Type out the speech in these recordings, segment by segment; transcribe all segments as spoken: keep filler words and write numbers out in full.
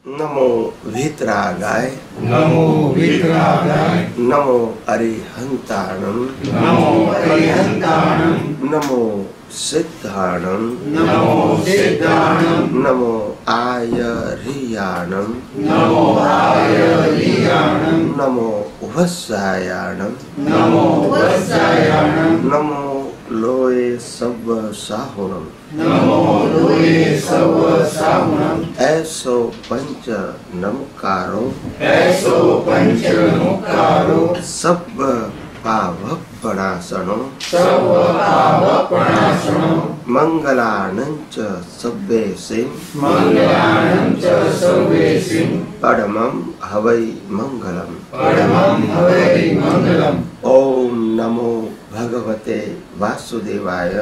नमो वीतरागाय नमो वीतरागाय नमो अरिहंताणं नमो अरिहंताणं नमो सिद्धाणं नमो सिद्धाणं नमो आयर्याणं नमो आयर्याणं नमो वत्सायाणं नमो वत्सायाणं नमो लोये सव्व साहुणं नमो लोये सव्व साहुणं ऐसो पंच नमकारो ऐसो पंच नमकारो सब्ब पावपणासनो सव्व पावपणासनो मंगलानंच सब्बेसिं मंगलानं च सर्वेसिं परमं हवै मंगलम् परमं हवै मंगलम्। ओम नमो भगवते वासुदेवाय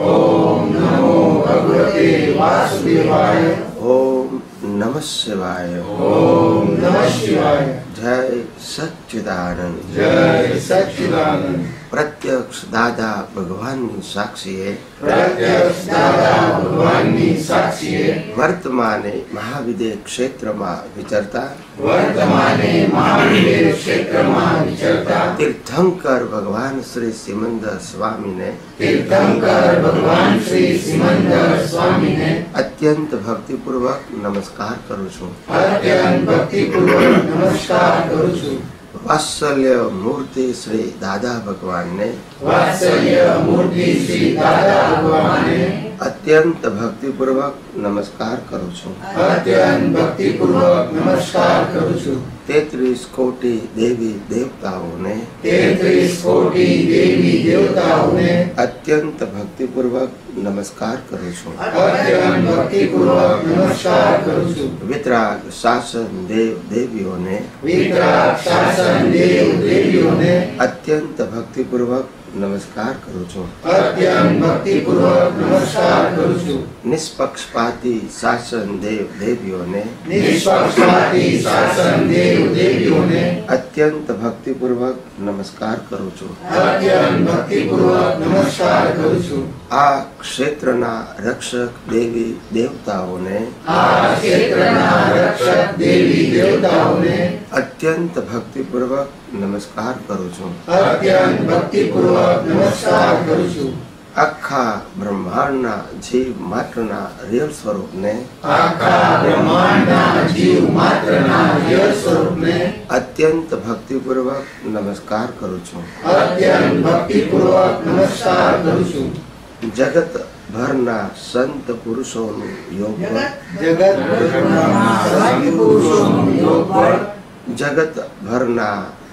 ओम नमो भगवते वासुदेवाय ओम नमः शिवाय ओम नमः शिवाय। जय सच्चिदानंद जय सच्चिदानंद। प्रत्यक्ष दादा भगवानની સાક્ષીએ प्रत्यक्ष दादा भगवानની साक्षीએ વર્તમાને મહાવિદ્ય ક્ષેત્રમાં વિચરતા वर्तमाने महावीर क्षेत्रमा विचरता તીર્થંકર ભગવાન શ્રી સિમંદર સ્વામીને तीर्थंकर भगवान श्री सिमंदर स्वामी ने અત્યંત ભક્તિપૂર્વક નમસ્કાર કરું છું। अत्यंत भक्तिपूर्वक नमस्कार करू છું। વાત્સલ્ય મૂર્તિ શ્રી દાદા ભગવાનને वात्सल्य मूर्ति श्री दादा भगवान ने અત્યંત ભક્તિપૂર્વક નમસ્કાર કરું છું। अत्यंत भक्तिपूर्वक नमस्कार करू છું। તેત્રીસ કોટી દેવી દેવતાઓને तेतरीस कोटि देवी देवताओं ने અત્યંત ભક્તિપૂર્વક નમસ્કાર કરું છું। अत्यंत भक्तिपूर्वक नमस्कार करू છું। વિતરાગ શાસન દેવ દેવીઓને वितराग शासन देव देवियों ने અત્યંત ભક્તિપૂર્વક નમસ્કાર કરું છું। अत्यंत भक्तिपूर्वक नमस्कार करू છું। નિષ્પક્ષપાતી શાસન દેવ દેવીઓને निष्पक्षपाती शासन देव देवियों ने અત્યંત ભક્તિપૂર્વક નમસ્કાર કરું છું। अत्यंत भक्तिपूर्वक नमस्कार करू છું। આ ક્ષેત્રના રક્ષક દેવી દેવતાઓને आ क्षेत्रना रक्षक देवी देवताओं ने અત્યંત ભક્તિપૂર્વક નમસ્કાર કરું છું। अत्यंत भक्तिपूर्वक नमस्कार करू છું। આખા બ્રહ્માંડના જીવ માત્રના રિયલ સ્વરૂપને आखा ब्रह्मांडना जीव मात्रना रियल स्वरूपने અત્યંત ભક્તિપૂર્વક નમસ્કાર કરું છું। अत्यंत भक्तिपूर्वक नमस्कार करू છું। જગત ભરના સંત પુરુષોનું યોગ બળ जगत भરના सत्पुरुषोનું योग बळ જગત ભરના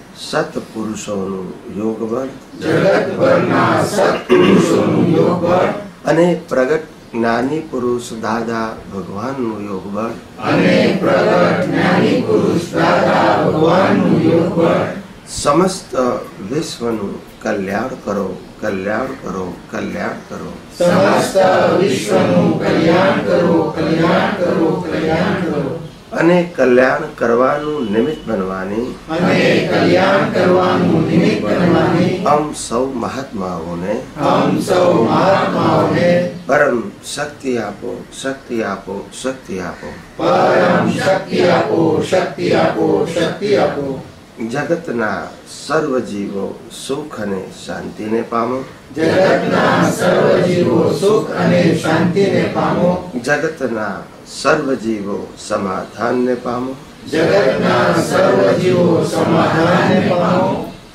સત્પુરુષોનું યોગ બળ जगत भરના सत्पुरुषोનું योग बळ અને પ્રગટ જ્ઞાની પુરુષ દાદા ભગવાનનું યોગ બળ અને પ્રગટ જ્ઞાની પુરુષ દાદા ભગવાનનું योग बळ સમસ્ત વિશ્વનું કલ્યાણ કરો કલ્યાણ કરો કલ્યાણ કરો। समस्त विश्वનું કલ્યાણ કરો કલ્યાણ કરો કલ્યાણ કરો અને કલ્યાણ કરવાનું નિમિત્ત બનવાની અને કલ્યાણ કરવાનું નિમિત્ત બનવાની અમ સૌ મહાત્માઓને हम સૌ મહાત્માઓને પરમ શક્તિ આપો શક્તિ આપો શક્તિ આપો। પરમ શક્તિ આપો શક્તિ આપો શક્તિ આપો। જગતના સર્વ જીવો સુખ અને શાંતિને પામો। જગતના સર્વ જીવો સુખ અને શાંતિને પામો। જગતના સર્વ જીવો સમાધાનને પામો। જગતના સર્વ જીવો સમાધાનને પામો।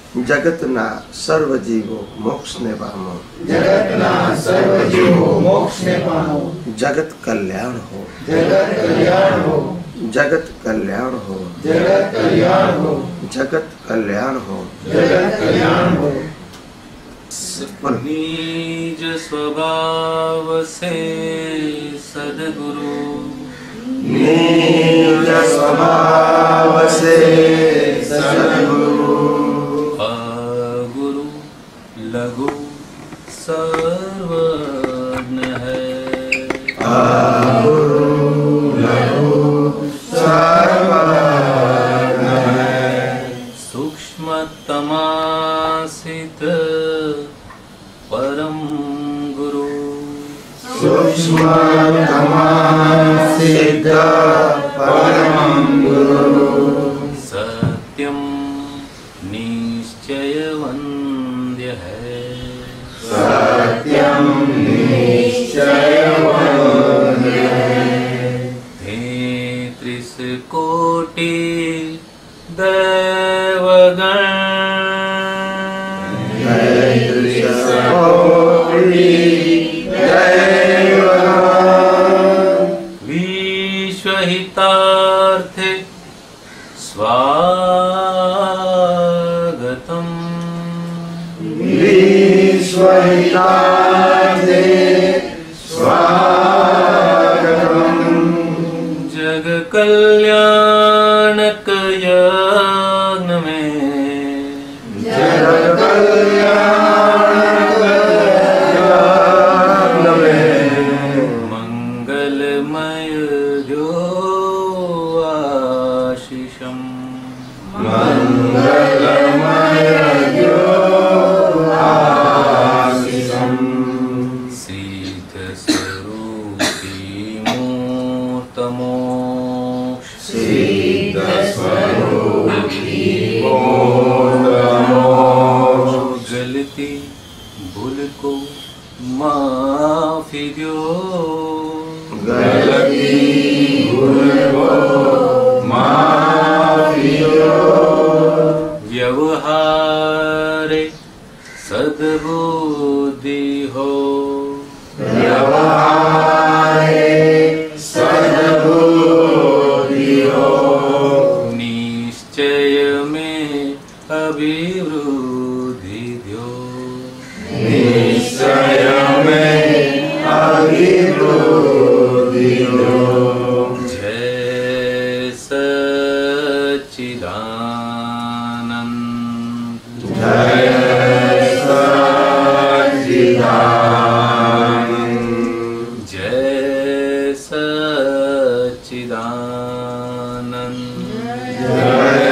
જગતના સર્વ જીવો મોક્ષને પામો। જગતના સર્વ જીવો મોક્ષને પામો। જગત કલ્યાણ હો જગત કલ્યાણ હો જગત કલ્યાણ હો જગત કલ્યાણ હો જગત કલ્યાણ હો। જગત કલ્યાણ હો। निज स्वभाव से सद्गुरु निज स्वभाव से सद्गुरु गुरु लघु सर्वज्ञ है। गुरु लघु सर्वज्ञ है। सूक्ष्मतमासित परम गुरु सूक्ष्मतमासित त्रिस कोटि देवगण विश्वहितार्थे स्वागतम् विश्वहितार्थे स्वागतम् जग कल्याणक यज्ञ में जग कल्याणक यज्ञ में मंगलमय जो आशीषम मंगलमय जो आशीषम सिद्ध स्वरूपी मूर्तमोक्ष सिद्ध स्वरूपी मूर्तमोक्ष गलती भूल को माफी दो गलती भूल को माफी दो व्यवहारे सद्बुद्धि हो व्यवहारे सद्बुद्धि हो निश्चय में अभिवृद्धि दो निश्चय में अभिवृद्धि हो जय सच्चिदानंद जय सच्चिदानंद जय सच्चिदानंद जय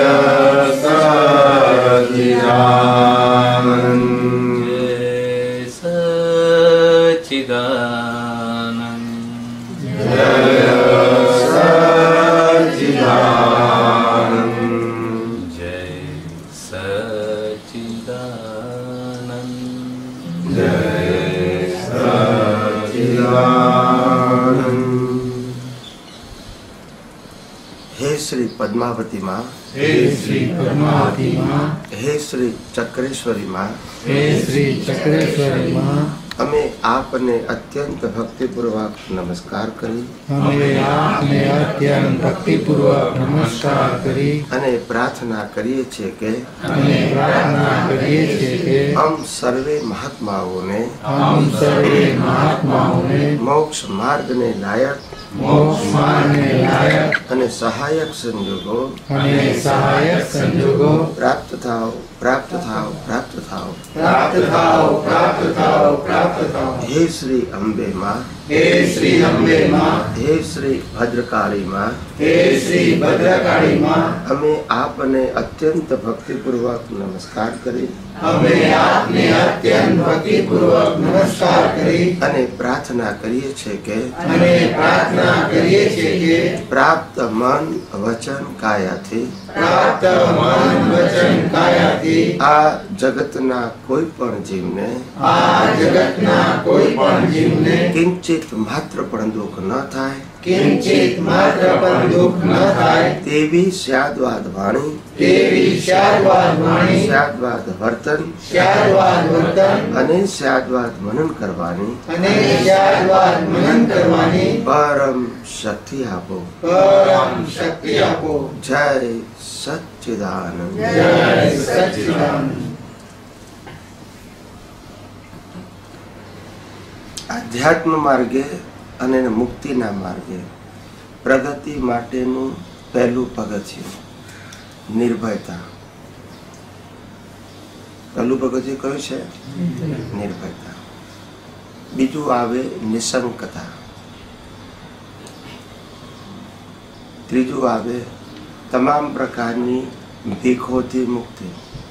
सच्चिदानंद जय सच्चिदानंद जय सच्चिदानंद जय सच्चिदानंद जय सच्चिदानंद हे श्री पद्मावती माँ, हे श्री पद्मावती माँ, हे श्री चक्रेश्वरी माँ, हे श्री चक्रेश्वरी माँ, અમે આપને અત્યંત ભક્તિપૂર્વક નમસ્કાર કરી અમે આપને અત્યંત ભક્તિપૂર્વક નમસ્કાર કરી અને પ્રાર્થના કરીએ છીએ કે અને પ્રાર્થના કરીએ છીએ કે આમ સર્વે મહાત્માઓને આમ સર્વે મહાત્માઓને મોક્ષ માર્ગને લાયક મોક્ષ માર્ગને લાયક અને સહાયક સંજોગો અને સહાયક સંજોગો પ્રાપ્ત થાવ પ્રાપ્ત થાવ પ્રાપ્ત થાવ प्राप्त थाओ प्राप्त थाओ प्राप्त थाओ હે શ્રી અંબે માં, हे श्री अम्बे माँ, હે શ્રી ભદ્રકાળી માં, हे श्री भद्रकाली माँ, અમે આપને અત્યંત ભક્તિપૂર્વક નમસ્કાર કરી हमें आपने अत्यंत भक्ति पूर्वक नमस्कार करी અને પ્રાર્થના કરીએ છીએ કે અને प्रार्थना करिए छे के પ્રાપ્ત મન વચન કાયાથી प्राप्त मन वचन कायाથી આ જગતના કોઈ પણ જીવને आ जगतना कोई पण जीवने કિંચિત માત્ર પણ દુઃખ ન થાય किंचित मात्र पण दुख न थाय તેવી સ્યાદવાદ વાણી, तेवी शादवाद वाणी સ્યાદવાદ વર્તન शादवाद वर्तन અને સ્યાદવાદ મનન કરવાની અને શાદવાદ मनन करवानी પરમ શક્તિ આપો. परम शक्ति आपो જય સચ્ચિદાનંદ. जय सच्चिदानंद આધ્યાત્મ માર્ગે અને મુક્તિના માર્ગે પ્રગતિ માટેનું પહેલું પગથિયું નિર્ભયતા. પહેલું પગથિયું કયું છે? નિર્ભયતા. બીજું આવે નિશંકતા. ત્રીજું આવે તમામ પ્રકારની ભીખોથી મુક્તિ.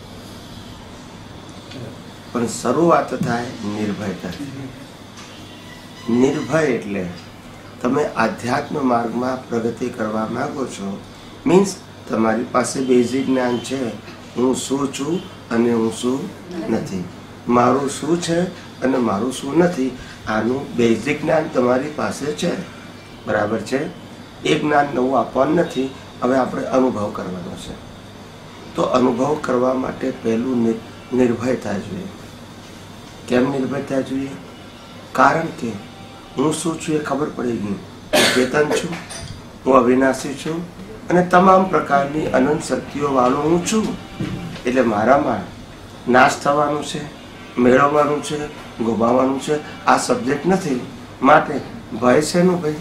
પણ શરૂઆત થાય નિર્ભયતાથી. નિર્ભય એટલે તમે આધ્યાત્મ માર્ગમાં પ્રગતિ કરવા માંગો છો, મીન્સ તમારી પાસે બેઝિક જ્ઞાન છે, હું શું છું અને હું શું નથી, મારું શું છે અને મારું શું નથી, આનું બેઝિક જ્ઞાન તમારી પાસે છે, બરાબર છે. એ જ્ઞાન નવું આપવાનું નથી, હવે આપણે અનુભવ કરવાનો છે. તો અનુભવ કરવા માટે પહેલું નિર્ભયતા જોઈએ. કેમ નિર્ભયતા જોઈએ? કારણ કે હું શું છું એ ખબર પડી ગઈ. ચેતન છું, હું અવિનાશી છું અને તમામ પ્રકારની અનંત શક્તિઓ વાળો હું છું. એટલે મારામાં નાશ થવાનું છે, મેળવવાનું છે, ગુમાવવાનું છે, આ સબ્જેક્ટ નથી. માટે ભય છે નું ભાઈ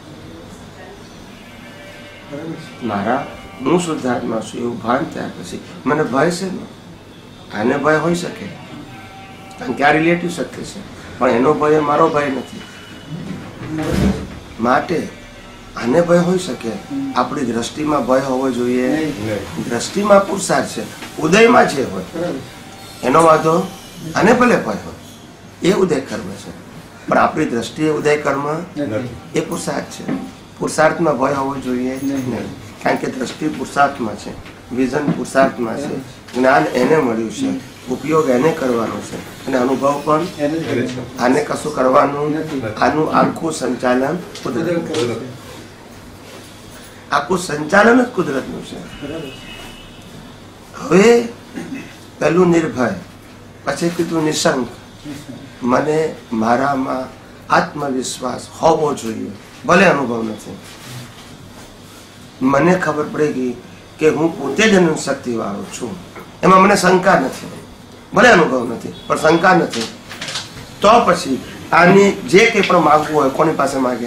મારા હું શુદ્ધાત્મા છું એવું ભાન થયા પછી મને ભય છે ને. આને ભય હોઈ શકે કારણ કે આ રિલેટિવ સત્ય છે, પણ એનો ભય મારો ભય નથી. માટે આને ભય હોઈ શકે, આપણી દ્રષ્ટિમાં ભય હોવો જોઈએ. દ્રષ્ટિમાં પુરુષાર્થ છે, ઉદયમાં જે હોય એનો વાંધો, આને ભલે ભય હોય એ ઉદય કર્મ છે, પણ આપણી દ્રષ્ટિએ ઉદય કર્મ એ પુરુષાર્થ છે. પુરુષાર્થમાં ભય હોવો જોઈએ નહીં, કારણ કે દ્રષ્ટિ પુરુષાર્થમાં છે, વિઝન પુરુષાર્થમાં છે, જ્ઞાન એને મળ્યું છે, ઉપયોગ એને કરવાનો છે અને અનુભવ પણ આને કશું કરવાનું. આનું આખું સંચાલન કુદરત, આખું સંચાલન જ કુદરતનું છે. હવે પેલું નિર્ભય, પછી કીધું નિશંક. મને મારામાં આત્મવિશ્વાસ હોવો જોઈએ, ભલે અનુભવ નથી. મને ખબર પડી ગઈ કે હું પોતે જ અનંત શક્તિ વાળો છું, એમાં મને શંકા નથી. ભલે અનુભવ નથી પણ શંકા નથી. તો પછી આની જે કંઈ પણ માગવું હોય કોની પાસે માગે?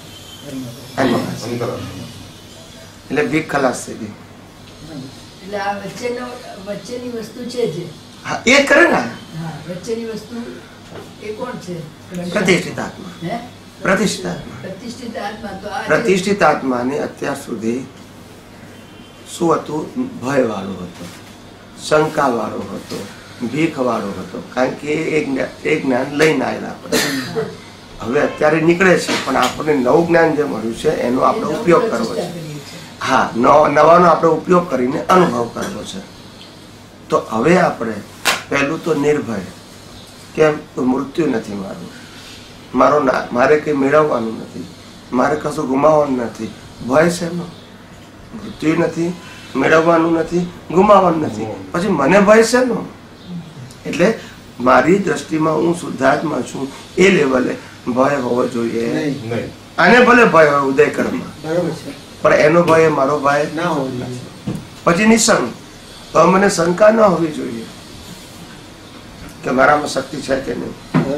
એટલે ભીખ ખલાસ થઈ ગઈ. એટલે આ વચ્ચેનો વચ્ચેની વસ્તુ છે જે હા એ કરે ને. હા, વચ્ચેની વસ્તુ એ કોણ છે? પ્રતિષ્ઠિત આત્મા. હે? પ્રતિષ્ઠિત આત્મા. પ્રતિષ્ઠિત આત્મા. તો આ પ્રતિષ્ઠિત આત્માને અત્યાર સુધી શું હતું? ભય વાળો હતો, શંકા વાળો હતો, ભીખ વાળો હતો, કારણ કે એ જ્ઞાન લઈને આવેલા આપણે. હવે અત્યારે નીકળે છે પણ આપણને નવું જ્ઞાન જે મળ્યું છે એનો આપણે ઉપયોગ કરવો છે. હા, નવાનો આપણે ઉપયોગ કરીને અનુભવ કરવો છે. તો હવે આપણે પહેલું તો નિર્ભય. કેમ? તો મૃત્યુ નથી મારું, મારો મારે કંઈ મેળવવાનું નથી, મારે કશું ગુમાવવાનું નથી. ભય છે એનો? મૃત્યુ નથી, મેળવવાનું નથી, ગુમાવવાનું નથી, પછી મને ભય છે નો. એટલે મારી દ્રષ્ટિમાં હું શુદ્ધાત્મા છું એ લેવલે ભય હોવો જોઈએ. આને ભલે ભય હોય ઉદય કર્મમાં, પણ એનો ભય મારો ભય ના હોવો જોઈએ. પછી નિશંક. તો મને શંકા ન હોવી જોઈએ કે મારામાં શક્તિ છે કે નહીં.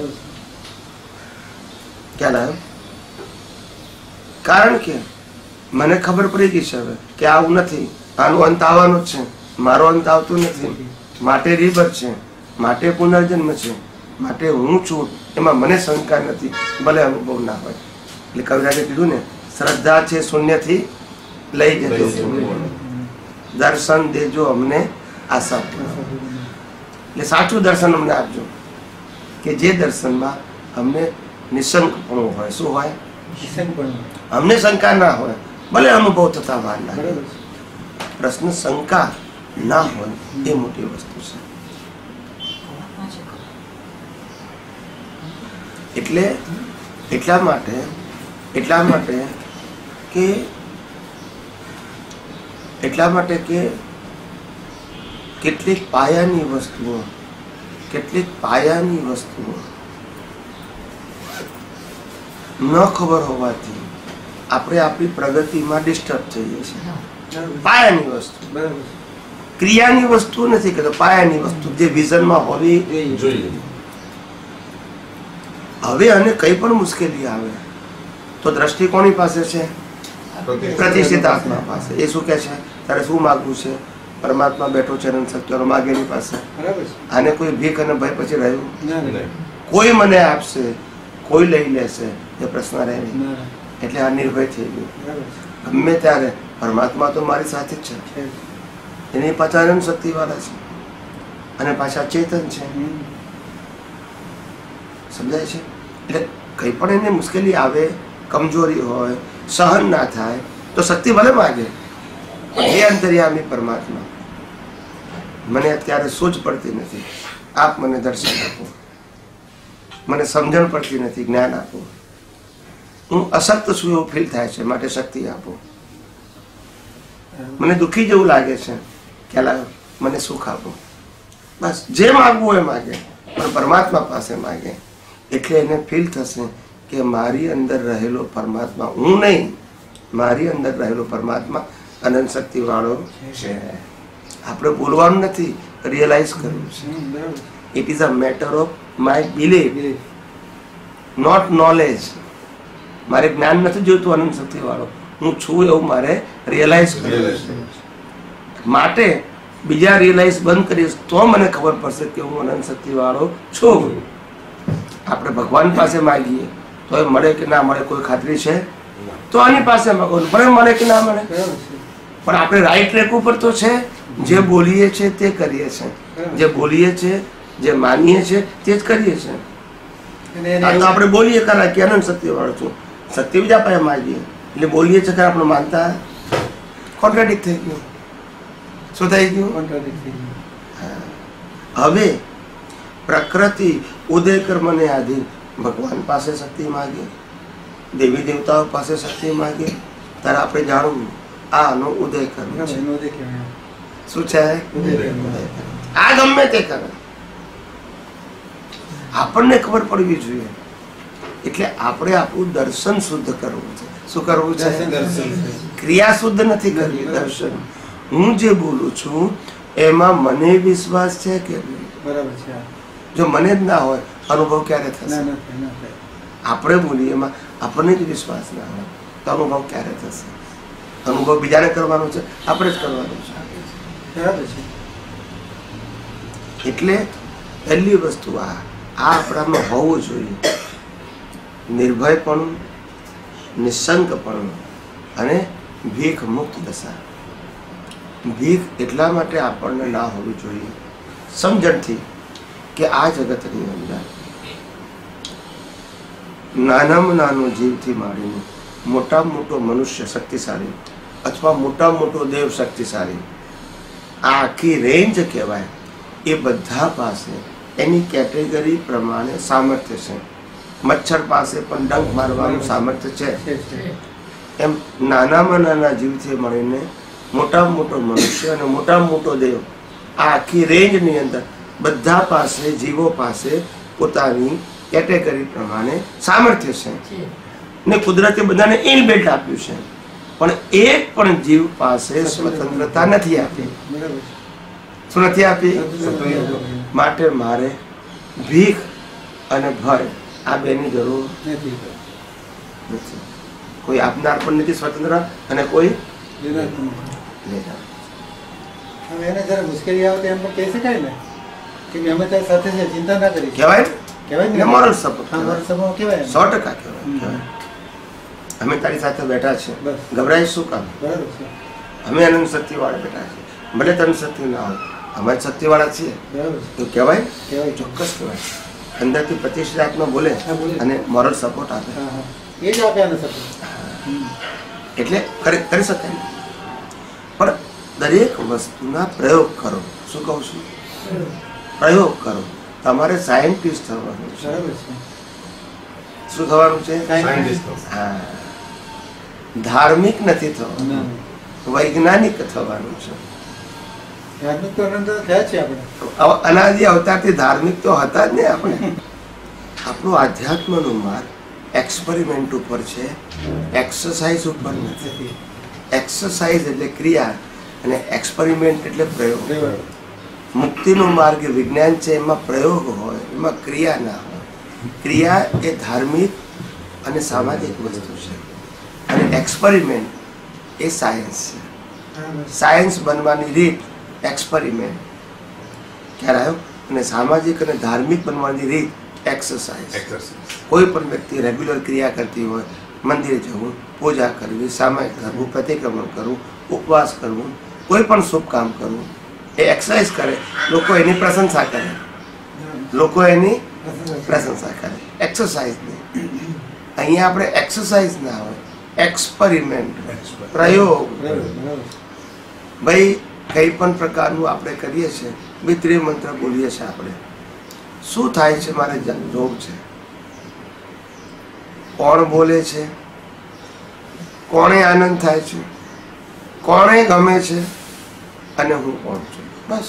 ખ્યાલ આવ્યો? કારણ કે મને ખબર પડી ગઈ છે હવે કે આવું નથી, આનો અંત આવવાનો જ છે, મારો અંત આવતો નથી. માટે રીબર છે, માટે પુનર્જન્મ છે, માટે હું છું એમાં મને શંકા નથી, ભલે અનુભવ ના હોય. એટલે કવિરાજે કીધું ને, શ્રદ્ધા છે શૂન્યથી લઈ જજો, દર્શન દેજો અમને આશા. એટલે સાચું દર્શન અમને આપજો કે જે દર્શનમાં અમને નિશંકપણું હોય. શું હોય? અમને શંકા ના હોય, ભલે અનુભવ થતા વાર લાગે. પ્રશ્ન શંકા ના હોય એ મોટી વસ્તુ છે. એટલે એટલા માટે એટલા માટે કે એટલા માટે કે કેટલીક પાયાની વસ્તુઓ કેટલીક પાયાની વસ્તુઓ ન ખબર હોવાથી આપણે આપણી પ્રગતિમાં ડિસ્ટર્બ થઈએ છીએ. પાયાની વસ્તુ, ક્રિયાની વસ્તુ નથી કહેતો, પાયાની વસ્તુ જે વિઝનમાં હોવી જોઈએ. હવે અને કઈ પણ મુશ્કેલી આવે તો દ્રષ્ટિ કોની પાસે છે? પ્રતિષ્ઠિત આત્મા પાસે. એ શું કે છે? તારે શું માગવું છે? પરમાત્મા બેઠો છે અનંત શક્તિઓનો, માગે એની પાસે. આને કોઈ ભીખ અને ભય પછી રહ્યું? કોઈ મને આપશે, કોઈ લઈ લેશે એ પ્રશ્ન રહે નહીં. એટલે આ નિર્ભય થઈ ગયું. ગમે ત્યારે પરમાત્મા તો મારી સાથે જ છે, એની પાછા અનંત શક્તિ વાળા છે અને પાછા ચેતન છે. સમજાય છે? એટલે કઈ પણ એને મુશ્કેલી આવે, કમજોરી હોય, સહન ના થાય તો શક્તિ ભલે માગે, પણ એ અંતર્યામી પરમાત્મા મને અત્યારે સૂઝ પડતી નથી, આપ મને દર્શન આપો, મને સમજણ પડતી નથી, જ્ઞાન આપો. હું અશક્ત છું એવું ફીલ થાય છે, માટે શક્તિ આપો. મને દુઃખી જેવું લાગે છે, ખ્યાલ આવ્યો? મને સુખ આપો. બસ જે માગવું હોય માગે, પણ પરમાત્મા પાસે માગે. એટલે એને ફીલ થશે કે મારી અંદર રહેલો પરમાત્મા હું નહીં, મારી અંદર રહેલો પરમાત્મા અનંત શક્તિ વાળો છે. આપણે બોલવાનું નથી, રિયલાઇઝ કરવું છે. It is a matter of my belief, not knowledge. મારે જ્ઞાન નથી જોઈતું અનંત શક્તિ વાળો, હું છું એવું મારે રિયલાઇઝ કરવું છે. માટે બીજા રિયલાઇઝ બંધ કરીશ તો મને ખબર પડશે કે હું અનંત શક્તિ વાળો છું. આપણે ભગવાન પાસે માગીએ તો એ મળે કે ના મળે કોઈ ખાતરી છે? તો આની પાસે માગો, ભલે મળે કે ના મળે, પણ આપણે રાઈટ ટ્રેક ઉપર તો છે. જે બોલીએ છે તે કરીએ છે, જે બોલીએ છે, જે માનીએ છે તે જ કરીએ છે. તો આપણે બોલીએ ખરા કે અનંત શક્તિ વાળો છું, શક્તિ બીજા પાસે માગીએ એટલે બોલીએ છે ખરા, આપણે માનતા કોન્ટ્રાડિક્ટ થઈ ગયું. શું થઈ ગયું? હવે પ્રકૃતિ ઉદય કર્મને આધીન ભગવાન પાસે શક્તિ માગે, દેવી દેવતાઓ પાસે શક્તિ માગે, ત્યારે આપણે જાણવું આ આનો ઉદય કર્મ છે. શું છે? આ ગમે તે કરે આપણને ખબર પડવી જોઈએ. એટલે આપણે આપણું દર્શન શુદ્ધ કરવું છે. શું કરવું છે? ક્રિયા શુદ્ધ નથી કરવી, દર્શન. હું જે બોલું છું એમાં મને વિશ્વાસ છે કે બરાબર છે? જો મને જ ના હોય અનુભવ ક્યારે થશે? આપણે બોલીએ એમાં આપણને જ વિશ્વાસ ના હોય તો અનુભવ ક્યારે થશે? અનુભવ બીજાને કરવાનો છે, આપણે જ કરવાનો છે. એટલે પહેલી વસ્તુ આ આ આપણામાં હોવું જોઈએ. નિર્ભયપણું, નિશંકપણું અને ભીખ મુક્ત દશા. ભીખ એટલા માટે આપણને ના હોવી જોઈએ સમજણથી કે આ જગતની અંદર નાનામાં નાનો જીવથી માંડીને મોટામાં મોટો મનુષ્ય શક્તિશાળી અથવા મોટામાં મોટો દેવ શક્તિશાળી, આ આખી રેન્જ કહેવાય, એ બધા પાસે એની કેટેગરી પ્રમાણે સામર્થ્ય છે. મચ્છર પાસે પણ ડંખ મારવાનું સામર્થ્ય છે. એમ નાનામાં નાના જીવથી મળીને મોટામાં મોટો મનુષ્ય અને મોટામાં મોટો દેવ, આ આખી રેન્જની અંદર બધા પાસે, જીવો પાસે પોતાની કેટેગરી પ્રમાણે સામર્થ્ય છે ને કુદરતે બધાને ઇનબિલ્ટ આપ્યું છે. પણ એક પણ જીવ પાસે સ્વતંત્રતા નથી આપી. શું નથી આપી? માટે મારે ભીખ અને ભય આ બેની જરૂર નથી. કોઈ આપનાર પણ નથી સ્વતંત્ર અને કોઈ લેનાર. હવે એને જરા મુશ્કેલી આવે તો એમ પણ કહી શકાય ને કે અમે તારી સાથે છે, ચિંતા ના કરી. કહેવાય કહેવાય ને, મોરલ સપોર્ટ. હા, મોરલ સપોર્ટ કહેવાય. સો ટકા કહેવાય. અમે તારી સાથે બેઠા છે, ગભરાય શું કામ? બરાબર છે. અમે અનંત શક્તિ વાળા બેઠા છે, ભલે તને શક્તિ ના હોય, અમે શક્તિ વાળા છીએ. બરાબર છે. તો કહેવાય, કહેવાય, ચોક્કસ કહેવાય. અંદરથી પ્રતિષ્ઠાત્મક બોલે અને મોરલ સપોર્ટ આપે, હા હા એ જ આપે આને સપોર્ટ. એટલે કરી કરી શકાય. પણ દરેક વસ્તુના પ્રયોગ કરો. શું કહું છું? પ્રયોગ કરો. તમારે સાયન્ટિસ્ટ થવાનું છે. બરાબર છે. શું થવાનું છે? હા, ધાર્મિક નથી થવાનું, વૈજ્ઞાનિક થવાનું છે. ધાર્મિક તો અનંત થયા છે આપણે. અનાદિ અવતારથી ધાર્મિક તો હતા જ ને આપણે. આપણું આધ્યાત્મનો માર્ગ એક્સપેરિમેન્ટ ઉપર છે, એક્સરસાઇઝ ઉપર નથી. એક્સરસાઇઝ એટલે ક્રિયા અને એક્સપેરિમેન્ટ એટલે પ્રયોગ. મુક્તિનો માર્ગ એ વિજ્ઞાન છે, એમાં પ્રયોગ હોય, એમાં ક્રિયા ના હોય. ક્રિયા એ ધાર્મિક અને સામાજિક વસ્તુ છે અને એક્સપેરિમેન્ટ એ સાયન્સ છે. સાયન્સ બનવાની રીત એક્સપેરિમેન્ટ ખ્યાલ આવ્યો, અને સામાજિક અને ધાર્મિક બનવાની રીત એક્સરસાઇઝ. કોઈ પણ વ્યક્તિ રેગ્યુલર ક્રિયા કરતી હોય, મંદિરે જવું, પૂજા કરવી, સામાયિક કરવું, પ્રતિક્રમણ કરવું, ઉપવાસ કરવું, કોઈ પણ શુભ કામ કરવું, એ એક્સરસાઇઝ કરે, લોકો એની પ્રશંસા કરે, લોકો એની પ્રશંસા કરે. એક્સરસાઇઝ નહીં. અહીંયા આપણે એક્સરસાઇઝ ના હોય, એક્સપેરિમેન્ટ, પ્રયોગ. ભાઈ કઈ પણ પ્રકારનું આપણે કરીએ છીએ, બે ત્રિમંત્ર બોલીએ છીએ, આપણે શું થાય છે? મારે જોવું છે. કોણ બોલે છે, કોણે આનંદ થાય છે, કોણે ગમે છે અને હું કોણ છું. બસ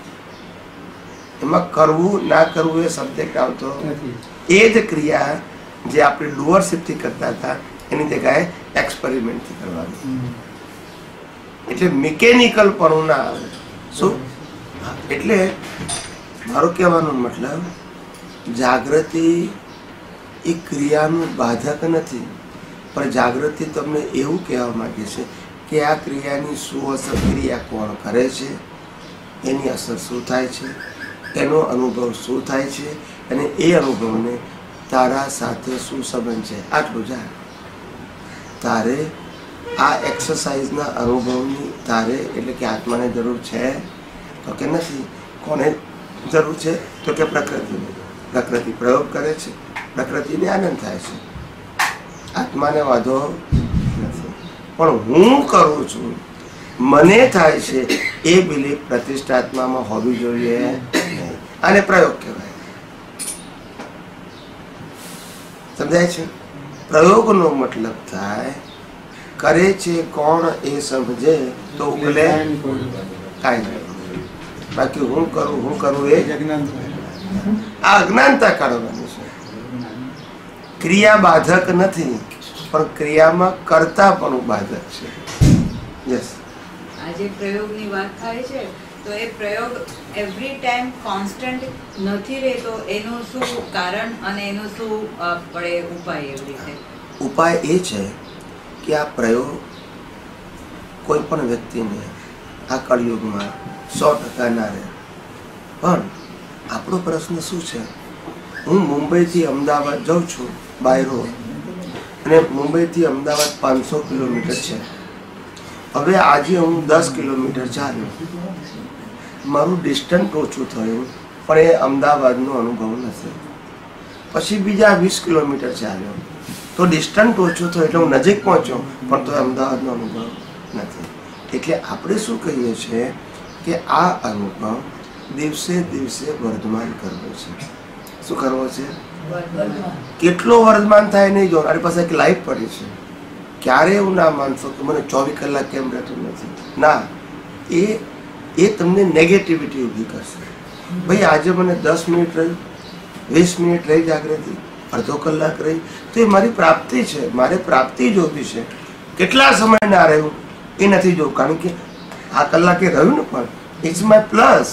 એમાં કરવું ના કરવું એ સબ્જેક્ટ આવતો. એ જ ક્રિયા જે આપણે ડુઅરશીપથી કરતા હતા એની જગ્યાએ એક્સપેરિમેન્ટથી કરવાની. એટલે મિકેનિકલ પણ ના આવે. શું એટલે મારો કહેવાનો મતલબ જાગૃતિ એ ક્રિયાનું બાધક નથી, પણ જાગૃતિ તમને એવું કહેવા માંગે છે કે આ ક્રિયાની શું અસર ક્રિયા કોણ કરે છે, એની અસર શું થાય છે, એનો અનુભવ શું થાય છે અને એ અનુભવને તારા સાથે શું સંબંધ છે. આટલું જા તારે આ એક્સરસાઇઝના અનુભવની તારે એટલે કે આત્માને જરૂર છે તો કે નથી. કોને જરૂર છે તો કે પ્રકૃતિને. પ્રકૃતિ પ્રયોગ કરે છે, પ્રકૃતિને આનંદ થાય છે, આત્માને વાંધો નથી. પણ હું કરું છું, મને થાય છે એ બિલીફ પ્રતિષ્ઠાત્મામાં હોવી જોઈએ નહીં. આને પ્રયોગ કહેવાય. સમજાય છે? પ્રયોગનો મતલબ થાય કરે છે કોણ એ સમજે તો ઉકલે કાંઈ નહીં. બાકી હું કરું હું કરું એ આ અજ્ઞાનતા કાઢવાની છે. ક્રિયા બાધક નથી, પણ ક્રિયામાં કરતા પણ બાધક છે. યસ, આજે પ્રયોગની વાત થાય છે તો એ પ્રયોગ એવરી ટાઈમ કોન્સ્ટન્ટ નથી રહેતો. એનું શું કારણ અને એનું શું આપણે ઉપાય? એવી રીતે ઉપાય એ છે કે આ પ્રયોગ કોઈ પણ વ્યક્તિને આ કળયુગમાં સો ટકા ના રહે. પણ આપણો પ્રશ્ન શું છે? હું મુંબઈથી અમદાવાદ જાઉં છું બાય રોડ, અને મુંબઈથી અમદાવાદ પાંચસો કિલોમીટર છે. હવે આજે હું દસ કિલોમીટર ચાલ્યો, મારું ડિસ્ટન્સ ઓછું થયું પણ એ અમદાવાદનો અનુભવ નથી. પછી બીજા વીસ કિલોમીટર ચાલ્યો તો ડિસ્ટન્સ ઓછું થયું એટલે હું નજીક પહોંચ્યો પણ તો અમદાવાદનો અનુભવ નથી. એટલે આપણે શું કહીએ છીએ કે આ અનુભવ દિવસે દિવસે વર્ધમાન કરવો છે. શું કરવો છે? કેટલો વર્ધમાન થાય નહીં જો. મારી પાસે એક લાઈફ પડી છે. ક્યારે એવું ના માનશો કે મને ચોવીસ કલાક કેમ રહેતું નથી. ના, એ એ તમને નેગેટિવિટી ઊભી કરશે. ભાઈ આજે મને દસ મિનિટ રહી, વીસ મિનિટ રહી જાગૃતિ, અડધો કલાક રહી તો એ મારી પ્રાપ્તિ છે. મારે પ્રાપ્તિ જોવી છે. કેટલા સમય ના રહ્યું એ નથી જોવું, કારણ કે આ કલાકે રહ્યું ને પણ ઇટ્સ માય પ્લસ.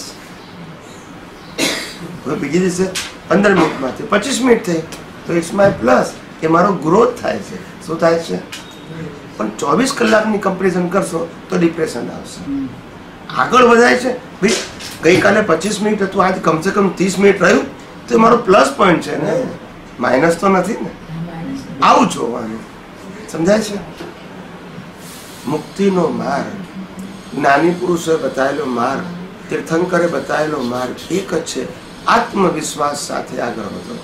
હવે બીજી દિવસે પંદર મિનિટમાંથી પચીસ મિનિટ થઈ તો ઇટ્સ માય પ્લસ, કે મારો ગ્રોથ થાય છે. શું થાય છે? પણ ચોવીસ કલાકની કમ્પેરિઝન કરશો તો ડિપ્રેશન આવશે. આગળ વધાય છે. ભાઈ ગઈકાલે પચીસ મિનિટ હતું, આજ કમસે કમ ત્રીસ મિનિટ રહ્યું તો મારો પ્લસ પોઈન્ટ છે ને, માઇનસ તો નથી ને. આવું જોવાનું. સમજાય છે? મુક્તિનો માર્ગ, જ્ઞાની પુરુષોએ બતાવેલો માર્ગ, તીર્થંકરે બતાવેલો માર્ગ એક જ છે. આત્મવિશ્વાસ સાથે આગળ વધો.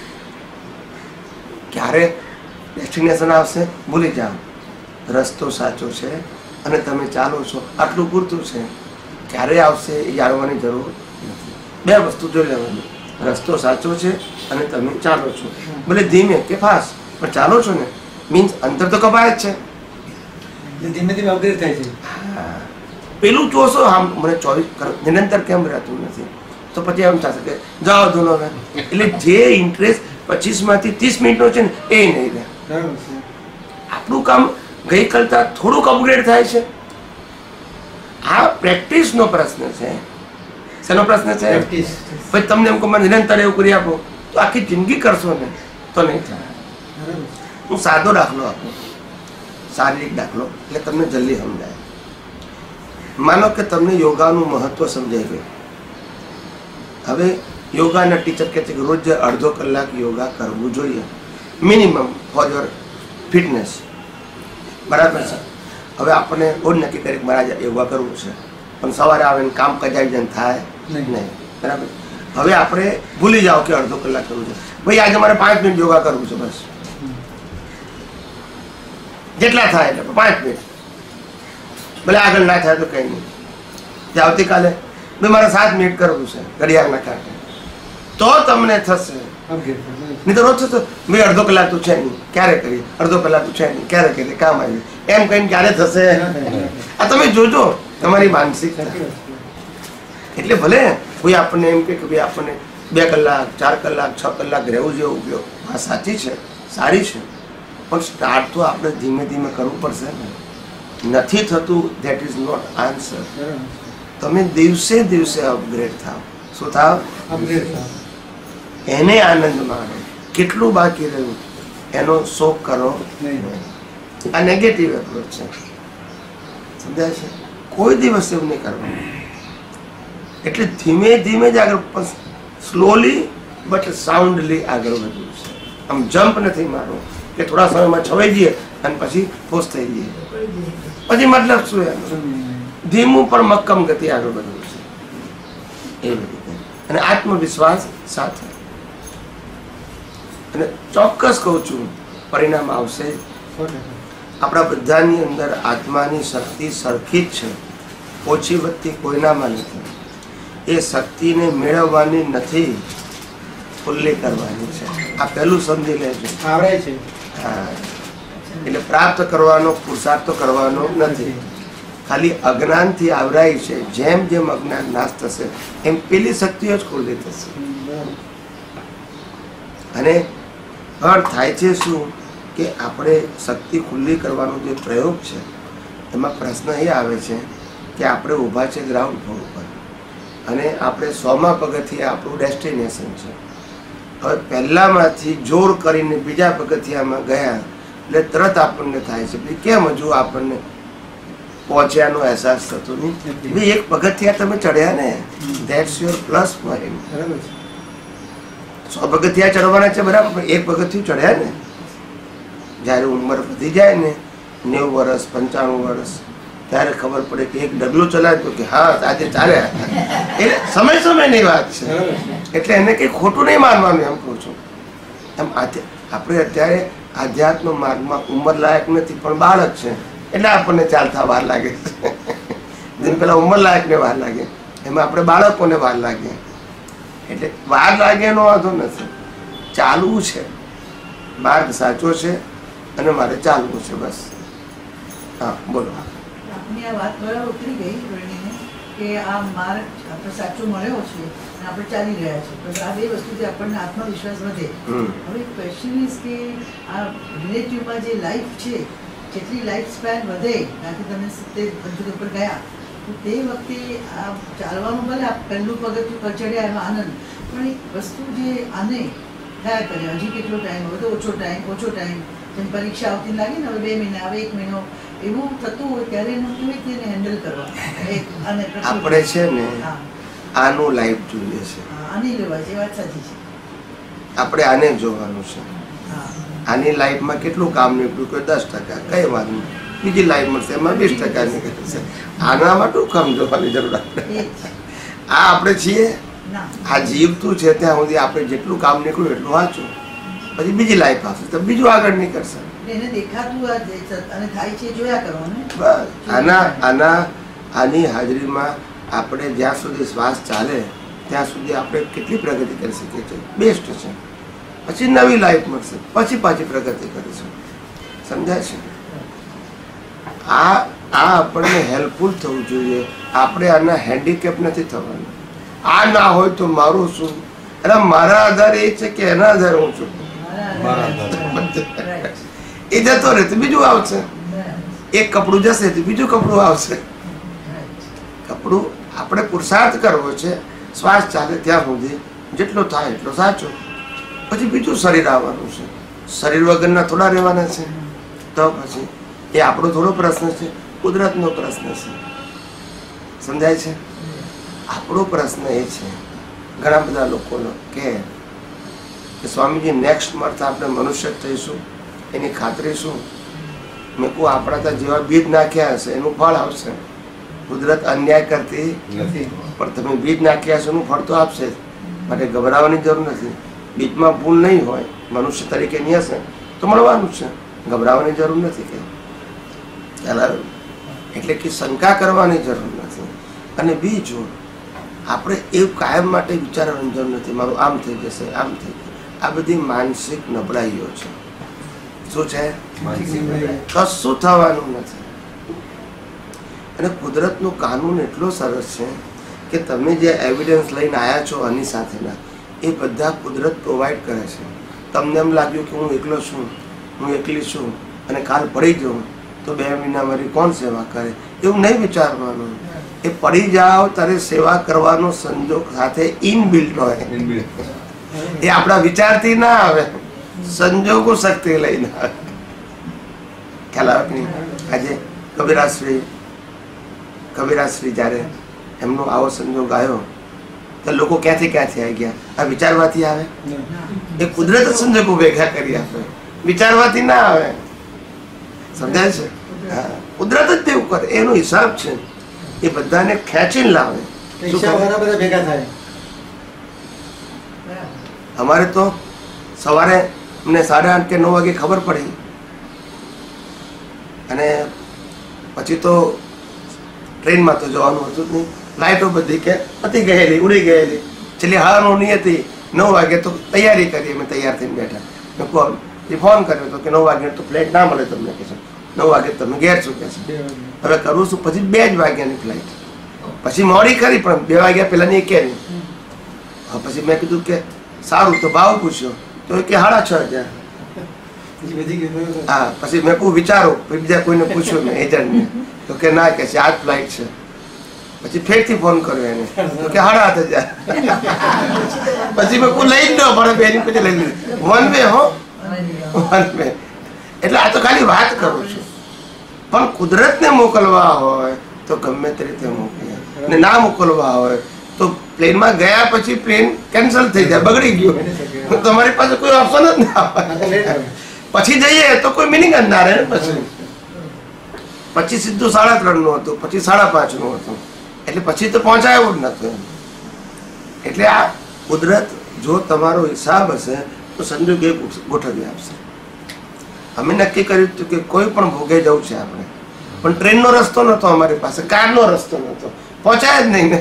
ક્યારે ડેસ્ટિનેશન આવશે ભૂલી જાઓ. રસ્તો સાચો છે અને તમે ચાલો છો, આટલું પૂરતું છે. ક્યારે આવશે એ જાણવાની જરૂર નથી. બે વસ્તુ જોઈ લેવાની, રસ્તો સાચો છે અને તમે ચાલો છો. ભલે ધીમે કે ફાસ્ટ પણ ચાલો છો ને, મીન્સ અંતર તો કપાય જ છે. ધીમે ધીમે અપગ્રેડ થાય છે. પેલું જોશો આમ મને ચોવીસ નિરંતર કેમ રહેતું નથી તો પછી એમ થશે કે જાઓ દોનો. એટલે જે ઇન્ટરેસ્ટ પચીસ માંથી ત્રીસ મિનિટનો છે ને એ નહીં રહે. આપણું કામ ગઈ કરતા થોડુંક અપગ્રેડ થાય છે. આ પ્રેક્ટિસનો પ્રશ્ન છે. શેનો પ્રશ્ન છે? પછી તમને એમ કહો મને નિરંતર એવું કરી આપો તો આખી જિંદગી કરશો ને તો નહીં થાય. હું સાદો દાખલો આપું, શારીરિક દાખલો, એટલે તમને જલ્દી સમજાય. માનો કે તમને યોગાનું મહત્વ સમજાઈ ગયું. હવે યોગાના ટીચર કહે છે કે રોજ અડધો કલાક યોગા કરવું જોઈએ મિનિમમ ફોર યોર ફિટનેસ. બરાબર છે? હવે આપણને રોજ નક્કી કરી કે મારે યોગા કરવું છે, પણ સવારે આવીને કામ કજાઈ જઈને થાય નહીં. બરાબર? હવે આપણે ભૂલી જાઓ કે અડધો કલાક કરવું છે. ભાઈ આજે મારે પાંચ મિનિટ યોગા કરવું છે, બસ જેટલા થાય એટલે પાંચ મિનિટ, ભલે આગળ ના થાય તો કંઈ નહીં. જે આવતીકાલે ભાઈ મારે સાત મિનિટ કરવું છે ઘડિયાળના કાંઠે, તો તમને થશે નહીં તો રોજ તો મેં અડધો કલાક તો છે નહીં, ક્યારે કરીએ, અડધો કલાક તો છે નહીં, ક્યારે કરીએ, કામ આવ્યું એમ કહીને ક્યારે થશે? આ તમે જોજો તમારી માનસિકતા. એટલે ભલે કોઈ આપણને એમ કે ભાઈ આપણને બે કલાક ચાર કલાક છ કલાક રહેવું જેવું ઉપયોગ, આ સાચી છે, સારી છે, પણ સ્ટાર્ટ તો આપણે ધીમે ધીમે કરવું પડશે ને. નથી થતું, ધેટ ઇઝ નોટ આન્સર. તમે દિવસે દિવસે અપગ્રેડ થાવ. શું થાવ? અપગ્રેડ થાવ. એને આનંદ માણો. કેટલું બાકી રહ્યું એનો શોક કરો નહીં. આ નેગેટિવ એપ્રોચ છે, સમજાય છે? કોઈ દિવસ એવું નહીં કરવાનું. એટલે ધીમે ધીમે જ આગળ, સ્લોલી બટ સાઉન્ડલી આગળ વધવું છે. આમ જમ્પ નથી મારવું કે થોડા સમયમાં છવાઈ જઈએ અને પછી ફોસ થઈ જઈએ, પછી મતલબ શું એમ? ધીમું પણ મક્કમ ગતિ આગળ વધવું છે એવી રીતે, અને આત્મવિશ્વાસ સાથે. અને ચોક્કસ કહું છું પરિણામ આવશે. આપણા બધાની અંદર આત્માની શક્તિ સરખી જ છે, ઓછી વધતી કોઈનામાં નથી. એ શક્તિને મેળવવાની નથી, ખુલ્લી કરવાની છે. આ પહેલું સમજી લેજો. આવડે છે. હા, એટલે પ્રાપ્ત કરવાનો પુરુષાર્થ કરવાનો નથી, ખાલી અજ્ઞાનથી આવરાય છે. જેમ જેમ અજ્ઞાન નાશ થશે એમ પેલી શક્તિઓ જ ખુલ્લી થશે. અને અર્થ થાય છે શું કે આપણે શક્તિ ખુલ્લી કરવાનો જે પ્રયોગ છે એમાં પ્રશ્ન એ આવે છે કે આપણે ઊભા છે ગ્રાઉન્ડ ફ્લોર ઉપર અને આપણે સોમાં પગથિયા આપણું ડેસ્ટિનેશન છે. હવે પહેલામાંથી જોર કરીને બીજા પગથિયામાં ગયા એટલે તરત આપણને થાય છે ભાઈ કેમ હજુ આપણને પહોંચ્યાનો અહેસાસ થતો નહીં. ભાઈ એક પગથિયા તમે ચડ્યા ને, ધેટ્સ યોર પ્લસ પોઈન્ટ. બરાબર છે. સો પગથિયા ચડવાના છે બરાબર, એક પગથિયું ચડ્યા ને. જ્યારે ઉંમર વધી જાય ને નેવું વર્ષ પંચાણું વર્ષ ત્યારે ખબર પડે કે એક ડગલું ચલાવ્યું કે હા આજે ચાલ્યા. એટલે સમય સમયની વાત છે, એટલે એને કંઈ ખોટું નહીં માનવાનું એમ કહું છું. એમ આપણે અત્યારે આધ્યાત્મ માર્ગમાં ઉંમર લાયક નથી પણ બાળક છે એટલે આપણને ચાલતા વાર લાગે છે. જેમ પેલા ઉંમર લાયકને વાર લાગે એમાં આપણે બાળકોને વાર લાગે. એટલે વાર લાગે એનો વાંધો નથી, ચાલવું છે, માર્ગ સાચો છે અને મારે ચાલવું છે બસ. હા બોલો. આપની આ વાત બરાબર ઉતરી ગઈ રોહિણીને કે આ માર્ગ આપણે સાચો મળ્યો છે અને આપણે ચાલી રહ્યા છે, પણ આ બે વસ્તુથી આપણને આત્મવિશ્વાસ વધે. હવે ક્વેશ્ચન ઇઝ કે આ રિલેટિવમાં જે લાઈફ છે, જેટલી લાઈફ સ્પેન વધે, ત્યાંથી તમે સિત્તેર પંચોતેર ઉપર ગયા તો તે વખતે આ ચાલવાનું ભલે આ પહેલું પગથિયું પર ચડ્યા એમાં આનંદ, પણ એક વસ્તુ જે આને થયા કરે હજી કેટલો ટાઈમ, હવે તો ઓછો ટાઈમ ઓછો ટાઈમ જેમ પરીક્ષા આવતી લાગે ને, હવે બે મહિના હવે એક મહિનો એવું થતું હોય ત્યારે એનું કેવી રીતે એને હેન્ડલ કરવા? આપણે છે ને આનું લાઈફ જોઈએ છે, આની લેવા છે, વાત સાચી છે. આપણે આને જોવાનું છે. આની લાઈફમાં કેટલું કામ નીકળ્યું કે દસ ટકા કઈ વાત નહીં, બીજી લાઈફ મળશે એમાં વીસ ટકા નીકળે છે. આનામાં શું કામ જોવાની જરૂર આપણે? આ આપણે છીએ, આ જીવતું છે ત્યાં સુધી આપણે જેટલું કામ નીકળ્યું એટલું વાંચું, પછી બીજી લાઈફ આવશે તો બીજું આગળ નીકળશે. એને દેખાતું અને થાય છે જોયા કરવાનું. બસ આના આના આની હાજરીમાં આપણે જ્યાં સુધી શ્વાસ ચાલે ત્યાં સુધી આપણે કેટલી પ્રગતિ કરી શકીએ છીએ, બેસ્ટ છે. પછી નવી લાઈફ મળશે, પછી પાછી પ્રગતિ કરીશું. સમજાય છે? આ આ આપણને હેલ્પફુલ થવું જોઈએ. આપણે આના હેન્ડીકેપ નથી થવાનું. આ ના હોય તો મારું શું? એટલે મારા આધારે એ છે કે એના આધારે હું છું. એ જતો રહે તો બીજું આવશે, એક કપડું જશે તો બીજું કપડું આવશે. કપડું આપણે પુરુષાર્થ કરવો છે, શ્વાસ ચાલે ત્યાં સુધી જેટલો થાય એટલો સાચો, પછી બીજું શરીર આવવાનું છે. શરીર વગરના થોડા રહેવાના છે, તો પછી એ આપણો થોડો પ્રશ્ન છે, કુદરતનો પ્રશ્ન છે. સમજાય છે? આપણો પ્રશ્ન એ છે, ઘણા બધા લોકોનો કે સ્વામીજી નેક્સ્ટ મર્થ આપણે મનુષ્ય થઈશું એની ખાતરી શું? મેં કહું આપણા ત્યાં જેવા બીજ નાખ્યા હશે એનું ફળ આવશે. કુદરત અન્યાય કરતી નથી, પણ તમે બીજ નાખ્યા હશે એનું ફળ તો આપશે, માટે ગભરાવાની જરૂર નથી. બીજમાં ભૂલ નહીં હોય, મનુષ્ય તરીકે નહીં હશે તો મળવાનું છે, ગભરાવાની જરૂર નથી. કે ખ્યાલ આવે? એટલે કે શંકા કરવાની જરૂર નથી. અને બીજું આપણે એવું કાયમ માટે વિચારવાની જરૂર નથી મારું આમ થઈ જશે આમ થઈ જશે. આ બધી માનસિક નબળાઈઓ છે. શું છે? કશું થવાનું નથી. અને કુદરતનો કાનૂન એટલો સરસ છે કે તમે જે એવિડન્સ લઈને આવ્યા છો આની સાથેના એ બધા કુદરત પ્રોવાઈડ કરે છે. તમને એમ લાગ્યું કે હું એકલો છું, હું એકલી છું અને કાલ પડી જાઉં તો બે મહિના મારી કોણ સેવા કરે, એવું નહીં વિચારવાનું. એ પડી જાઓ ત્યારે સેવા કરવાનો સંજોગ સાથે ઇનબિલ્ટ હોય. એ આપણા વિચારથી ના આવે, સંજોગો શક્તિ લઈને આવે. ખ્યાલ આવે કે નહીં? આજે કબીરાશ્રી કબીરાશ્રી જ્યારે એમનો આવો સંજોગ આવ્યો તો લોકો ક્યાંથી ક્યાંથી આવી ગયા? આ વિચારવાથી આવે? એ કુદરત સંજોગો ભેગા કરી આપે, વિચારવાથી ના આવે. સમજાય છે? હા, કુદરત જ તેવું કરે, એનો હિસાબ છે. એ બધાને ખેંચીને લાવે. ભેગા થાય. અમારે તો સવારે અમને સાડા આઠ કે નવ વાગે ખબર પડી અને પછી તો ટ્રેનમાં તો જવાનું હતું જ નહીં. લાઇટો બધી કે હતી ગયેલી, ઉડી ગયેલી. છેલ્લી હારનું નહીં હતી. નવ વાગે તો તૈયારી કરી, અમે તૈયાર થઈને બેઠા. મેં કહું એ ફોન કર્યો હતો કે નવ વાગે તો ફ્લાઇટ ના મળે તમને, કે છે નવ વાગે તમે ઘેર છો કે છે. હવે કરું છું પછી બે જ વાગ્યાની ફ્લાઇટ. પછી મોડી કરી પણ બે વાગ્યા પહેલાંની કે નહીં. પછી મેં કીધું કે સારું, તો ભાવ પૂછ્યો તો કે સાડા છ હજાર. હા, પછી મેં કહું વિચારો, બીજા કોઈને પૂછ્યું મેં એજન્ટને તો કે ના, કે છે આ જ ફ્લાઇટ છે. પછી ફેરથી ફોન કર્યો એને તો કે સાડા આઠ હજાર. પછી મેં કોઈ લઈ જ ન પડે, બેની પછી લઈ લીધું. વન વે હો, વન વે. એટલે આ તો ખાલી વાત કરું છું. પણ કુદરતને મોકલવા હોય તો ગમે તે રીતે મોકલે, ને ના મોકલવા હોય તો પ્લેનમાં ગયા પછી પ્લેન કેન્સલ થઈ જાય, બગડી ગયું. તમારી પાસે કોઈ ઓપ્શન જ ના હોય. પછી જઈએ તો કોઈ મિનિંગ જ ના રહે. પછી પછી સીધું સાડા ત્રણ નું હતું, પછી સાડા પાંચ નું હતું. એટલે પછી તો પહોંચાયું જ નતું. એટલે આ કુદરત જો તમારો હિસાબ હશે તો સંજોગ એ ગોઠવી આપશે. અમે નક્કી કર્યું હતું કે કોઈ પણ ભોગે જવું છે આપણે, પણ ટ્રેનનો રસ્તો નતો અમારી પાસે, કારનો રસ્તો નતો, પહોંચાય જ નહીં ને.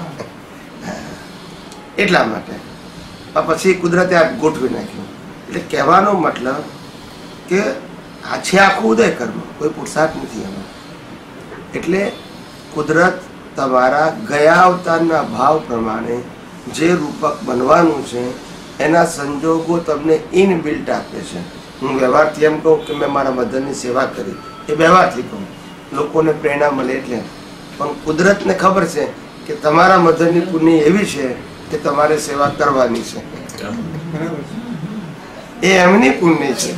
એટલા માટે પછી કુદરતે આ ગોઠવી નાખ્યું. એટલે કહેવાનો મતલબ કે આ છે આખું ઉદય કર્મ, કોઈ પુરુષાર્થ નથી એમાં. એટલે કુદરત તમારા ગયા અવતારના ભાવ પ્રમાણે જે રૂપક બનવાનું છે એના સંજોગો તમને ઇનબિલ્ટ આપે છે. હું વ્યવહારથી એમ કહું કે મેં મારા મધરની સેવા કરી, એ વ્યવહારથી કહું, લોકોને પ્રેરણા મળે એટલે. પણ કુદરતને ખબર છે કે તમારા મધરની પુણ્ય એવી છે કે તમારે સેવા કરવાની છે. એ એમની પુણ્ય છે,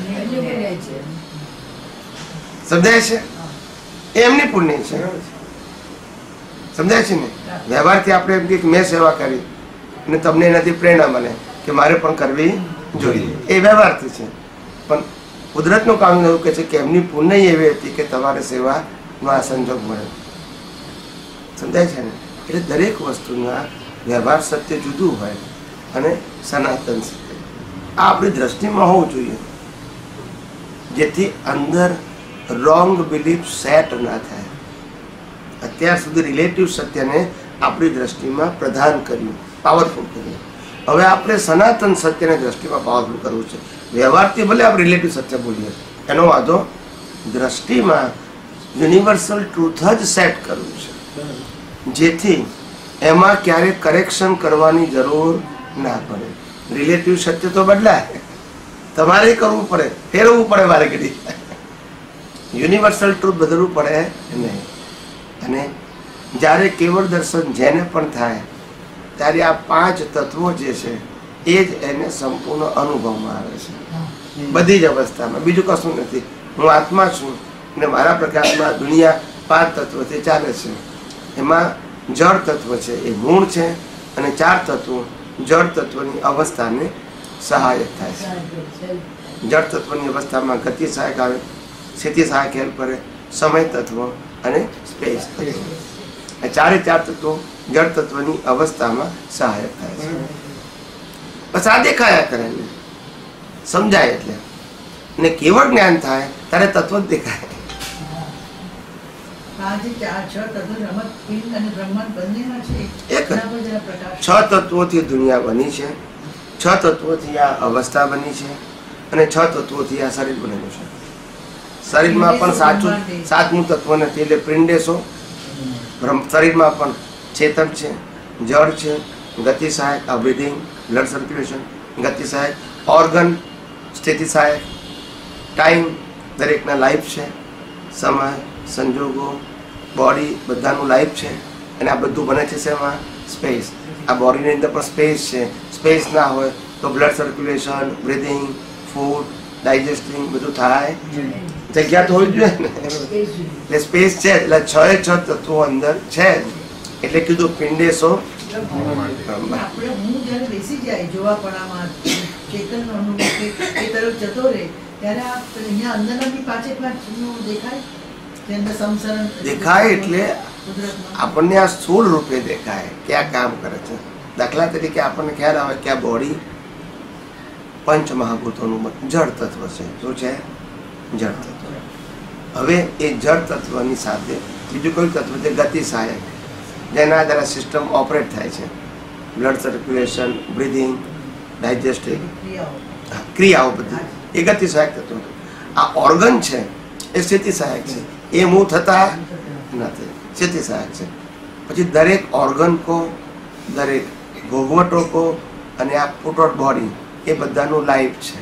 સમજાય છે? એ એમની પુણ્ય છે, સમજાય છે ને? વ્યવહારથી આપણે એમ કે મેં સેવા કરી અને તમને એનાથી પ્રેરણા મળે કે મારે પણ કરવી જોઈએ, એ વ્યવહારથી છે. પણ કુદરતનું કામ એવું કે છે કે એમની પુણ્ય એવી હતી કે તમારે સેવામાં સંજોગ મળે. સમજાય છે ને? એટલે દરેક વસ્તુના વ્યવહાર સત્ય જુદું હોય અને સનાતન સત્ય આ આપણી દ્રષ્ટિમાં હોવું જોઈએ, જેથી અંદર રોંગ બિલીફ સેટ ના થાય. અત્યાર સુધી રિલેટિવ સત્યને આપણી દ્રષ્ટિમાં પ્રધાન કર્યું, પાવરફુલ કર્યું. હવે આપણે સનાતન સત્યને દ્રષ્ટિમાં પાવરફુલ કરવું છે. વ્યવહારથી ભલે આપણે રિલેટિવ સત્ય બોલીએ એનો વાંધો, દ્રષ્ટિમાં યુનિવર્સલ ટ્રુથ જ સેટ કરવું છે, જેથી એમાં ક્યારેક કરેક્શન કરવાની જરૂર ના પડે. રિલેટિવ સત્ય તો બદલાય, તમારે કરવું પડે, ફેરવવું પડે વારે ઘડી. યુનિવર્સલ ટ્રુથ બદલવું પડે નહીં. અને જ્યારે કેવળ દર્શન જેને પણ થાય ત્યારે આ પાંચ તત્વો જે છે એ જ એને સંપૂર્ણ અનુભવમાં આવે છે, બધી જ અવસ્થામાં. બીજું કશું નથી. હું આત્મા છું ને મારા પ્રકાશમાં દુનિયા પાંચ તત્વથી ચાલે છે. એમાં જળ તત્વ છે, એ મૂળ છે, અને ચાર તત્વો જળ તત્વની અવસ્થાને સહાયક થાય છે. જળ તત્વની અવસ્થામાં ગતિ સહાયક આવે, સ્થિતિ સહાયક હેલ્પ કરે, સમય તત્વ અને સ્પેસ તત્વ. આ ચારે ચાર તત્વો જળ તત્વની અવસ્થામાં સહાયક થાય છે. બસ આ દેખાયા કરે ને સમજાય એટલે, ને કેવળ જ્ઞાન થાય ત્યારે તત્વ જ દેખાય. એક છ તત્વોથી દુનિયા બની છે. છ છ તત્વોથી આ અવસ્થા બની છે અને છ તત્વોથી આ શરીર બનેલું છે. શરીરમાં પણ સાચું સાતમું તત્વ નથી એટલે પિંડે સો. શરીરમાં પણ ચેતન છે, જળ છે, ગતિ સહાયક આ બ્રીધિંગ, બ્લડ સર્ક્યુલેશન, ગતિ સહાયક ઓર્ગન, સ્થિતિ સહાયક, ટાઈમ દરેકના લાઈફ છે, સમય, સંજોગો, બોડી બધાનું લાઈફ છે. અને આ બધું બને છે શેમાં? સ્પેસ. આ બોડીની અંદર પણ સ્પેસ છે. સ્પેસ ના હોય તો blood circulation, breathing, food, digesting બધું થાય. જગ્યા તો હોવી જોઈએ ને. એટલે સ્પેસ છે એટલે છ એ છ તત્વો અંદર છે જ. એટલે કીધું પિંડે સો. આપણે હું જ્યારે બેસી જાય જોવાપણામાં ચેતનનો અનુભવ કે એ તરફ જતો રહે ત્યારે આ અહીંયા અંદરના બી પાંચે પાંચનું દેખાય કે અંદર સંસરણ દેખાય એટલે કુદરતમાં આપણને આ સ્થૂળ રૂપે દેખાય કે આ કામ કરે છે. દાખલા તરીકે આપણને ખ્યાલ આવે કે આ બોડી પંચ મહાભૂતોનું જળ તત્વ છે. શું છે? જળ તત્વ. હવે એ જળ તત્વની સાથે બીજું કયું તત્વ છે? ગતિ સહાયક, જેના આધારે સિસ્ટમ ઓપરેટ થાય છે. બ્લડ સર્ક્યુલેશન, બ્રીધિંગ, ડાયજેસ્ટિંગ ક્રિયાઓ ક્રિયાઓ બધી એ ગતિ સહાયક તત્વો. આ ઓર્ગન છે એ સ્થિતિ સહાયક છે. એ મૂવ થતા નથી, સ્થિતિ સહાયક છે. પછી દરેક ઓર્ગન કો, દરેક ભોગવટો કો અને આ પુટોટ બોડી એ બધાનું લાઈફ છે.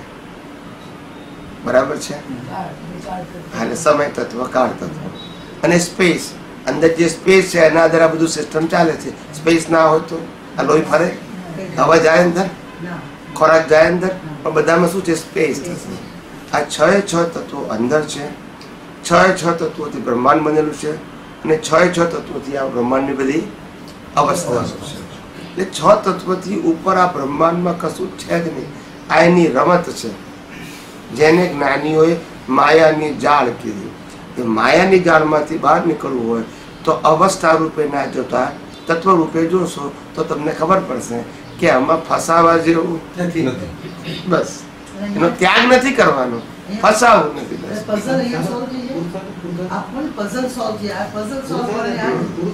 બરાબર છે? હાલે સમય તત્વ, કાળ તત્વ અને સ્પેસ. અંદર જે સ્પેસ છે એના આધારે આ બધું સિસ્ટમ ચાલે છે. સ્પેસ ના હોય તો આ લોહી ફરે, હવા જાય અંદર, ના ખોરાક જાય અંદર, પણ બધામાં શું છે? સ્પેસ થશે. આ છ એ છ તત્વો અંદર છે. છ એ છ તત્વોથી બ્રહ્માંડ બનેલું છે અને છ એ છ તત્વોથી આ બ્રહ્માંડની બધી અવસ્થાઓ છે. એટલે છ તત્વથી ઉપર આ બ્રહ્માંડમાં કશું છે જ નહીં. આ એની રમત છે, જેને જ્ઞાનીઓએ માયાની જાળ કીધી. કે માયાની જાળમાંથી બહાર નીકળવું હોય તો અવસ્થા રૂપે ના જોતા તત્વ રૂપે જોશો તો તમને ખબર પડશે કે આમાં ફસાવા જેવું નથી. બસ એનો ત્યાગ નથી કરવાનો, ફસાવું નથી. બસ પઝલ અહીંયા સોલ્વ થઈ જાય. આ પણ પઝલ સોલ્વ થઈ આ પઝલ સોલ્વ કરે આ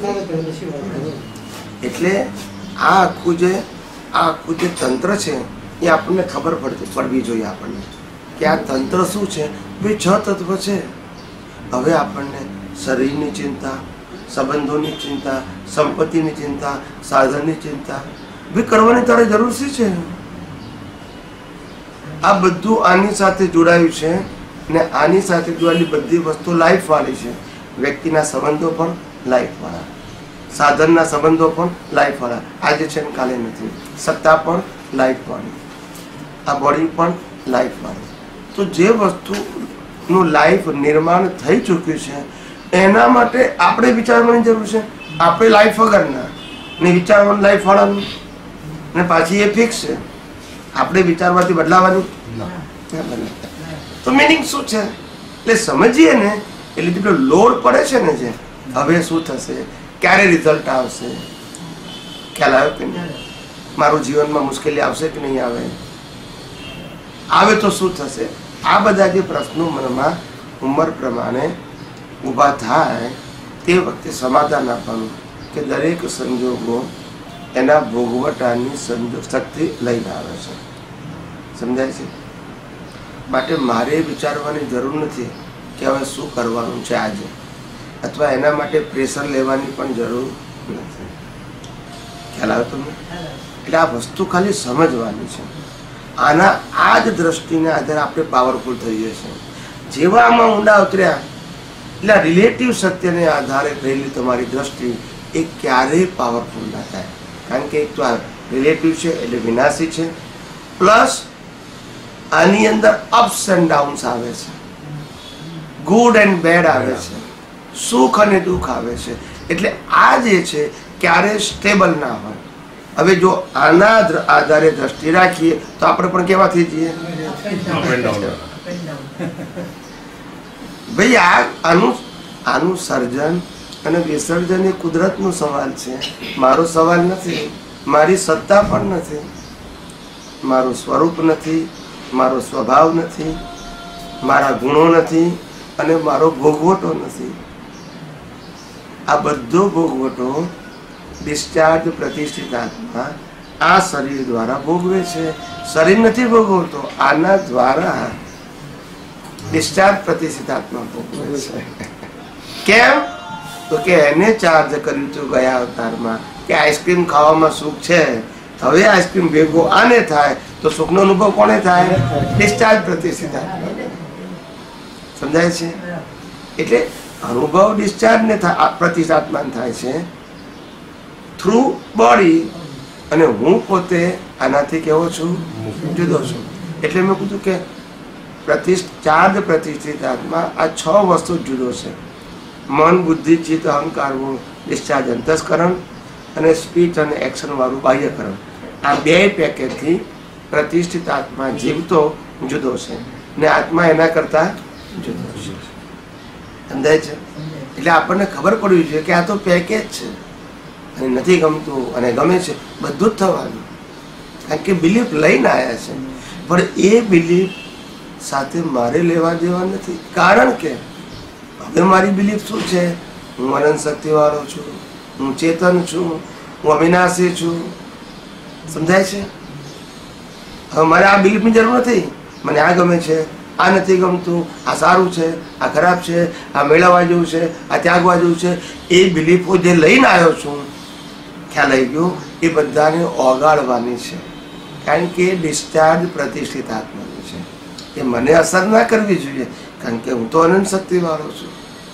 એટલે આ આખું જે આ આખું જે તંત્ર છે એ આપણને ખબર પડતી પડવી જોઈએ આપણને કે આ તંત્ર શું છે. ભાઈ છ તત્વ છે. હવે આપણને શરીરની ચિંતા, સંબંધોની ચિંતા, સંપત્તિની ચિંતા, સાધનની ચિંતા ભાઈ કરવાની તારે જરૂર શી છે? આ બધું આની સાથે જોડાયું છે ને આની સાથે જોડાયેલી બધી વસ્તુ લાઈફ વાળી છે. વ્યક્તિના સંબંધો પણ લાઈફ વાળા, સાધનના સંબંધો પણ લાઈફ વાળા, આજે છે ને કાલે નથી. સત્તા પણ લાઈફ વાળી, આ બોડી પણ લાઈફ વાળી. તો જે વસ્તુનું લાઈફ નિર્માણ થઈ ચૂક્યું છે એના માટે આપણે વિચારવાની જરૂર છે. આપણે લાઈફ વગરના ને વિચારવાનું લાઈફ વાળાનું ને પાછી એ ફિક્સ છે. આપણે વિચારવાથી બદલાવાનું તો મિનિંગ શું છે? એટલે સમજીએ ને એટલે જેટલો લોડ પડે છે ને જે હવે શું થશે, ક્યારે રિઝલ્ટ આવશે, ખ્યાલ આવ્યો કે નહીં? મારું જીવનમાં મુશ્કેલી આવશે કે નહીં આવે, આવે તો શું થશે? આ બધા જે પ્રશ્નો મનમાં ઉંમર પ્રમાણે ઊભા થાય તે વખતે સમાધાન આપવાનું કે દરેક સંજોગો એના ભોગવટાની સંજોગ શક્તિ લઈને આવે છે. સમજાય છે? માટે મારે વિચારવાની જરૂર નથી કે હવે શું કરવાનું છે આજે, અથવા એના માટે પ્રેશર લેવાની પણ જરૂર નથી. ખ્યાલ આવે તમને? એટલે આ વસ્તુ ખાલી સમજવાની છે. આના આ જ દ્રષ્ટિને આધારે આપણે પાવરફુલ થઈએ છીએ. જેવા આમાં ઊંડા ઉતર્યા એટલે રિલેટિવ સત્યને આધારે રહેલી તમારી દ્રષ્ટિ એ ક્યારેય પાવરફુલ ના થાય. કારણ કે એક તો આ રિલેટિવ છે એટલે વિનાશી છે, પ્લસ આની અંદર અપ્સ એન્ડ ડાઉન્સ આવે છે, ગુડ એન્ડ બેડ આવે છે, સુખ અને દુઃખ આવે છે. એટલે આ જે છે ક્યારેય સ્ટેબલ ના હોય. હવે જો આના આધારે દ્રષ્ટિ રાખીએ તો આપણે પણ કેવા થઈ જઈએ? ભાઈ આ આનું આનું સર્જન અને વિસર્જન એ કુદરતનો સવાલ છે, મારો સવાલ નથી, મારી સત્તા પણ નથી, મારું સ્વરૂપ નથી, મારો સ્વભાવ નથી, મારા ગુણો નથી અને મારો ભોગવટો નથી. આ બધો ભોગવટો ડિસ્ચાર્જ પ્રતિષ્ઠિત આત્મા આ શરીર દ્વારા ભોગવે છે. શરીર નથી ભોગવતો, આના દ્વારા ડિસ્ચાર્જ પ્રતિષ્ઠિત આત્મા ભોગવે છે. કેમ? તો કે એને ચાર્જ કર્યું હતું ગયા અવતારમાં કે આઈસ્ક્રીમ ખાવામાં સુખ છે, હવે આઈસ્ક્રીમ ભેગો આને થાય તો સુખનો અનુભવ કોને થાય? ડિસ્ચાર્જ પ્રતિષ્ઠિત આત્મા. સમજાય છે? એટલે અનુભવ ડિસ્ચાર્જ ને થાય, પ્રતિષ્ઠિત આત્માને થાય છે થ્રુ બોડી. અને હું પોતે આનાથી કેવો છું? જુદો છું. એટલે મેં કીધું કે પ્રતિષ્ઠાર્થ પ્રતિષ્ઠિત આત્મા આ છ વસ્તુ જુદો છે. મન, બુદ્ધિ, ચિત્ત, અહંકાર, ડિસ્ચાર્જ અંતસ્કરણ અને સ્પીચ અને એક્શન વાળું બાહ્યકરણ. આ બે પેકેજથી પ્રતિષ્ઠિત આત્મા જીવતો જુદો છે ને આત્મા એના કરતા જુદો છે. સમજાય છે? એટલે આપણને ખબર પડવી જોઈએ કે આ તો પેકેજ છે અને નથી ગમતું અને ગમે છે, બધું જ થવાનું. કારણ કે બિલીફ લઈને આવ્યા છે, પણ એ બિલીફ સાથે મારે લેવા દેવા નથી. કારણ કે હવે મારી બિલીફ શું છે? હું અનંત શક્તિ વાળો છું, હું ચેતન છું, હું અવિનાશી છું. સમજાય છે? હવે મારે આ બિલીફની જરૂર નથી. મને આ ગમે છે, આ નથી ગમતું, આ સારું છે, આ ખરાબ છે, આ મેળવવા જેવું છે, આ ત્યાગવા જેવું છે, એ બિલીફો જે લઈને આવ્યો છું, ખ્યાલ આવી ગયો, એ બધાને ઓગાળવાની છે. કારણ કે ડિસ્ચાર્જ પ્રતિષ્ઠિત આત્માની છે. એ મને અસર ના કરવી જોઈએ, કારણ કે હું તો અનંત શક્તિ વાળો છું.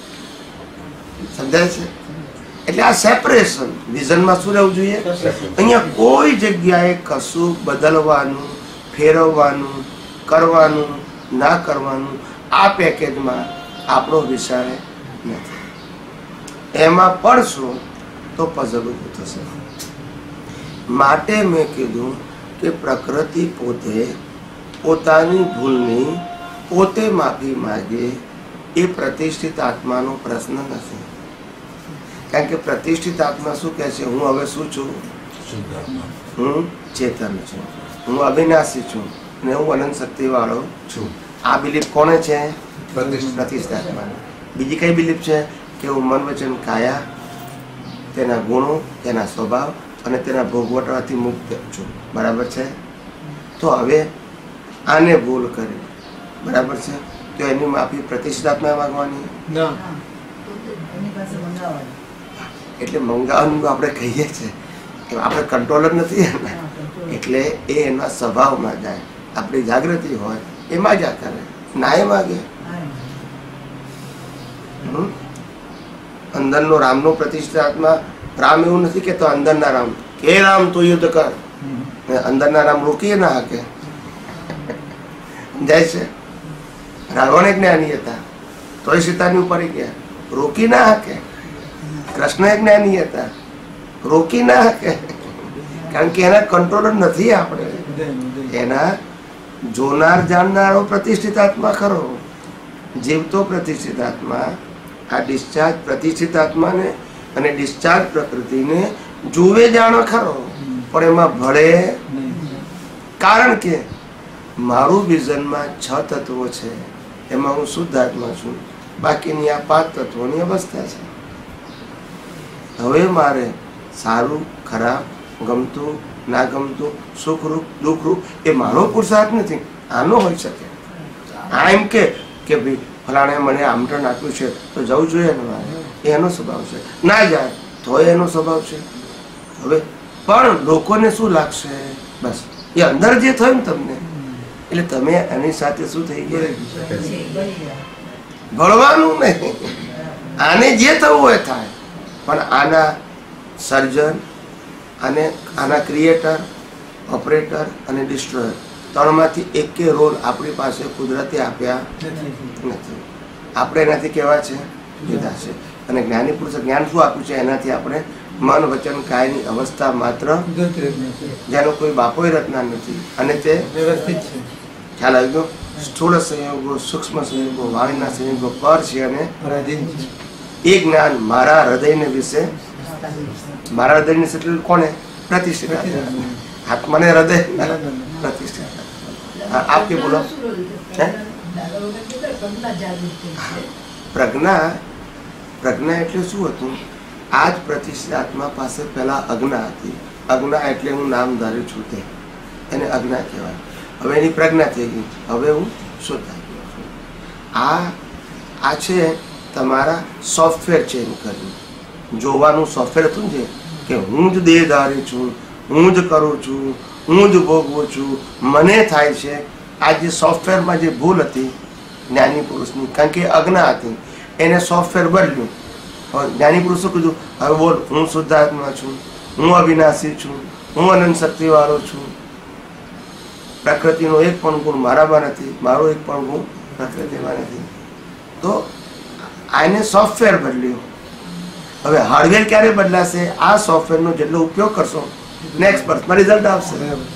સમજાય છે? એટલે આ સેપરેશન વિઝનમાં શું રહેવું જોઈએ? અહીંયા કોઈ જગ્યાએ કશું બદલવાનું, ફેરવવાનું, કરવાનું, ના કરવાનું આ પેકેજમાં આપણો વિષય નથી. એમાં પડશું તો પઝલ ઊભું થશે. માટે મેં કીધું કે પ્રકૃતિ પોતે પોતાની ભૂલની પોતે માફી માગે એ પ્રતિષ્ઠિત આત્માનો પ્રશ્ન નથી. કારણ કે પ્રતિષ્ઠિત આત્મા શું કહે છે? હું હવે શું છું? હું ચેતન છું, હું અવિનાશી છું અને હું અનંત શક્તિ વાળો છું. આ બિલીફ કોને છે? પ્રતિષ્ઠિત આત્માને. બીજી કઈ બિલીફ છે? કે હું મન, વચન, કાયા, તેના ગુણો, તેના સ્વભાવ અને તેના ભોગવટવાથી મુક્ત છું. બરાબર છે? તો હવે આને ભૂલ કરી, બરાબર છે, તો એની માફી પ્રતિષ્ઠિત આત્માએ માંગવાની? એની પાસે મંગાવવાની. એટલે મંગાવવાનું આપણે કહીએ છીએ કે આપણે કંટ્રોલર નથી એના. એટલે એ એના સ્વભાવમાં જાય. આપણી જાગૃતિ હોય એ માગ્યા કરે, ના એ માગે. અંદરનો રામનો પ્રતિષ્ઠિત આત્મા, રામ એવું નથી કેતો અંદરના રામ કે રામ તો યુદ્ધ કર, અંદરના રામ રોકીએ ના હાકે. જાય છે? રાવણ જ્ઞાની હતા તોય સીતાની ઉપર ગયા, રોકી ના હાકે. કૃષ્ણ જ્ઞાની હતા, રોકી ના હાકે. કારણ કે એના કંટ્રોલર નથી આપણે. એના જોનાર જાણનારો પ્રતિષ્ઠિત આત્મા ખરો, જીવતો પ્રતિષ્ઠિત આત્મા. આ ડિસ્ચાર્જ પ્રતિષ્ઠિત આત્માને અને ડિસ્ચાર્જ પ્રકૃતિને જુએ જાણો ખરો, પણ એમાં ભળે. કારણ કે મારું વિઝનમાં છ તત્વો છે, એમાં હું શુદ્ધ આત્મા છું, બાકીની આ પાંચ તત્વોની અવસ્થા છે. હવે મારે સારું, ખરાબ, ગમતું, ના ગમતું, સુખરૂપ, દુઃખરૂપ એ મારો પુરુષાર્થ નથી. આનો હોઈ શકે. આ એમ કે કે ભાઈ ફલાણે મને આમંત્રણ આપ્યું છે તો જવું જોઈએ ને મારે, એનો સ્વભાવ છે. ના જાય તો એનો સ્વભાવ છે. હવે પણ લોકોને શું લાગશે? બસ એ અંદર જે થયું ને તમને, એટલે તમે એની સાથે શું થઈ ગયા? ભળવાનું નહીં. આને જે થવું હોય થાય, પણ આના સર્જન અને આના ક્રિએટર, ઓપરેટર અને ડિસ્ટ્રોયર ત્રણમાંથી એક રોલ આપણી પાસે કુદરતે આપ્યા નથી. આપણે એનાથી કેવા છે? જુદા છે. અને જ્ઞાની પુરુષે જ્ઞાન શું આપ્યું છે? એનાથી આપણે મન, વચન, કાયની અવસ્થા માત્ર, જેનો કોઈ બાપોય રચના નથી, અને તે વ્યવસ્થિત છે. ખ્યાલ આવી ગયો? સ્થૂળ સંયોગો, સૂક્ષ્મ સંયોગો, વાણીના સંયોગો પર છે અને એ જ્ઞાન મારા હૃદયને વિશે, મારા હૃદયને એટલે કોને? પ્રતિષ્ઠિત આત્માને હૃદય પ્રતિષ્ઠિત. આપ કે બોલો? પ્રજ્ઞા, પ્રજ્ઞા એટલે શું હતું? આ જ પ્રતિષ્ઠિત આત્મા પાસે પહેલા અજ્ઞા હતી, અજ્ઞા એટલે હું નામ ધાર્યું છું તે, એને અજ્ઞા કહેવાય. હવે એની પ્રજ્ઞા થઈ ગઈ, હવે હું શુદ્ધ થઈ ગયો છું. આ આ છે તમારા સોફ્ટવેર ચેન્જ કર્યું. જોવાનું સોફ્ટવેર હતું ને કે હું જ દેહધારી છું, હું જ કરું છું, હું જ ભોગવું છું, મને થાય છે. આ જે સોફ્ટવેરમાં જે ભૂલ હતી જ્ઞાની પુરુષની, કારણ કે અજ્ઞા હતી, એને સોફ્ટવેર બદલ્યું. હવે જ્ઞાની પુરુષો કીધું હવે બોલ હું શુદ્ધાત્મા છું, હું અવિનાશી છું, હું અનંત શક્તિવાળો છું, પ્રકૃતિનો એક પણ ગુણ મારામાં નથી, મારો એક પણ ગુણ પ્રકૃતિમાં નથી. તો આને સોફ્ટવેર બદલ્યું. હવે હાર્ડવેર ક્યારે બદલાશે? આ સોફ્ટવેરનો જેટલો ઉપયોગ કરશો નેક્સ્ટ બર્થમાં રિઝલ્ટ આવશે.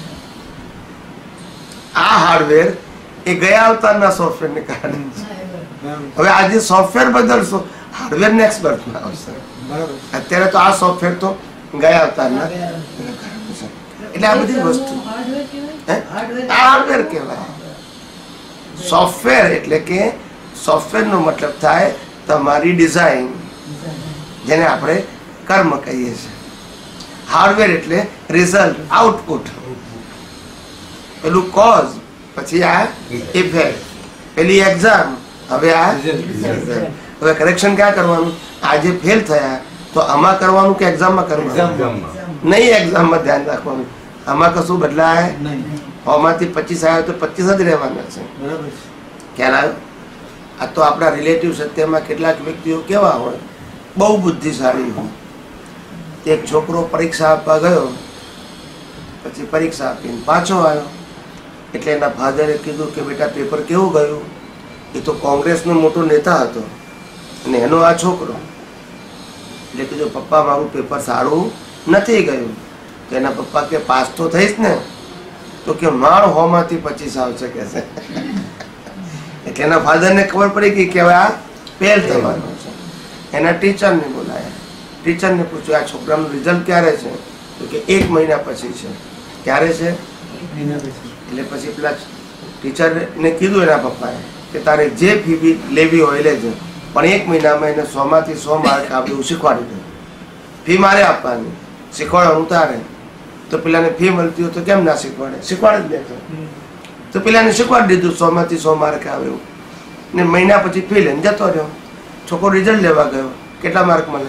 આ હાર્ડવેર એ ગયા અવતારના સોફ્ટવેરને કારણે છે. હવે આજે સોફ્ટવેર બદલશો, હાર્ડવેર નેક્સ્ટ બર્થમાં આવશે. અત્યારે તો આ સોફ્ટવેર તો ગયા અવતારના છે. એટલે આ બધી વસ્તુ હાર્ડવેર કહેવાય. સોફ્ટવેર એટલે કે સોફ્ટવેરનો મતલબ થાય તમારી ડિઝાઇન, જેને આપણે કર્મ કહીએ છીએ. હાર્ડવેર એટલે રિઝલ્ટ, આઉટપુટ. પેલું કોઝ, પછી આ ઇફેક્ટ, પેલી એક્ઝામ, હવે આ રિઝલ્ટ. હવે કરેક્શન ક્યાં કરવાનું? આજે ફેલ થયા તો આમાં કરવાનું કે એક્ઝામમાં કરવાનું? નહીં, એક્ઝામમાં ધ્યાન રાખવાનું. આમાં કશું બદલાય માંથી પચીસ આવ્યો તો પચીસ જ રહેવાના છે. ખ્યાલ આવ્યો? આ તો આપણા રિલેટિવ સત્યમાં કેટલાક વ્યક્તિઓ કેવા હોય, બહુ બુદ્ધિશાળી હોય. એક છોકરો પરીક્ષા આપવા ગયો, પછી પરીક્ષા આપીને પાછો આવ્યો. એટલે એના ફાધરે કીધું કે બેટા પેપર કેવું ગયું? એ તો કોંગ્રેસનો મોટો નેતા હતો અને એનો આ છોકરો. એટલે કીધું પપ્પા મારું પેપર સારું નથી ગયું. તો એના પપ્પા કે પાસ તો થઈશ ને? તો કે માણ હોમાંથી પચીસ આવશે કે છે. એટલે એના ફાધરને ખબર પડી ગઈ કે હવે આ ફેલ થવાનું છે. એના ટીચરને બોલાયા. ટીચરને પૂછ્યું આ છોકરાનું રિઝલ્ટ ક્યારે છે? તો કે એક મહિના પછી છે. ક્યારે છે? એટલે પછી પેલા ટીચરને કીધું એના પપ્પાએ કે તારે જે ફી લેવી હોય લેજે, પણ એક મહિનામાં એને સો માંથી સો માર્ક આપ્યું શીખવાડી દે. ફી મારે આપવાની, શીખવાડવાનું તારે. તો પેલાને ફી મળતી હોય તો કેમ ના શીખવાડે? શીખવાડી જ દેતો. તો પેલાને શીખવાડી દીધું, સો માંથી સો માર્ક આવ્યું ને મહિના પછી ફી લઈને જતો રહ્યો. છોકરો રિઝલ્ટ લેવા ગયો, કેટલા માર્ક મળે?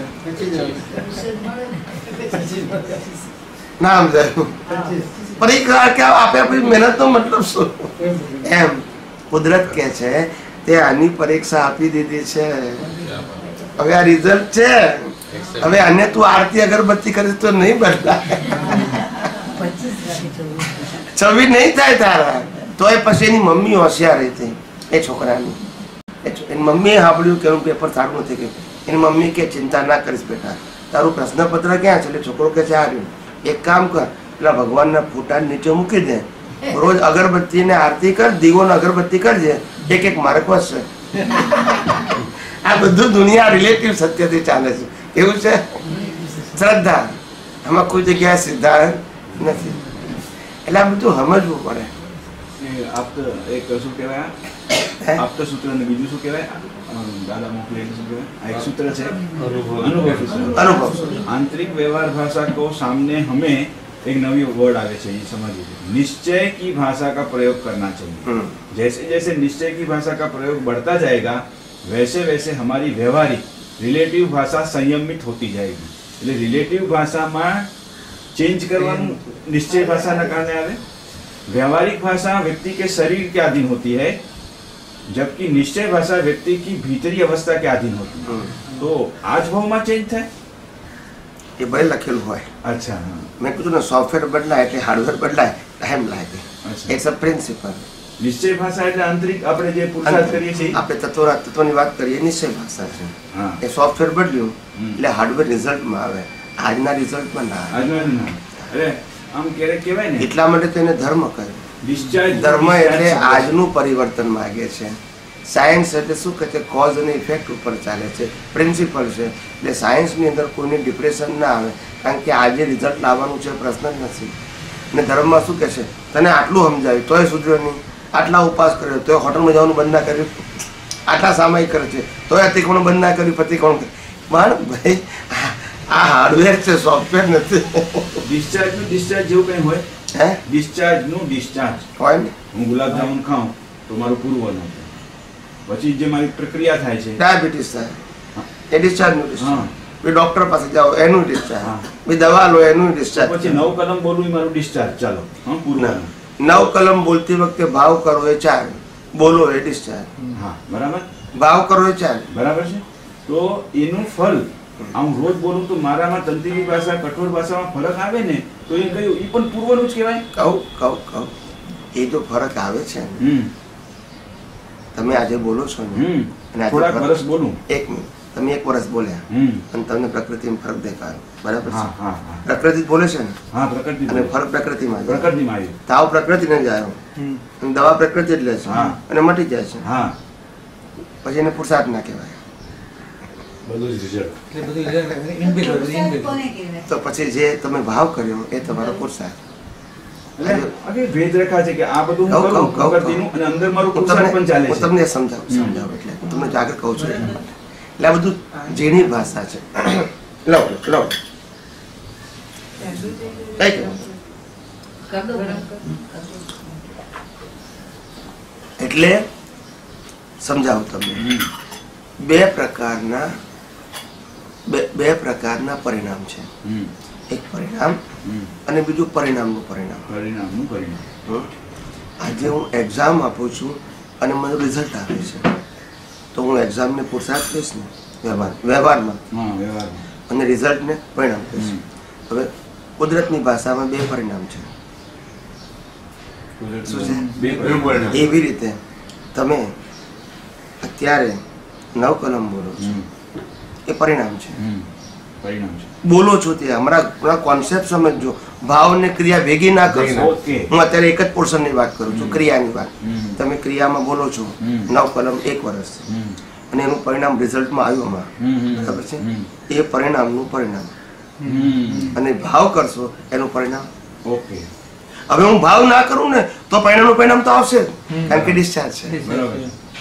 ના સમજાયું? પરીક્ષા આપે પછી મહેનત નો મતલબ શું? એમ કુદરત કે છે તે આની પરીક્ષા આપી દીધી છે, હવે આ રિઝલ્ટ છે. હવે આને તું આરતી અગરબત્તી કરીશ તો નહીં બદલાય, છવી નહીં થાય તારા. તો એ પછી એની મમ્મી હોશિયાર હતી એ છોકરાની. એની મમ્મીએ સાંભળ્યું કે એનું પેપર સારું નથી ગયું. એની મમ્મી કે ચિંતા ના કરીશ બેટા, તારું પ્રશ્નપત્ર ક્યાં છે? એટલે છોકરો કે છે આવ્યું. એક કામ કર, પેલા ભગવાનના ફોટા નીચે મૂકી દે, રોજ અગરબત્તી ને આરતી કર, દીવો ને અગરબત્તી કરજે, એક એક માર્ક વધશે. આ બધું દુનિયા રિલેટિવ સત્યથી ચાલે છે. એવું છે શ્રદ્ધા, આમાં કોઈ જગ્યાએ સિદ્ધાંત નથી. એટલે આ બધું સમજવું પડે. આપતો એક શું કહેવાય, આપતો સૂત્ર અને બીજું શું કહેવાય? દાદા મોકલે શું કહેવાય? આ એક સૂત્ર છે અનુભવ સૂત્ર. અનુભવ आंतरिक व्यवहार भाषा को सामने हमें एक नवी वर्ड आगे चाहिए समझिए, निश्चय की भाषा का प्रयोग करना चाहिए. जैसे जैसे निश्चय की भाषा का प्रयोग बढ़ता जाएगा वैसे वैसे हमारी व्यवहारिक रिलेटिव भाषा संयमित होती जाएगी. એટલે રિલેટિવ ભાષામાં ચેન્જ કરવાનું નિશ્ચય ભાષાના કારણે આવે. व्यवहारिक भाषा व्यक्ति के शरीर के अधीन होती है, जबकि निश्चय भाषा व्यक्ति की भीतरी अवस्था के अधीन होती है. तो आज भावમાં ચેન્જ થાય એ ભલે લખેલું હોય. અચ્છા, મેં કીધું ને સોફ્ટવેર બદલાય એટલે હાર્ડવેર બદલાય, ટાઈમ લાગે. It's a principle. નિશ્ચય ભાષા એટલે આંતરિક આપણે જે પુરુષાર્થ કરીએ છીએ, આપણે તત્વ તત્વની વાત કરીએ, નિશ્ચય ભાષા છે. એ સોફ્ટવેર બદલ્યું એટલે હાર્ડવેર રિઝલ્ટમાં આવે, આજના રિઝલ્ટમાં ના આવે. અરે આમ ક્યારેક કહેવાય ને, એટલા માટે તો એને ધર્મ કહે. ધર્મ એટલે આજનું પરિવર્તન માંગે છે. સાયન્સ એટલે શું કહે છે? કોઝ અને ઇફેક્ટ ઉપર ચાલે છે, પ્રિન્સિપલ છે. એટલે સાયન્સની અંદર કોઈને ડિપ્રેશન ના આવે, કારણ કે આજે રિઝલ્ટ લાવવાનું છે, પ્રશ્ન જ નથી. અને ધર્મમાં શું કહે છે? તને આટલું સમજાવ્યું તોય સુધર્યો નહીં, આટલા ઉપવાસ કર્યો તોય હોટલમાં જવાનું બંધ ના કર્યું, આટલા સામાયિક કરે છે તોય અતિક્રમણ બંધ ના કર્યું, પ્રતિક્રમણ. પણ ભાઈ આ હાર્ડવેર છે, સોફ્ટવેર નથી. ડિસ્ચાર્જ નું ડિસ્ચાર્જ જેવું કઈ હોય? હે ડિસ્ચાર્જ નું ડિસ્ચાર્જ. હોય ને. હું ગુલાબ જામુન ખાઉં તો મારું પૂર્વનું છે, પછી જે મારી પ્રક્રિયા થાય છે, ડાયાબિટીસ થાય એ ડિસ્ચાર્જ નું ડિસ્ચાર્જ. હા. બી ડોક્ટર પાસે જાઓ એનું ડિસ્ચાર્જ, હા. બી દવા લો એનું ડિસ્ચાર્જ. પછી નવ કલમ બોલવું એ મારું ડિસ્ચાર્જ. ચાલો, હા, પૂર્વનું. નવ કલમ બોલતી વખતે ભાવ કરો એ ચાર, બોલો એ ડિસ્ચાર્જ. હા, બરાબર. ભાવ કરો એ ચાર. બરાબર છે. તો એનું ફલ આમ રોજ બોલું તો મારામાં તંત્રી ભાષા કઠોર ભાષામાં ફરક આવે ને, તો એ કયું? એ પણ પૂર્વનું જ કહેવાય. કહું કહું કહું એ તો ફરક આવે છે ને. હમ તમે આજે બોલો છો ને, હમ અને આજે થોડાક ફરક- વર્ષ બોલું. એક મિનિટ, તમે એક વર્ષ બોલ્યા હમ અને તમને પ્રકૃતિમાં ફરક દેખાયો, બરાબર હા છે? હા હા પ્રકૃતિ જ બોલે છે ને, હા, પ્રકૃતિ અને ફરક પ્રકૃતિમાં જ. પ્રકૃતિમાં આવ્યું. તાવ પ્રકૃતિને જ આવ્યો અને દવા પ્રકૃતિ જ લે છે હા. અને મટી જાય છે. હા, પછી એને પુરુષાર્થ ના કહેવાય. બધું જ રિઝલ્ટ. એટલે બધું ઇનબિલ્ટ હોય, પુરુષાર્થ ઇનબિલ્ટ. કોને કહેવાય? તો પછી જે તમે ભાવ કર્યો એ તમારો પુરુષાર્થ. એટલે આ ભેદ રેખા છે કે આ બધું હું કહું, કરું કહું, કહું, પ્રકૃતિનું, અને અંદર મારું હું પુરુષાર્થ તમને પણ ચાલે હું છે. તમને સમજાવું સમજાવું એટલે હું તમને જાગૃત કહું છું એટલે એટલે આ બધું ઝીણી ભાષા છે. લો લો કઈ કહ્યું? કર દો, ગરમ કર. એટલે સમજાવું તમને. હમ. બે પ્રકારના બે બે પ્રકારના પરિણામ છે. હમ. એક પરિણામ હમ. અને બીજું પરિણામનું પરિણામ. પરિણામનું પરિણામ. હમ. આજે હું એક્ઝામ આપું છું અને મને રિઝલ્ટ આવે છે, તો હું એક્ઝામને પુરુષાર્થ કહીશ ને વ્યવહાર વ્યવહારમાં, હા, વ્યવહારમાં. અને રિઝલ્ટને પરિણામ કહીશ. હમ. હવે કુદરતની ભાષામાં બે પરિણામ છે. શું છે? બે પરિણામ. એવી રીતે તમે અત્યારે નવ કલમ બોલો છો હમ. એ પરિણામ છે. હમ. પરિણામ છે. બોલો છો તે હમણાં કોન્સેપ્ટ સમજજો. ભાવ ને ક્રિયા ભેગી ના કરશો. ઓકે. હું અત્યારે એક જ પોર્શનની વાત કરું છું, ક્રિયાની વાત. હમ. તમે ક્રિયામાં બોલો છો હમ. નવ કલમ એક વર્ષ, હમ. અને એનું પરિણામ રિઝલ્ટમાં આવ્યું હમણાં, હમ. હમ. બરાબર છે? હમ. એ પરિણામનું પરિણામ. હમ. અને ભાવ કરશો એનું પરિણામ. ઓકે. હવે હું ભાવ ના કરું ને તો પરિણામનું પરિણામ તો આવશે જ, કારણ કે ડિસ્ચાર્જ છે. બરાબર.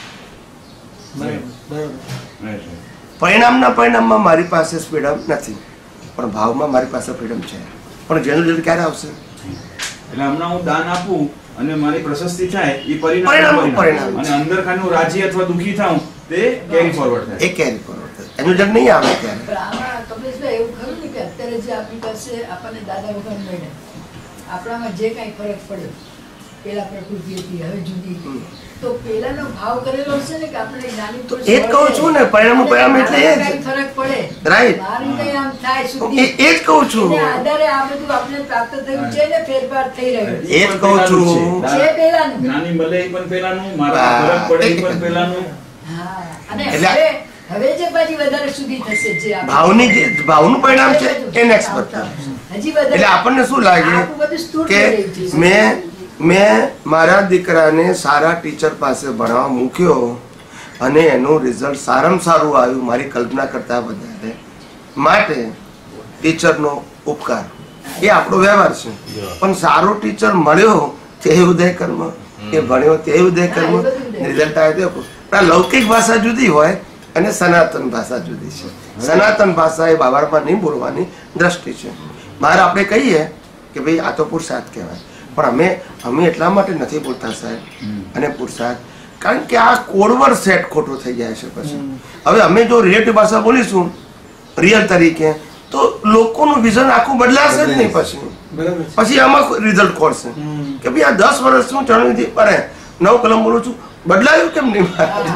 બરાબર, બરાબર. Right, right. પરિણામના પરિણામમાં મારી પાસે ફ્રીડમ નથી, પણ ભાવમાં મારી પાસે ફ્રીડમ છે. પણ જેનું રિઝલ્ટ ક્યારે આવશે? એટલે હમણાં હું દાન આપું અને મારી પ્રશસ્તિ થાય એ પરિણામ પરિણામનું પરિણામ. પરિણામ. અને અંદર ખાનું રાજી અથવા દુખી થાઉં તે કેરી ફોરવર્ડ થાય. એ કેરી ફોરવર્ડ થાય. એનું રિઝલ્ટ નહીં આવે ત્યારે. પણ આમાં કમલેશભાઈ એવું ખરું ને કે અત્યારે જે આપણી પાસે આપણને દાદા ભગવાન મળ્યા, આપણામાં જે કાંઈ ફરક પડ્યો, પેલા પ્રકૃતિ હતી હવે જુદી, તો પેલાનો ભાવ કરેલો હશે ને કે આપણે જ્ઞાની તો એ જ કહું છું ને, પરિણામનું પરિણામ એટલે એ જ. કાંઈ ફરક પડે, Right. મારી કંઈ આમ થાય એ શુદ્ધિ, એ જ કહું છું. એને આધારે આ બધું આપણે પ્રાપ્ત થયું છે ને ફેરફાર થઈ રહ્યો છે. એ જ કહું છું. છે પેલાનું. જ્ઞાની મળે એ પણ પેલાનું, મારા ફરક પડે એ પણ પેલાનું. હા, અને એટલે- હવે હવે જે પાછી વધારે સુધી થશે જે આપણે- ભાવની જે ભાવનું પરિણામ છે એ નેક્સ્ટ વસ્તુ. હજી વધારે એટલે આપણને શું લાગે આખું બધું સ્થૂળ કે થઈ રહ્યું છે. મેં મેં મારા દીકરાને સારા ટીચર પાસે ભણવા મૂક્યો અને એનું રિઝલ્ટ સારામાં સારું આવ્યું મારી કલ્પના કરતા વધારે, માટે ટીચરનો ઉપકાર એ આપણો વ્યવહાર છે. પણ સારો ટીચર મળ્યો તે ઉદય કર્મ, એ ભણ્યો તે ઉદય કર્મ, રિઝલ્ટ આવ્યો તે. પણ આ લૌકિક ભાષા જુદી હોય અને સનાતન ભાષા જુદી છે. સનાતન ભાષા એ બાબામાં નહીં બોલવાની દ્રષ્ટિ છે. બહાર આપણે કહીએ કે ભાઈ આ તો પુરુષાર્થ કહેવાય, પણ અમે અમે એટલા માટે નથી બોલતા સાહેબ અને પુરુષાર્થ, કારણ કે આ કોડવર સેટ ખોટો થઈ જાય છે. પછી હવે અમે જો રિલેટિવ ભાષા બોલીશું રિયલ તરીકે તો લોકોનું વિઝન આખું બદલાશે જ નહીં. પછી બરાબર છે. પછી આમાં રિઝલ્ટ ખોરશે હમ. કે ભાઈ આ દસ વર્ષનું ચણવી અરે નવ કલમ બોલું છું, બદલાયું કેમ નહીં?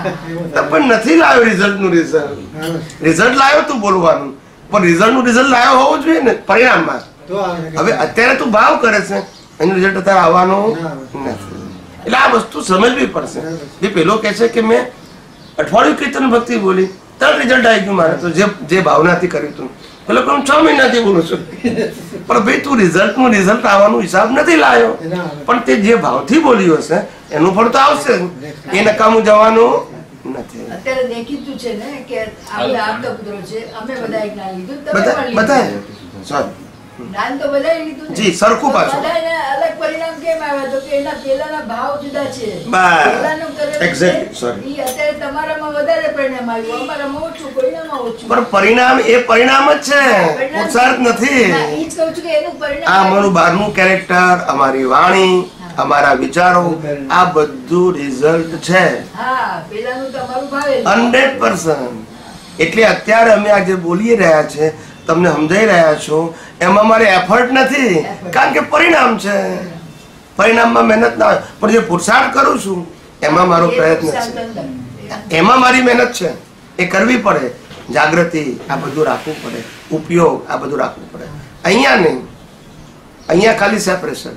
પણ નથી લાવ્યો રિઝલ્ટનું રિઝલ્ટ. બરાબર. રિઝલ્ટ લાવ્યો તું બોલવાનું, પણ રિઝલ્ટનું રિઝલ્ટ લાવ્યો હોવું જોઈએ ને પરિણામમાં. તો આવે ને. હવે અત્યારે તું ભાવ કરે છે, એનું રિઝલ્ટ અત્યારે આવવાનું ના આવે. નથી. એટલે આ વસ્તુ સમજવી પડશે. જે પેલો કહે છે કે મેં અઠવાડિયું કીર્તન ભક્તિ બોલી તરત રિઝલ્ટ આવી ગયું મારે, તો જે જે ભાવનાથી કર્યું હતું. પેલો કહું છ મહિનાથી બોલું છું, પણ ભાઈ તું રિઝલ્ટનું રિઝલ્ટ આવવાનું હિસાબ નથી લાવ્યો. ના આવે. પણ તે જે ભાવથી બોલ્યું હશે એનું ફળ તો આવશે જ. એ નકામું જવાનું નથી. અત્યારે દેખીતું છે ને કે આપણે આપતા પુત્રો છે, અમે બધા જ્ઞાન લીધું, તમે બધા પણ બધા લીધું. સોરી જ્ઞાન તો બધાએ લીધું ને. જી, સરખું પાછું. બધાને અલગ પરિણામ કેમ આવ્યા તો કે એના પેલાના ભાવ જુદા છે. બસ. પેલાનું કરેલું Exactly, છે, sorry. ઈ અત્યારે તમારામાં વધારે પરિણામ આવ્યું, અમારામાં ઓછું, કોઈનામાં ઓછું. પણ પરિણામ એ પરિણામ જ છે, પુરુષાર્થ નથી. ના, ઈ જ કહું છું કે એનું પરિણામ આ અમારું બહારનું કેરેક્ટર, અમારી વાણી, અમારા વિચારો, આ બધું રિઝલ્ટ છે હા, પેલાનું તમારું ભાવે હંડ્રેડ પર્સન્ટ. એટલે અત્યારે અમે આજે બોલી રહ્યા છે, તમને સમજાઈ રહ્યા છો, એમાં મારે એફર્ટ નથી, કારણ કે પરિણામ છે. પરિણામમાં મહેનત ના હોય, પણ જે પુરુષાર્થ કરું છું એમાં મારો પ્રયત્ન છે, એમાં મારી મહેનત છે, એ કરવી પડે. જાગૃતિ આ બધું રાખવું પડે, ઉપયોગ આ બધું રાખવું પડે. અહીંયા નહીં, અહીંયા ખાલી સેપરેશન.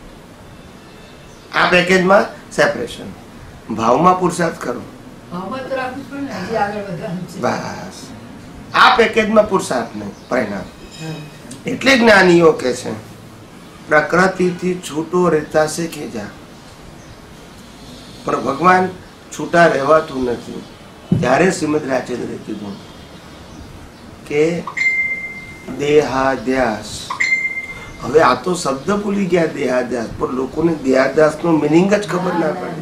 આ પેકેજમાં સેપરેશન. ભાવમાં પુરુષાર્થ કરો, ભાવમાં તો રાખવું જ પડે ને, હજી આગળ વધવાનું છે. બસ. આ પેકેજમાં પુરુષાર્થ નહીં, પરિણામ. એટલે જ્ઞાનીઓ કે છે પ્રકૃતિથી છૂટો રહેતા શીખી જા. પણ ભગવાન છૂટા રહેવાતું નથી. ત્યારે શ્રીમદ રાજચંદ્રે કીધું કે દેહાદ્યાસ. હવે આ તો શબ્દ ભૂલી ગયા દેહાદ્યાસ, પણ લોકોને દેહાદ્યાસ નો મિનિંગ જ ખબર ના પડે.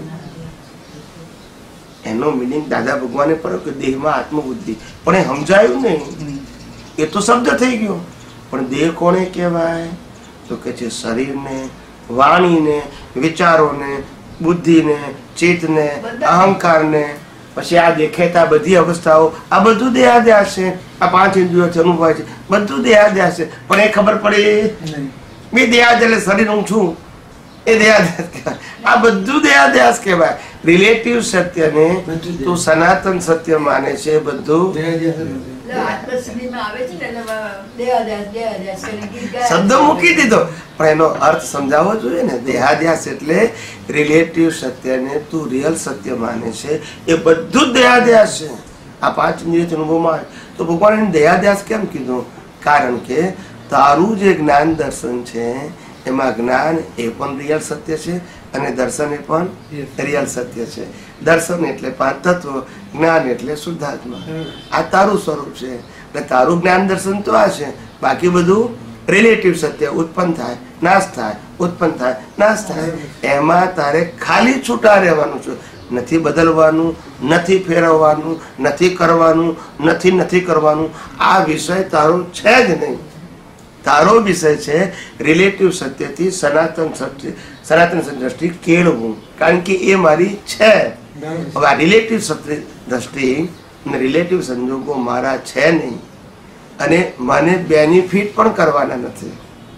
એનો મિનિંગ દાદા ભગવાને પડ્યો કે દેહમાં આત્મબુદ્ધિ, પણ એ સમજાયું નહીં. એ તો શબ્દ થઈ ગયો, પણ દેહ કોને કહેવાય તો કે છે શરીરને, વાણીને, વિચારોને, બુદ્ધિને, ચિત્તને, અહંકારને, પછી આ દેખાતા બધી અવસ્થાઓ, આ બધું દેહાદ્યાસ છે. આ પાંચ ઇન્દ્રિયોથી અનુભવાય છે, બધું દેહાદ્યાસ છે. પણ એ ખબર પડી મેં દેહાદ્યાસ એટલે શરીર હું છું, એ દેહાદ્યાસ કહેવાય. આ બધું દેહાદ્યાસ કહેવાય. રિલેટિવ સત્યને તું સનાતન સત્ય માને છે, બધું એટલે આત્મસિદ્ધિમાં આવે છે ને, એટલે દેહાદ્યાસ, દેહાદ્યાસ કરીને ગીત ગાય. શબ્દ મૂકી દીધો, પણ એનો અર્થ સમજાવવો જોઈએ ને. દેહાદ્યાસ એટલે રિલેટિવ સત્યને તું રિયલ સત્ય માને છે, એ બધું જ દેહાદ્યાસ છે. આ પાંચ ઇન્દ્રિય અનુભવમાં આવે તો ભગવાન દેહાદ્યાસ કેમ કીધું? કારણ કે તારું જે જ્ઞાન દર્શન છે એમાં જ્ઞાન એ પણ રિયલ સત્ય છે અને દર્શન એ પણ રિયલ સત્ય છે. દર્શન એટલે પાંચ તત્વ, જ્ઞાન એટલે શુદ્ધાત્મા. આ તારું સ્વરૂપ છે. એટલે તારું જ્ઞાન દર્શન તો આ છે, બાકી બધું રિલેટિવ સત્ય. ઉત્પન્ન થાય, નાશ થાય, ઉત્પન્ન થાય, નાશ થાય. એમાં તારે ખાલી છૂટા રહેવાનું છે. નથી બદલવાનું, નથી ફેરવવાનું, નથી કરવાનું, નથી નથી કરવાનું. આ વિષય તારો છે જ નહીં. તારો વિષય છે રિલેટિવ સત્યથી સનાતન સત્ય, સનાતન દ્રષ્ટિ કેળવું, કારણ કે એ મારી છે. હવે આ રિલેટિવ સત્ય દ્રષ્ટિ અને રિલેટિવ સંજોગો મારા છે નહીં, અને મને બેનિફિટ પણ કરવાના નથી.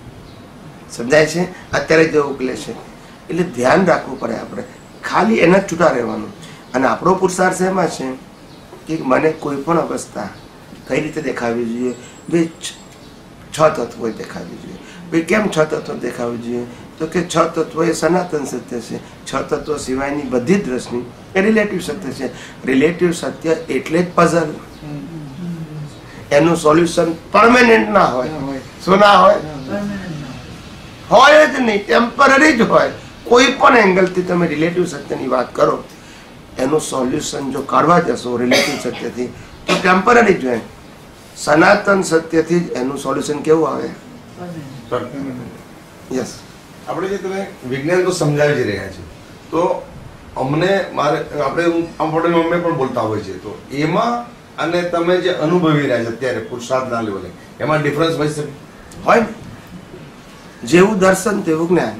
સમજાય છે? અત્યારે જે ઉકલે છે એટલે ધ્યાન રાખવું પડે. આપણે ખાલી એના છૂટા રહેવાનું. અને આપણો પુરુષાર્થ એમાં છે કે મને કોઈ પણ અવસ્થા કઈ રીતે દેખાવી જોઈએ? બે છ તત્વો દેખાવી જોઈએ. ભાઈ કેમ છ તત્વો દેખાવી જોઈએ? તો કે છ તત્વો એ સનાતન સત્ય છે. છ તત્વો સિવાયની બધી જ દ્રષ્ટિ એ રિલેટિવ સત્ય છે. રિલેટિવ સત્ય એટલે જ પઝલ. એનું સોલ્યુશન પરમેનન્ટ ના હોય. શું ના હોય? હોય જ નહીં, ટેમ્પરરી જ હોય. કોઈ પણ એંગલથી તમે રિલેટિવ સત્યની વાત કરો, એનું સોલ્યુશન જો કાઢવા જશો રિલેટિવ સત્યથી તો ટેમ્પરરી જ હોય. સનાતન સત્યથી જ એનું સોલ્યુશન કેવું આવે? યસ. આપણે જે તમે વિજ્ઞાન તો સમજાવી જ રહ્યા છે, તો અમને મારે આપણે આમ અમે પણ બોલતા હોય છે, તો એમાં અને તમે જે અનુભવી રહ્યા છે અત્યારે પુરુષાર્થના લેવલે, એમાં ડિફરન્સ હોય શકે? હોય. જેવું દર્શન તેવું જ્ઞાન.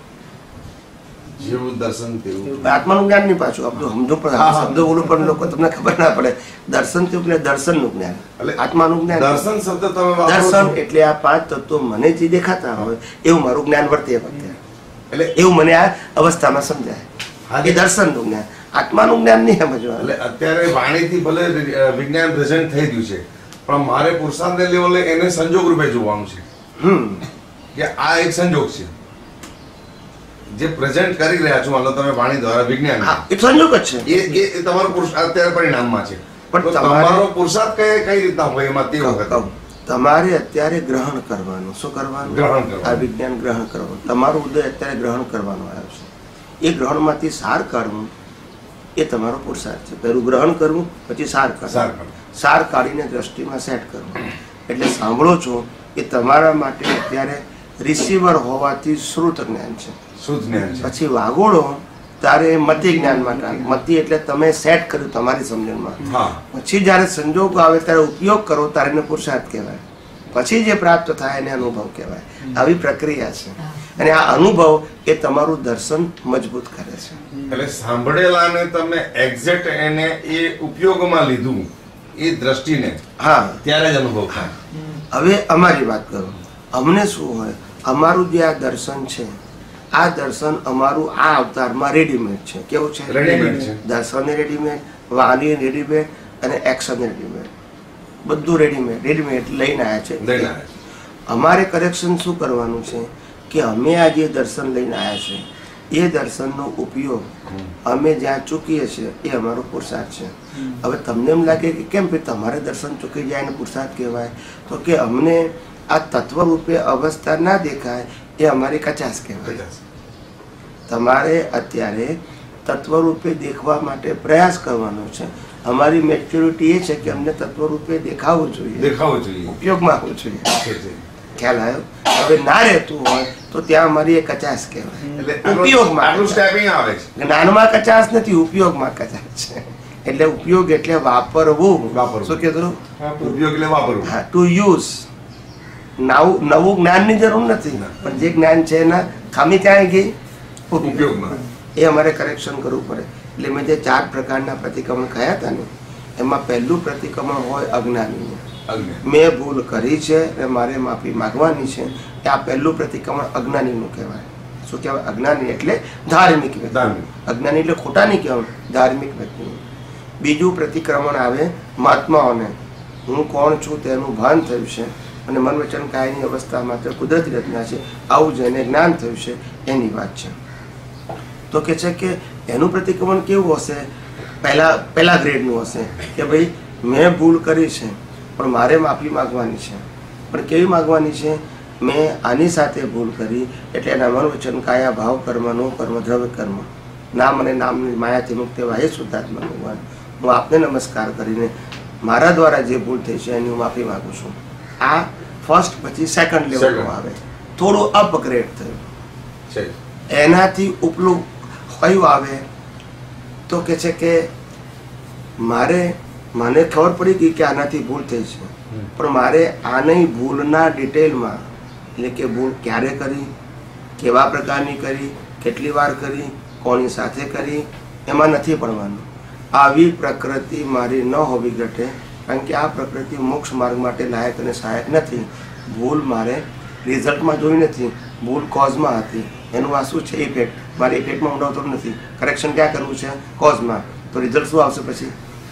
જેવું દર્શન તેવું આત્માનું જ્ઞાન નહીં. પાછું આપણું સમજો પણ શબ્દો બોલું પણ લોકો તમને ખબર ના પડે. દર્શન તેવું દર્શનનું જ્ઞાન, આત્માનું જ્ઞાન. દર્શન શબ્દ તમે વાપરો છો. દર્શન એટલે આ પાંચ તત્વો મને જે દેખાતા હોય એવું મારું જ્ઞાન વર્તે વખતે, એટલે એવું મને આ અવસ્થામાં સમજાય. એ દર્શનનું જ્ઞાન, આત્માનું જ્ઞાન નહીં સમજવા. એટલે અત્યારે વાણીથી ભલે વિજ્ઞાન પ્રેઝન્ટ થઈ ગયું છે, પણ મારે પુરુષાર્થના લેવલે એને સંજોગ રૂપે જોવાનું છે. હમ કે આ એક સંજોગ છે જે પ્રેઝન્ટ કરી રહ્યા છો, માનો તમે વાણી દ્વારા વિજ્ઞાન, હા, એ સંજોગ જ છે. એ એ તમારો પુરુષાર્થ અત્યારે પરિણામમાં છે. પણ તો તમારે- તમારો પુરુષાર્થ કઈ કઈ રીતના હોય એમાં તે વખત કહું, તમારે અત્યારે ગ્રહણ કરવાનું. શું કરવાનું? ગ્રહણ કરવાનું. આ વિજ્ઞાન ગ્રહણ કરવાનું. તમારું ઉદય અત્યારે ગ્રહણ કરવાનું આવ્યું છે. એ ગ્રહણમાંથી સાર કાઢવું એ તમારો પુરુષાર્થ છે. પહેલું ગ્રહણ કરવું, પછી સાર સાર કાઢવું. કરવું. સાર કાઢીને દ્રષ્ટિમાં સેટ કરવું. એટલે સાંભળો છો એ તમારા માટે અત્યારે રિસીવર હોવાથી શ્રુત જ્ઞાન છે. શુદ્ધ જ્ઞાન છે. પછી વાગોળો ત્યારે મતિ જ્ઞાનમાં કામ. મતિ એટલે તમે સેટ કર્યું તમારી સમજણમાં. હા પછી જ્યારે સંજોગો આવે ત્યારે ઉપયોગ કરો ત્યારે એને પુરુષાર્થ કહેવાય. પછી જે પ્રાપ્ત થાય એને અનુભવ કહેવાય. આવી પ્રક્રિયા છે. અને આ અનુભવ એ તમારું દર્શન મજબૂત કરે છે. એટલે સાંભળેલાને તમે એક્ઝેક્ટ એને એ ઉપયોગમાં લીધું એ દ્રષ્ટિને હા, ત્યારે જ અનુભવ થાય. હવે અમારી વાત કરો. અમને શું હોય, અમારું જે આ દર્શન છે, આ દર્શન અમારું આ અવતારમાં રેડીમેડ છે. કેવું છે? રેડીમેડ છે. દર્શન રેડીમેડ, વાણી રેડીમેડ અને એક્શન રેડીમેડ. બધું રેડીમેડ રેડીમેડ લઈને આવ્યા છે. લઈને આવ્યા છે. અમારે કરેક્શન શું કરવાનું છે કે અમે આ જે દર્શન લઈને આવ્યા છે એ દર્શનનો ઉપયોગ અમે જ્યાં ચૂકીએ છીએ એ અમારો પુરુષાર્થ છે. હવે તમને એમ લાગે કે કેમ ભાઈ તમારે દર્શન ચૂકી જાય ને પુરુષાર્થ કહેવાય? તો કે અમને આ તત્વ રૂપે અવસ્થા ના દેખાય એ અમારી કચાશ કહેવાય. તમારે અત્યારે તત્વ રૂપે દેખવા માટે પ્રયાસ કરવાનો છે. અમારી મેચ્યોરિટી એ છે કે અમને તત્વ રૂપે દેખાવું જોઈએ, દેખાવું જોઈએ, ઉપયોગમાં આવવું જોઈએ. છે, છે. ખ્યાલ આવ્યો? હવે ના રહેતું હોય તો ત્યાં અમારી એ કચાશ કહેવાય. એટલે આટલું- ઉપયોગમાં આટલું સ્ટેપિંગ આવે છે. જ્ઞાનમાં કચાશ નથી, ઉપયોગમાં કચાશ છે. એટલે ઉપયોગ એટલે વાપરવું. વાપરવું. શું કીધું? ઉપયોગ એટલે વાપરવું. હા, ટુ યુઝ. નવું નવું જ્ઞાનની જરૂર નથી, પણ જે જ્ઞાન છે એના ખામી ક્યાં ગઈ? ઉપયોગમાં. એ અમારે કરેક્શન કરવું પડે. એટલે મેં જે ચાર પ્રકારના પ્રતિક્રમણ કહ્યા હતા ને, એમાં પહેલું પ્રતિક્રમણ હોય અજ્ઞાનીનું. અજ્ઞાન. મેં ભૂલ કરી છે અને મારે માફી માંગવાની છે. એ આ પહેલું પ્રતિક્રમણ અજ્ઞાનીનું કહેવાય. શું કહેવાય? અજ્ઞાની એટલે ધાર્મિક વ્યક્તિ. ધાર્મિક. અજ્ઞાની એટલે ખોટા નહીં કહેવાય, ધાર્મિક વ્યક્તિ. બીજું પ્રતિક્રમણ આવે મહાત્માઓને. હું કોણ છું તેનું ભાન થયું છે અને મન વચન કાયની અવસ્થા માત્ર કુદરતી રચના છે, આવું જેને જ્ઞાન થયું છે એની વાત છે. તો કે છે કે એનું પ્રતિક્રમણ કેવું હશે? પહેલા પહેલા ગ્રેડનું હશે કે ભાઈ મેં ભૂલ કરી છે પણ મારે માફી માગવાની છે. પણ કેવી માગવાની છે? મેં આની સાથે ભૂલ કરી એટલે એના મન વચન કાયા ભાવ કર્મનો કર્મ દ્રવ્ય કર્મ નામ અને નામની માયાથી મુક્ત એવા હે શુદ્ધાત્મા ભગવાન, હું આપને નમસ્કાર કરીને મારા દ્વારા જે ભૂલ થઈ છે એની હું માફી માગું છું. આ ફર્સ્ટ. પછી સેકન્ડ લેવલનું આવે, થોડું અપગ્રેડ થયું. છે. એનાથી ઉપલું કયું આવે? તો કે છે કે મારે મને ખબર પડી ગઈ કે આનાથી ભૂલ થઈ છે, પણ મારે આની ભૂલના ડિટેલમાં, એટલે કે ભૂલ ક્યારે કરી, કેવા પ્રકારની કરી, કેટલી વાર કરી, કોની સાથે કરી, એમાં નથી પડવાનું. આવી પ્રકૃતિ મારી ન હોવી ઘટે, કારણ કે આ પ્રકૃતિ મોક્ષ માર્ગ માટે લાયક અને સહાયક નથી. ભૂલ મારે રિઝલ્ટમાં જોઈ નથી, ભૂલ કોઝમાં હતી. એનું આ શું છે? ઇફેક્ટ. મારે ઇફેક્ટમાં ઊંડાવતો નથી. કરેક્શન ક્યાં કરવું છે? કોઝમાં. તો રિઝલ્ટ શું આવશે પછી?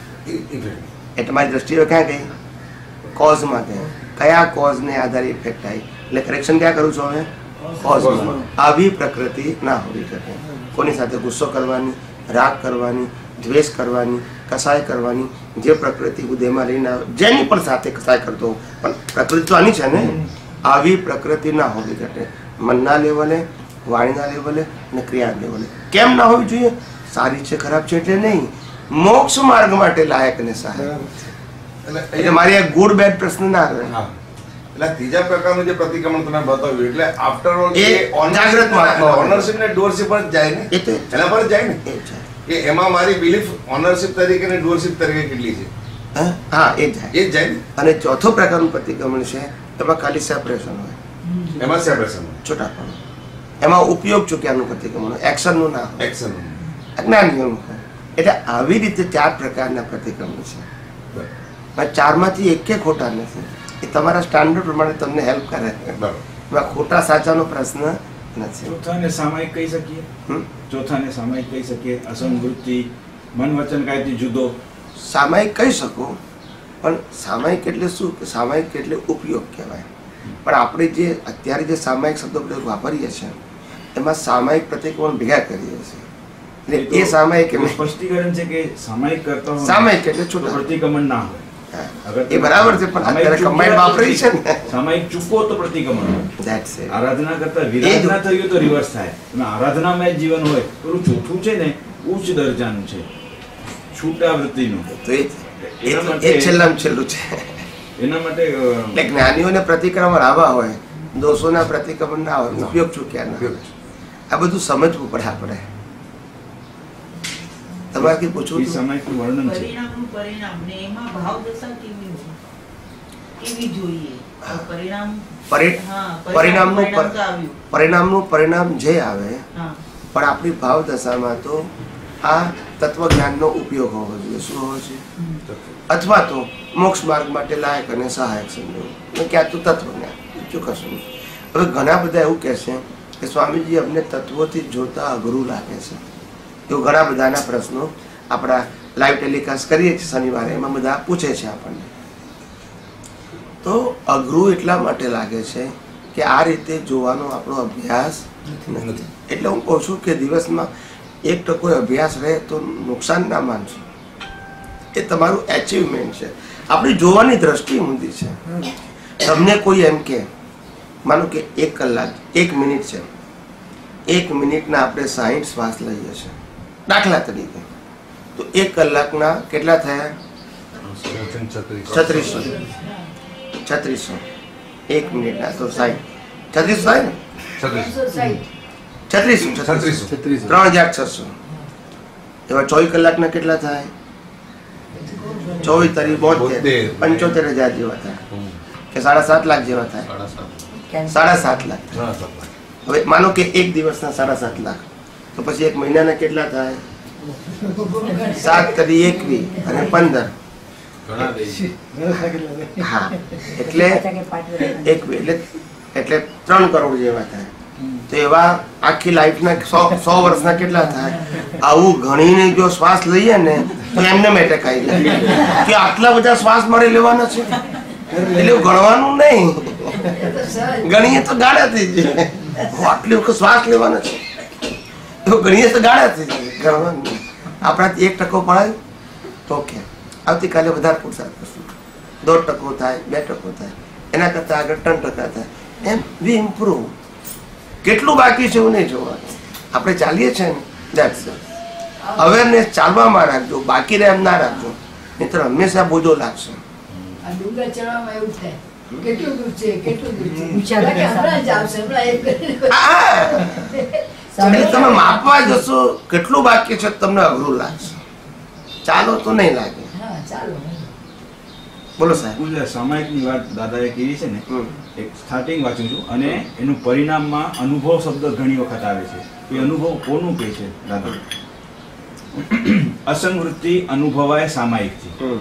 એટલે મારી દ્રષ્ટિએ ક્યાં ગઈ? કોઝમાં ગઈ. કયા કોઝને આધારે ઇફેક્ટ આવી? એટલે કરેક્શન ક્યાં કરું છું હવે? કોઝમાં. આવી પ્રકૃતિ ના હોવી શકે. કોની સાથે ગુસ્સો કરવાની, રાગ કરવાની, દ્વેષ કરવાની, કસાય કરવાની, જે પ્રકૃતિ ઉદયમાં લઈને આવે, જેની પણ સાથે કસાય કરતો હોઉં, પણ પ્રકૃતિ તો આની છે ને. આવી પ્રકૃતિ ના હોવી ઘટે. મનના લેવલે, વાણીના લેવલે અને ક્રિયા લેવલે. કેમ ના હોવી જોઈએ? સારી છે ખરાબ છે એટલે નહીં, મોક્ષ માર્ગ માટે લાયક અને સહાયક. એટલે મારી આ ગુડ બેડ પ્રશ્ન ના આવે. હા. એટલે ત્રીજા પ્રકારનું જે પ્રતિક્રમણ તમે બતાવ્યું, એટલે આફ્ટર ઓલ એ જાગ્રત મહાત્મા. ઓનરશિપ ને ડોરશિપ પર જાય ને, એ તો એના પર જાય ને, એ છે. કે એમાં મારી બિલીફ ઓનરશિપ તરીકે ને ડોરશિપ તરીકે કેટલી છે? હા, હા, એ જાય. એ જ જાય ને. અને ચોથો પ્રકારનું પ્રતિક્રમણ છે, એમાં ખાલી સેપરેશન હોય, એમાં સેપરેશન છૂટાપણું. એમાં ઉપયોગ ચૂક્યાનું પ્રતિક્રમણ હોય, એક્શનનું ના હોય, એક્શન. અજ્ઞાનીઓનું હોય. એટલે આવી રીતે ચાર પ્રકારના પ્રતિક્રમણ છે. અને ચારમાંથી એકે ખોટા નથી. એ તમારા સ્ટાન્ડર્ડ પ્રમાણે તમને હેલ્પ કરે. બરાબર. એમાં ખોટા સાચાનો પ્રશ્ન નથી. ચોથાને સામાયિક કહી શકીએ. હમ? ચોથાને સામાયિક કહી શકીએ. અસંવૃત્તિ, મન વચન કાયથી જુદો. સામાયિક કહી શકો, પણ સામાયિક એટલે શું? સામાયિક એટલે ઉપયોગ કહેવાય. પણ આપણે જે અત્યારે જે સામાયિક શબ્દો પ્રયોગ વાપરીએ છીએ એમાં સામાયિક પ્રતિક્રમણ ભેગા કરીએ છીએ. એટલે એ સામાયિક એવું સ્પષ્ટીકરણ છે કે સામાયિક કરતા હોય સામાયિક એટલે તો છૂટા. પ્રતિક્રમણ ના હોય. એ બરાબર છે, પણ અત્યારે કમ્બાઈન્ડ વાપરી છે ને. સામાયિક ચૂકો તો પ્રતિક્રમણ હોય. That's it. આરાધના કરતા વિરાધના થયું તો રિવર્સ થાય. અને આરાધનામાં જ જીવન હોય. પેલું ચોથું છે ને ઉચ્ચ દરજાનું છે, છૂટા વૃત્તિનું. તો એ એ- એ છેલ્લામાં છેલ્લું છે. એના માટે અ, એટલે જ્ઞાનીઓને પ્રતિક્રમણ આવા હોય, દોષોના પ્રતિક્રમણ ના હોય, ઉપયોગ ચૂક્યા ના ઉપયોગ. આ બધું સમજવું પડે આપણે. તમારે કઈ પૂછવું એ હતું? સમયનું વર્ણન છે. પરિણામનું પરિણામ ને એમાં ભાવ દશા કેવી હોય? કેવી જોઈએ? પરિણામ પરિ- હા, પરિણામનું પરિણામ પર- તો આવ્યું. પરિણામનું પરિણામ જે આવે, હા. પણ આપણી ભાવ દશામાં તો આ તત્વજ્ઞાનનો ઉપયોગ હોવો જોઈએ. શું હોવો જોઈએ? અથવા તો મોક્ષ માર્ગ માટે લાયક અને સહાયક સમજવું, ક્યાં તો તત્વજ્ઞાન, બીજું કશું નહીં. હવે ઘણા બધા એવું કહે છે કે સ્વામીજી અમને તત્વોથી જોતા અઘરું લાગે છે. તો ઘણા બધાના પ્રશ્નો આપણા લાઈવ ટેલિકાસ્ટ કરીએ છીએ શનિવારે, એમાં બધા પૂછે છે આપણને. તો અઘરું એટલા માટે લાગે છે કે આ રીતે જોવાનો આપણો અભ્યાસ નથી. એટલે હું કહું છું કે દિવસમાં એક ટકો અભ્યાસ રહે તો નુકસાન ના માનશો. એ તમારું એચિવમેન્ટ છે. આપણી જોવાની દ્રષ્ટિ ઊંધી છે. તમને કોઈ એમ કે માનો કે એક કલાક એક મિનિટ છે, એક મિનિટના આપણે સાહીઠ શ્વાસ લઈએ છીએ દાખલા તરીકે, તો એક કલાકના કેટલા થયા? છત્રીસો છત્રીસો એક મિનિટના તો સાહીઠ છત્રીસો થાય ને? ત્રણસો સાઠ. છત્રીસો છત્રીસો. ત્રણ હજાર છસો. એવા ચોવીસ કલાકના કેટલા થાય? ચોવીસ તરી બોતેર, બોતેર. પંચોતેર હજાર જેવા થાય કે સાડા સાત લાખ જેવા થાય? સાડા સાત લાખ થાય. હવે માનો કે એક દિવસના સાડા સાત લાખ, તો પછી એક મહિનાના કેટલા થાય? સાત તરી એકવી અને પંદર. ઘણા દે છે. હા, એટલે એક એટલે એટલે ત્રણ કરોડ જેવા થાય. તો એવા આખી લાઈફના સો સો વર્ષના કેટલા થાય? આવું ગણીને જો શ્વાસ લઈએ ને તો એમને મેટે ખાઈ જાય કે આટલા બધા શ્વાસ મારે લેવાના છે. એટલે એવું ગણવાનું નહીં, ગણીએ તો ગાળા થઈ જાય. આટલી વખત શ્વાસ લેવાના છે એવું ગણીએ તો ગાળા થઈ જાય, ગણવાનું નહીં. આપણાથી એક ટકો પડાય તો કે આવતીકાલે વધારે પુરસાદ કરશું, દોઢ ટકો થાય, બે ટકો થાય, એના કરતાં આગળ ત્રણ ટકા થાય. એમ વી ઇમ્પ્રુવ. કેટલું બાકી છે એવું નહીં જોવાનું. આપણે ચાલીએ છીએ ને, દેટ્સ અવેરનેસ ચાલવામાં રાખજો, બાકી રહે એમ ના રાખજો, નહીંતર હંમેશા બોજો લાગશે. આ ડુંગર ચડવામાં એવું થાય, કેટલું દૂર છે, કેટલું દૂર છે, કે હમણાં જ આવશે, હમણાં એક હા, એટલે તમે માપવા જશો કેટલું બાકી છે તમને અઘરું લાગશે. ચાલો તો નહીં લાગે. હા, ચાલો. બોલો સાહેબ. હું જે સામાયિકની વાત દાદાએ કરી છે ને, હમ. એક સ્ટાર્ટિંગ વાંચું છું અને એનું પરિણામમાં અનુભવ શબ્દ ઘણી વખત આવે છે. એ અનુભવ કોનું કહે છે દાદા? અસંગવૃત્તિ અનુભવાય સામાયિકથી. હમ.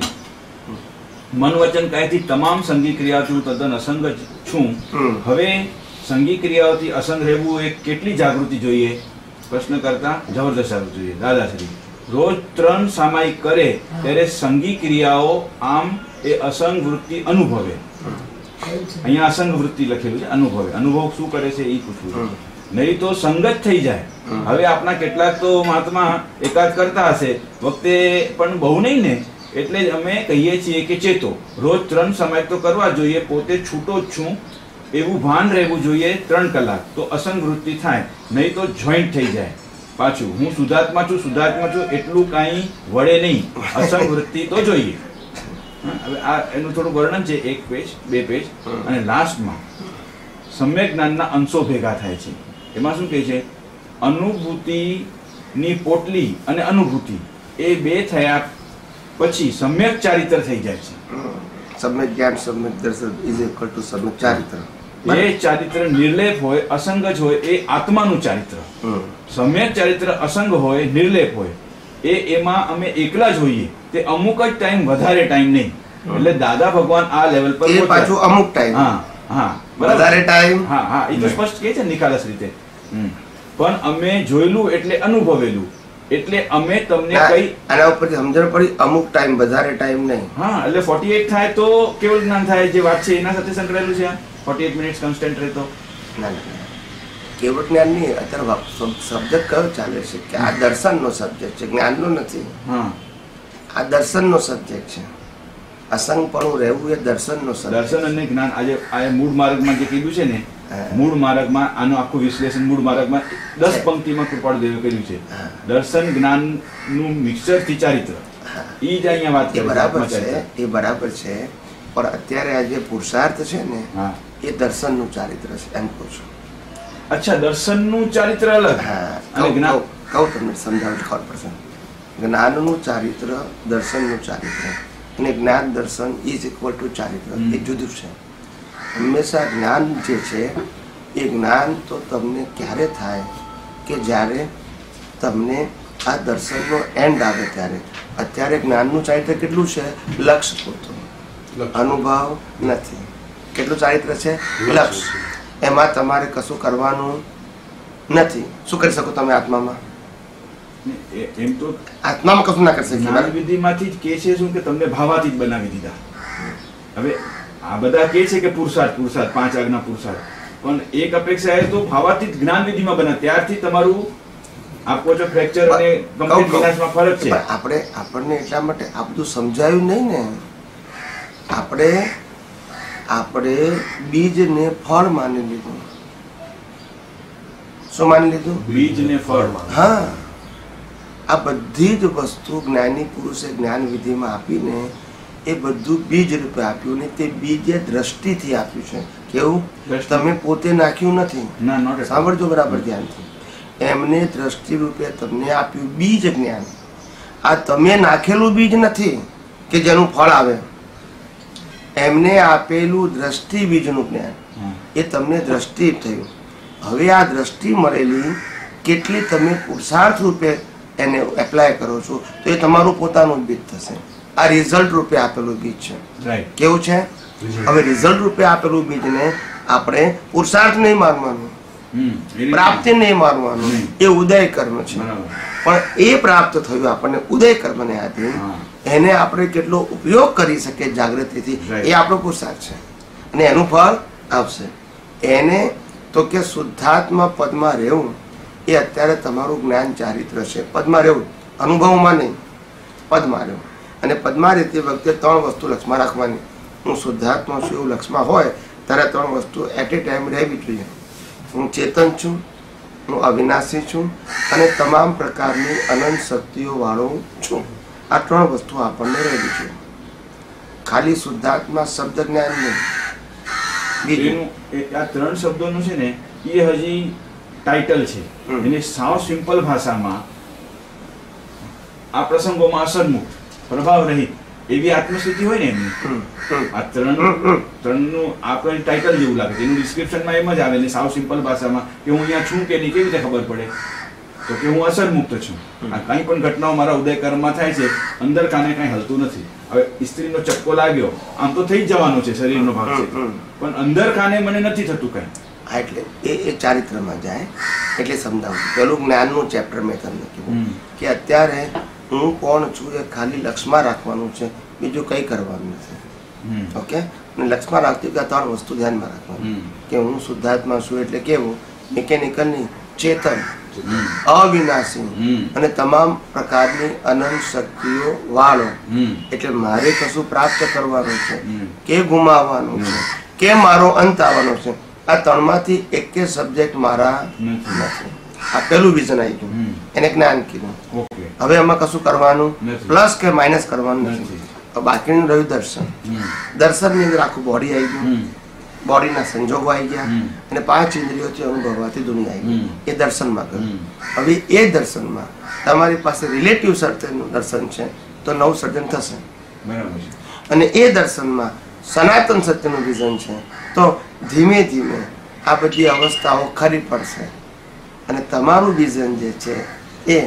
મન વચન કાયથી તમામ સંગી ક્રિયાઓથી હું તદ્દન અસંગ જ છું. હમ. હવે સંગી ક્રિયાઓથી અસંગ રહેવું એ કેટલી જાગૃતિ જોઈએ? પ્રશ્ન કરતા જબરદસ્ત જાગૃતિ જોઈએ. દાદાશ્રી રોજ ત્રણ સામાયિક કરે ત્યારે સંગી ક્રિયાઓ આમ એ અસંગ વૃત્તિ અનુભવે. અહીંયા અસંગ વૃત્તિ લખેલું છે, અનુભવે. અનુભવ શું કરે છે એ પૂછવું છે. નહીં તો સંગત થઈ જાય. હવે આપણા કેટલાક તો મહાત્મા એકાદ કરતા હશે વખતે પણ બહુ નહીં ને, એટલે જ અમે કહીએ છીએ કે ચેતો રોજ ત્રણ સમય તો કરવા જોઈએ, પોતે છૂટો જ છું એવું ભાન રહેવું જોઈએ ત્રણ કલાક, તો અસંગ વૃત્તિ થાય. નહીં તો જોઈન્ટ થઈ જાય. પાછું હું શુદ્ધાત્મા છું શુદ્ધાત્મા છું એટલું કાંઈ વળે નહીં, અસંગ વૃત્તિ તો જોઈએ. હવે આ એનું થોડું વર્ણન છે, એક પેજ બે પેજ. અને લાસ્ટમાં સમ્યક જ્ઞાનના અંશો ભેગા થાય છે. એમાં શું કહે છે? અનુભૂતિની પોટલી અને અનુભૂતિ એ બે થયા પછી સમ્યક ચારિત્ર થઈ જાય છે. સમ્યક જ્ઞાન સમ્યક દર્શન ઇઝ ઇક્વલ ટુ સમ્યક ચારિત્ર. એ ચારિત્ર નિર્લેપ હોય, અસંગ જ હોય, એ આત્માનું ચારિત્ર. સમ્યક ચારિત્ર અસંગ હોય, નિર્લેપ હોય, એ એમાં અમે એકલા જ હોઈએ. તે અમુક જ ટાઈમ, વધારે ટાઈમ નહીં. એટલે દાદા ભગવાન આ લેવલ પર એ પહોંચ્યા. પાછું અમુક ટાઈમ, હા હા બરાબર. વધારે ટાઈમ. હા હા એ તો સ્પષ્ટ કહે છે નિખાલસ રીતે. હમ. પણ અમે જોયેલું એટલે અનુભવેલું, એટલે અમે તમને કઈ આના ઉપરથી સમજણ પડી અમુક ટાઈમ, વધારે ટાઈમ નહીં. હા એટલે ફોર્ટી એટ થાય તો કેવું જ્ઞાન થાય? જે વાત છે એના સાથે સંકળાયેલું છે. ફોર્ટી એટ મિનિટ્સ કન્સ્ટન્ટ રહેતો ના ના કેવળ જ્ઞાન નહીં. અત્યારે સબ્જેક્ટ કયો ચાલે છે કે આ દર્શનનો સબ્જેક્ટ છે, જ્ઞાનનો નથી. હા આ દર્શનનો સબ્જેક્ટ છે. અસંગપણું રહેવું એ દર્શનનો સબ્જેક્ટ. દર્શન અને જ્ઞાન આજે આ મૂળ માર્ગમાં જે કીધું છે ને, મૂળ માર્ગમાં આનું આખું વિશ્લેષણ મૂળ માર્ગમાં દસ પંક્તિમાં કૃપાળુ દેવે કર્યું છે. દર્શન જ્ઞાન નું મિક્સર થી ચારિત્ર. ઈ જ અહીંયા વાત એ કરી બરાબર છે, એ બરાબર છે. પણ અત્યારે આ જે પુરુષાર્થ છે ને હા એ દર્શનનું ચારિત્ર છે એમ કહું છું. અચ્છા, દર્શનનું ચારિત્ર અલગ હા અને કહું જ્ઞાન કહું- કહું તમને સમજાવું ખબર પડશે. જ્ઞાનનું ચારિત્ર, દર્શનનું ચારિત્ર અને જ્ઞાન દર્શન ઇઝ ઇક્વલ ટુ ચારિત્ર, એ જુદું છે. હંમેશા જ્ઞાન જે છે એ જ્ઞાન તો તમને ક્યારે થાય કે જ્યારે તમને આ દર્શનનો એન્ડ આવે ત્યારે. અત્યારે જ્ઞાનનું ચારિત્ર કેટલું છે? લક્ષ્ય પૂરતું, અનુભવ નથી. કેટલું ચારિત્ર છે? લક્ષ્ય. એમાં તમારે કશું કરવાનું નથી. શું કરી શકો તમે આત્મામાં? એ- એમ તો આત્મામાં કશું ના કરી શકીએ. જ્ઞાન વિધિમાંથી જ કે છે શું કે તમને ભાવાતીત બનાવી દીધા. હવે આ બધા કે છે કે પુરુષાર્થ પુરુષાર્થ પાંચ આજ્ઞા પુરુષાર્થ, પણ એક અપેક્ષા એ તો ભાવાતીત જ્ઞાન વિધિમાં બના ત્યારથી તમારું આપો છો ફ્રેક્ચર અને કહું- કમ્પ્લીટ કહું. વિનાશમાં ફરક છે. પણ આપણે આપણને એટલા માટે આ બધું સમજાયું નહીં ને. આપણે આપણે બીજને ફળ માની લીધું. શું માની લીધું? બીજ ને ફળ. હા, આ બધી જ વસ્તુ જ્ઞાની પુરુષે જ્ઞાન વિધિમાં આપીને એ બધું બીજ રૂપે આપ્યું ને તે બીજ એ દ્રષ્ટિથી આપ્યું છે. કેવું? દ્રષ્ટિ. તમે પોતે નાખ્યું નથી. ના નોટ સાંભળજો બરાબર ધ્યાનથી. એમને દ્રષ્ટિ રૂપે તમને આપ્યું બીજ જ્ઞાન. આ તમે નાખેલું બીજ નથી કે જેનું ફળ આવે. એમને આપેલું દ્રષ્ટિ બીજનું જ્ઞાન, એ તમને દ્રષ્ટિ થયું. હવે આ દ્રષ્ટિ મળેલી કેટલી તમે પુરુષાર્થ રૂપે એને એપ્લાય કરો છો તો એ તમારું પોતાનું બીજ થશે. આ રિઝલ્ટ રૂપે આપેલું બીજ છે. રાઈટ. કેવું છે? હવે રિઝલ્ટ રૂપે આપેલું બીજને આપણે પુરુષાર્થ નહીં માનવાનું, પ્રાપ્તિ નહીં માનવાનું, નહીં. એ ઉદય કર્મ છે. બરાબર. પણ એ પ્રાપ્ત થયું આપણને ઉદય કર્મને આધીન, હા. એને આપણે કેટલો ઉપયોગ કરી શકીએ જાગૃતિથી, Right. એ આપણો પુરુષાર્થ છે. અને એનું ફળ આવશે. એને તો કે શુદ્ધાત્મા પદમાં રહેવું એ અત્યારે તમારું જ્ઞાન ચારિત્ર છે. પદમાં રહેવું, અનુભવમાં નહીં, પદમાં રહેવું. અને પદમાં રહેતી વખતે ત્રણ વસ્તુ લક્ષમાં રાખવાની. હું શુદ્ધાત્મા છું એવું લક્ષમાં હોય ત્યારે ત્રણ વસ્તુ એટ એ ટાઈમ રહેવી જોઈએ. હું ચેતન છું, હું અવિનાશી છું અને તમામ પ્રકારની અનંત શક્તિઓ વાળો છું. આ ત્રણ વસ્તુ આપણને રહેવી જોઈએ. ખાલી શુદ્ધાત્મા શબ્દ જ્ઞાન નહીં. બીજું એનું એ- આ ત્રણ શબ્દોનું છે ને એ હજી ટાઇટલ છે. હમ. એને સાવ સિમ્પલ ભાષામાં આ પ્રસંગોમાં અસન્મુક્ત પ્રભાવ રહિત એવી આત્મસ્થિતિ હોય ને એમની, હમ, હમ, આ ત્રણ ત્રણનું આપણે ટાઇટલ જેવું લાગે છે. એનું ડિસ્ક્રિપ્શનમાં એમ જ આવે ને સાવ સિમ્પલ ભાષામાં કે હું અહીંયા છું કે નહીં કેવી રીતે ખબર પડે તો કે હું અસન્મુક્ત છું. આ કંઈ પણ ઘટનાઓ મારા ઉદય કર્મમાં થાય છે અંદર કાને કાંઈ હલતું નથી. હવે સ્ત્રીનો ચક્કો લાગ્યો આમ તો થઈ જ જવાનો છે, શરીરનો ભાગ છે, હમ, હમ. પણ અંદર કાને મને નથી થતું કાંઈ. હા, એટલે એ એ ચારિત્રમાં જાય એટલે સમજાવું. પેલું જ્ઞાનનું ચેપ્ટર મેં તમને કીધું હમ. કે અત્યારે હું કોણ છું એ ખાલી લક્ષમાં રાખવાનું છે, બીજું કંઈ કરવાનું નથી. હમ. ઓકે? અને લક્ષમાં રાખતી વખતે આ ત્રણ વસ્તુ ધ્યાનમાં રાખવાની હમ. કે હું શુદ્ધાત્મા છું એટલે કેવું? મિકેનિકલ નહીં, ચેતન, હમ. અવિનાશી હમ. અને તમામ પ્રકારની અનંત શક્તિઓ વાળો. હમ. એટલે મારે કશું પ્રાપ્ત કરવાનું છે હમ. કે ગુમાવવાનું છે કે મારો અંત આવવાનો છે, આ ત્રણમાંથી એકે સબ્જેક્ટ મારા નથી. નથી. આ પેલું વિઝન આવી ગયું. હમ. એને જ્ઞાન કીધું. ઓકે. હવે એમાં કશું કરવાનું નથી. પ્લસ કે માઇનસ કરવાનું નથી. નથી. તો બાકીનું રહ્યું દર્શન. હમ. દર્શનની અંદર આખું બોડી આવી ગયું, હમ. બોડીના સંજોગો આવી ગયા હમ. અને પાંચ ઇન્દ્રિયોથી અનુભવવાથી દુનિયા આવી હમ. ગઈ. એ દર્શનમાં ગયું. હમ. હવે એ દર્શનમાં તમારી પાસે રિલેટિવ સર્જનનું દર્શન છે તો નવું સર્જન થશે. બરાબર છે. અને એ દર્શનમાં સનાતન સત્યનું વિઝન છે તો ધીમે ધીમે આ બધી અવસ્થાઓ ખરી પડશે અને તમારું વિઝન જે છે એ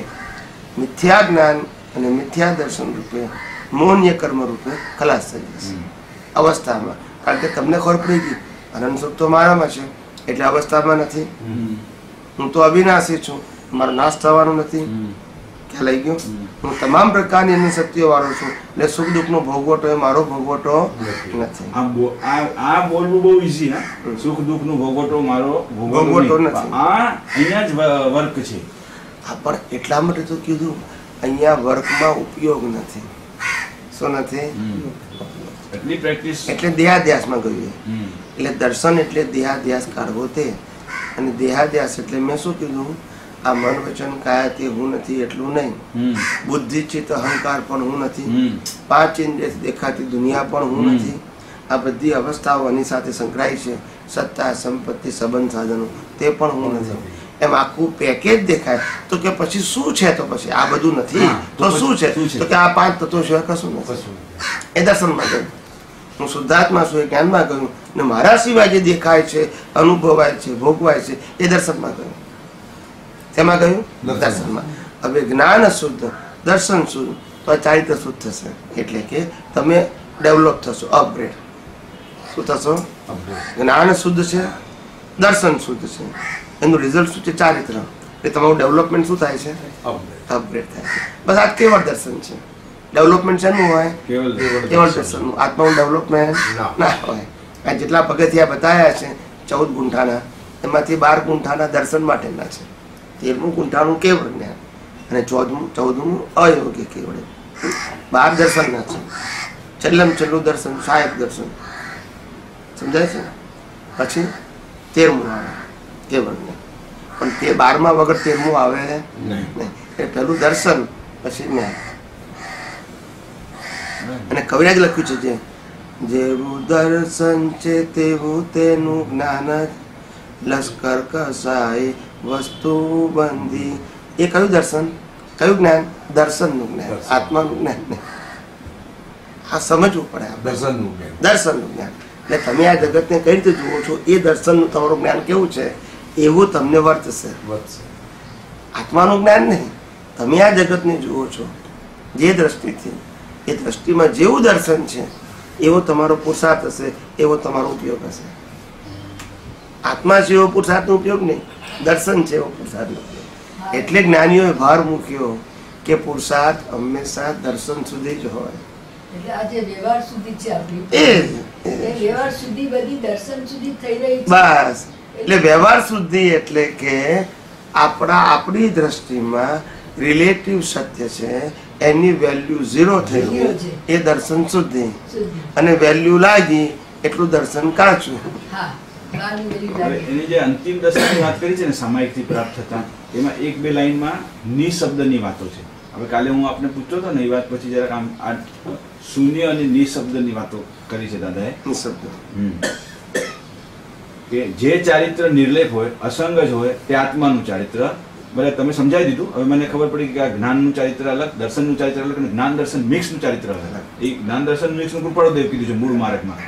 મિથ્યા જ્ઞાન અને મિથ્યા દર્શન રૂપે મૌન્ય કર્મ રૂપે ખલાસ થઈ જશે હમ. અવસ્થામાં. કારણ કે તમને ખબર પડી ગઈ અનંત સુખ તો મારામાં છે એટલે અવસ્થામાં નથી. હમ. હું તો અવિનાશી છું, મારો નાશ થવાનો નથી. હમ. ખ્યાલ આવી ગયો? હમ. હું તમામ પ્રકારની એની શક્તિઓ વાળો છું એટલે સુખ દુઃખનો ભોગવટો એ મારો ભોગવટો નથી. આ બો- આ- આ બોલવું બહુ ઈઝી હા. સુખ દુઃખ નું ભોગવટો મારો ભોગવટો ભોગવટો નહીં. નથી. આ અહીંયા જ વ- વર્ક છે. હા, પણ એટલા માટે તો કીધું અહીંયા વર્કમાં ઉપયોગ નથી. શું નથી? એટલી પ્રેક્ટિસ. એટલે દેહાધ્યાસમાં ગયું. એટલે દર્શન એટલે દેહાધ્યાસ કાઢવો તે. અને દેહાધ્યાસ એટલે મેં શું કીધું? આ મન વચન કાયા તે હું નથી એટલું નહીં. બુદ્ધિ ચિત્ત અહંકાર પણ હું નથી. પાંચ ઇન્દ્રિય દેખાતી દુનિયા પણ હું હમ. નથી. આ બધી અવસ્થાઓ એની સાથે સંકળાય છે, સત્તા, સંપત્તિ, સંબંધ, સાધનો, તે પણ હું નથી. એમ આખું પેકેજ દેખાય તો કે પછી શું છે? તો પછી આ બધું નથી તો શું છે? તો કે આ પાંચ તત્વો સિવાય કશું નથી. એ દર્શનમાં ગયું. હું શુદ્ધાત્મા છું એ જ્ઞાનમાં ગયું, ને મારા સિવાય જે દેખાય છે, અનુભવાય છે, ભોગવાય છે એ દર્શનમાં ગયું. તેમાં ગયું દર્શનમાં. હવે જ્ઞાન શુદ્ધ, દર્શન શુદ્ધ, તો આ ચારિત્ર શુદ્ધ થશે. એટલે કે તમે ડેવલપ થશો, અપગ્રેડ. શું થશો? જ્ઞાન શુદ્ધ છે, દર્શન શુદ્ધ છે, એનું રિઝલ્ટ શું છે? ચારિત્ર. એટલે તમારું ડેવલપમેન્ટ શું થાય છે? અપગ્રેડ થાય છે. બસ આ કેવળ દર્શન છે. ડેવલપમેન્ટ શેનું હોય? કેવળ દર્શનનું. આત્માનું ડેવલપમેન્ટ ના હોય. આ જેટલા પગથિયા બતાવ્યા છે ચૌદ ગુંઠાના, એમાંથી બાર ગુંઠાના દર્શન માટેના છે, તેરમું ગુંઠાનું કેવળ જ્ઞાન, અને ચૌદમું ચૌદમું અયોગ્ય કેવળ. બાર દર્શનના છે. છેલ્લમ છેલ્લું દર્શન સહાયક દર્શન. સમજાય છે? પછી તેરમું આવે કેવળ જ્ઞાન. પણ તે બારમા વગર તેરમું આવે નહીં. એ પહેલું દર્શન, પછી જ્ઞાન. અને કવિરાજ લખ્યું છે જે જેવું દર્શન છે તેવું તેનું જ્ઞાન, લશ્કર કસાય વસ્તુ બંધી. એ કયું દર્શન, કયું જ્ઞાન? દર્શનનું જ્ઞાન, આત્માનું જ્ઞાન નહીં. આ સમજવું પડે. દર્શનનું જ્ઞાન, દર્શનનું જ્ઞાન. એટલે તમે આ જગતને કઈ રીતે જુઓ છો એ દર્શનનું તમારું જ્ઞાન કેવું છે એવું તમને વર્તશે. આત્માનું જ્ઞાન નહીં. તમે આ જગતને જુઓ છો જે દ્રષ્ટિથી, એ દ્રષ્ટિમાં જેવું દર્શન છે એવો તમારો પુરુષાર્થ હશે, એવો તમારો ઉપયોગ હશે. આત્મા છે એવો પુરુષાર્થનો ઉપયોગ નહીં, દર્શન છે એવો પુરુષાર્થનો ઉપયોગ. એટલે જ્ઞાનીઓએ ભાર મૂક્યો કે પુરુષાર્થ હંમેશા દર્શન સુધી જ હોય. એટલે આ જે વ્યવહાર સુધી છે આપણી, એ એ વ્યવહાર સુધી બધી દર્શન સુધી થઈ રહી છે. બસ. એટલે વ્યવહાર શુદ્ધિ એટલે કે આપણા આપણી દ્રષ્ટિમાં રિલેટિવ સત્ય છે, એની વેલ્યુ ઝીરો થઈ ગઈ, એ દર્શન શુદ્ધિ. અને વેલ્યુ લાગી એટલું દર્શન કાચું. હા, જ્ઞાનની વેલ્યુ હવે લાગે. એની જે અંતિમ દશાની વાત કરી છે ને સામાયિકથી પ્રાપ્ત થતા, એમાં એક બે લાઈનમાં નિશબ્દની વાતો છે. હવે કાલે હું આપને પૂછતો હતો ને એ વાત પછી જરાક આમ આ શૂન્ય અને નિશબ્દની વાતો કરી છે દાદાએ. નિશબ્દ કે જે ચારિત્ર નિર્લેપ હોય, અસંગ જ હોય, તે આત્માનું ચારિત્ર. બરાબર, તમે સમજાવી દીધું. હવે મને ખબર પડી કે આ જ્ઞાનનું ચારિત્ર અલગ, દર્શનનું ચારિત્ર અલગ, અને જ્ઞાન દર્શન મિક્સનું ચારિત્ર અલગ. એ જ્ઞાન દર્શન મિક્સનું કૃપાળુદેવ કીધું છે મૂળ માર્ગમાં.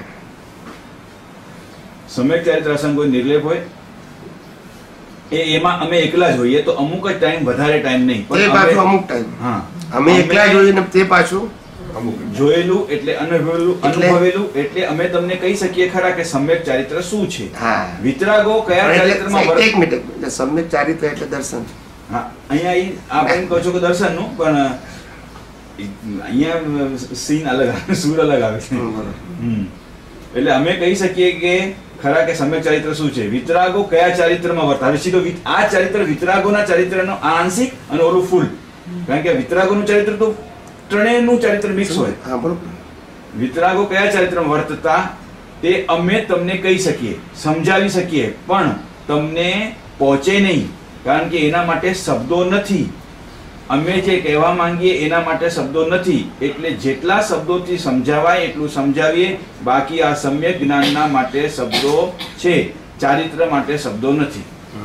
સમ્યક ચારિત્ર અસંગ હોય, નિર્લેપ હોય, એ એમાં અમે એકલા જ હોઈએ તો અમુક જ ટાઈમ, વધારે ટાઈમ નહીં, તે પાછું અમુક ટાઈમ. હા, અમે એકલા જોઈએ ને તે પાછું જોયેલું એટલે અનુભવેલું, અનુભવેલું એટલે અમે તમને કહી શકીએ ખરા કે સમ્યક ચારિત્ર શું છે. હા, વિતરાગો કયા ચારિત્રમાં વર્ત- એક મિનિટ. એટલે સમ્યક ચારિત્ર એટલે દર્શન. હા, અહીંયા ઈ આપ એમ કહો છો કે દર્શનનું, પણ અહીંયા સીન અલગ આવે, સૂર અલગ આવે છે. હમ. એટલે અમે કહી શકીએ કે ખરા કે સમ્યક ચારિત્ર શું છે, વિતરાગો કયા ચારિત્રમાં વર્તાવે. સીધો વિત- આ ચારિત્ર વિતરાગોના ચારિત્રનો આંશિક અને ઓલું ફૂલ. કારણ કે વિતરાગોનું ચારિત્ર તો ત્રણેયનું ચારિત્ર મિક્સ હોય. હા, બરોબર. વિતરાગો કયા ચારિત્રમાં વર્તતા તે અમે તમને કહી શકીએ, સમજાવી શકીએ, પણ તમને પહોંચે નહીં, કારણ કે એના માટે શબ્દો નથી. અમે જે કહેવા માંગીએ એના માટે શબ્દો નથી, એટલે જેટલા શબ્દોથી સમજાવાય એટલું સમજાવીએ. બાકી આ સમ્યક જ્ઞાનના માટે શબ્દો છે, ચારિત્ર માટે શબ્દો નથી.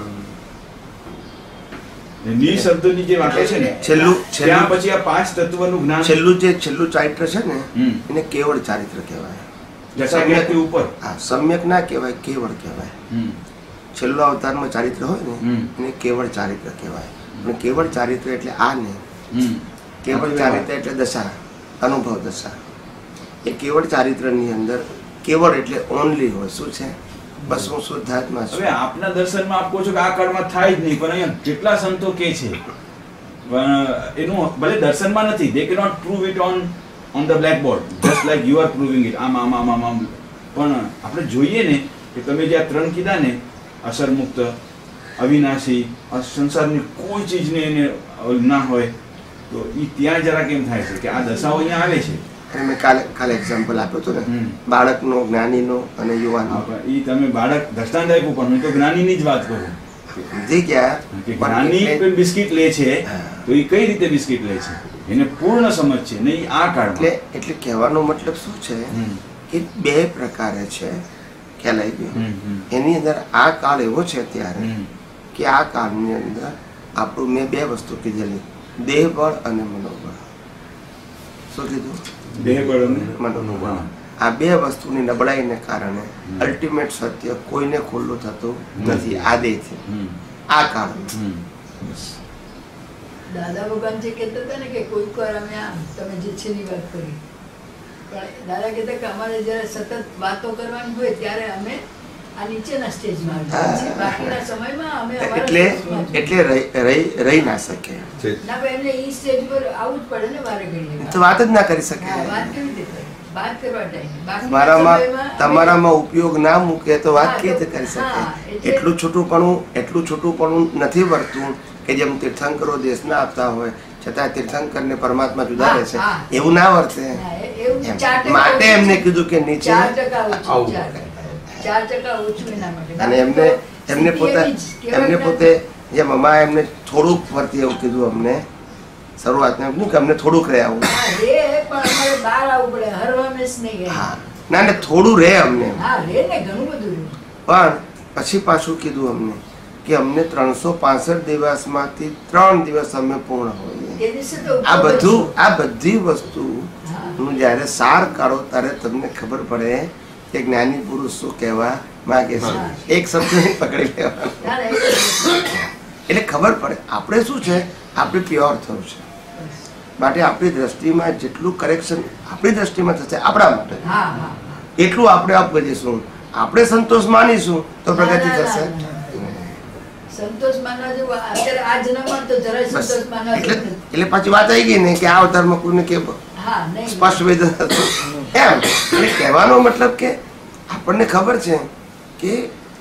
નિશબ્દની જે વાતો છે ને, છેલ્લું ત્યાં છેલ્લું પછી આ પાંચ તત્વનું જ્ઞાન, છેલ્લું જે છેલ્લું ચારિત્ર છે ને હમ. એને કેવળ ચારિત્ર કહેવાય. દશાગ્યાથી ઉપર. હા, સમ્યક ના કહેવાય, કેવળ કહેવાય. હમ. છેલ્લો અવતારમાં ચારિત્ર હોય ને હમ. એને કેવળ ચારિત્ર કહેવાય. અને કેવળ ચારિત્ર એટલે આ ને, હમ. કેવળ ચારિત્ર એટલે દશા, અનુભવ દશા. એ કેવળ ચારિત્રની અંદર કેવળ એટલે ઓનલી હોય. શું છે? બસ હું શુદ્ધાત્મા હવે છું. આપના દર્શનમાં આપ કહો છો કે આ કાળમાં થાય જ નહીં, પણ અહીંયા કેટલા સંતો કે છે, પણ એનું ભલે દર્શનમાં નથી, they cannot prove it on on the blackboard just like you are proving it. આમ આમ આમ આમ આમ. પણ આપણે જોઈએ ને કે તમે જે આ ત્રણ કીધા ને, અસર મુક્ત, અવિનાશી, આ સંસારની કોઈ ચીજને એને ના હોય, તો એ ત્યાં જરા કેમ થાય છે કે આ દશાઓ અહીંયા આવે છે. અને મેં કાલે કાલે એક્ઝામ્પલ આપ્યો હતો ને, હમ. બાળકનો, જ્ઞાનીનો અને યુવાનો. એ તમે બાળક દ્રષ્ટાંત આપ્યું, પણ હું તો જ્ઞાનીની જ વાત કરું. સમજી ગયા? કે જ્ઞાની કોઈ બિસ્કિટ લે છે તો એ કઈ રીતે બિસ્કિટ લે છે, એને પૂર્ણ સમજ છે નહીં આ કાળમાં. એટલે એટલે કહેવાનો મતલબ શું છે હમ. એ બે પ્રકારે છે, ખ્યાલ આવી ગયો? હમ, હમ. એની અંદર આ કાળ એવો છે અત્યારે હમ. કે આ કાળની અંદર આપણું મેં બે વસ્તુ કીધેલી, દેહ બળ અને મનોબળ. શું કીધું? દેહ બળ અને મનોબળ. હા. આ બે વસ્તુની નબળાઈને કારણે અલ્ટિમેટ સત્ય કોઈને ખુલ્લું થતું નથી આ દેહથી, હમ. આ કાળમાં. હમ. દાદા ભગવાન જે કહેતા હતા ને કે કોઈક વાર અમે આમ તમે જે છેલ્લી વાત કરી, પણ દાદા કહેતા કે અમારે જયારે સતત વાતો કરવાની હોય ત્યારે અમે આ નીચેના સ્ટેજમાં આવીએ છીએ. બાકીના સમયમાં અમે અમારા એટલે સ્ટેજમાં જ. એટલે રહી રહી રહી ના શકે, ના ભાઈ એમને ઈ સ્ટેજ પર આવવું જ પડે ને વારે ઘડીએ. તો વાત જ ના કરી હા, શકે. વાત કેવી રીતે કરે? વાત કરવા ટાઈમે. બાકીના તમારામાં સમયમાં અમે- તમારામાં ઉપયોગ ના મૂકે તો વાત હા, કેવી રીતે તો- કરી શકે? હા, એટલે- એટલું છૂટુંપણું એટલું છૂટુંપણું નથી વર્તું કે જેમ તીર્થંકરો દેશના આપતા હોય છતાં તીર્થંકર ને પરમાત્મા જુદા હા, રહે છે, હા. એવું ના વર્તે. હા, એ- એવું એમ. ચાર ટકા માટે ઓછું એમને છે. કીધું કે નીચે ચાર ટકા ઓછું, આવું. ચાર ટકા. ચાર ટકા ઓછું એના માટે. અને એમને એમને સ્થિતિ પોતે એવી જ, કેવળ એમને જ્ઞાન- પોતે જેમ અમા એમને થોડુંક ફરતી એવું કીધું અમને શરૂઆતમાં એમ નહીં કે અમને થોડુંક રહે આવું. હા, રે પણ અમારે બહાર આવવું પડે, હરવામેશ નહીં ગયા. હા ના ને થોડું રહે અમને, હા, રે ને ઘણું બધું રે. પણ પછી પાછું કીધું અમને કે અમને ત્રણસો પાસઠ દિવસમાંથી ત્રણ દિવસ અમે પૂર્ણ હોઈએ. તે દિવસે તો આ ઉપર બધું જ આ બધી વસ્તુ હા. નું જ્યારે સાર કાઢો ત્યારે તમને ખબર પડે કે જ્ઞાની પુરુષ શું કહેવા માંગે છે. હા. એક શબ્દ નહીં પકડી લેવાનો, ના, ના, એ જ. એટલે ખબર પડે આપણે શું છે, આપણે પ્યોર થવું છે. માટે આપણી દ્રષ્ટિમાં જેટલું કરેક્શન આપણી દ્રષ્ટિમાં થશે આપણા માટે હા, હા, હા. એટલું આપણે આપ કરીશું. આપણે સંતોષ માનીશું તો પ્રગતિ ના, ના, થશે. ના, ના. સંતોષ માનવા જેવું અત્યારે આ જન્મમાં તો જરાય બસ સંતોષ માનવા એટલે જેવું નથી. એટલે પાછી વાત આવી ગઈ ને કે આ અવતારમાં કોઈને કે હા, નહીં. સ્પષ્ટ વેદન હતું એમ. એટલે કહેવાનો મતલબ કે આપણને ખબર છે કે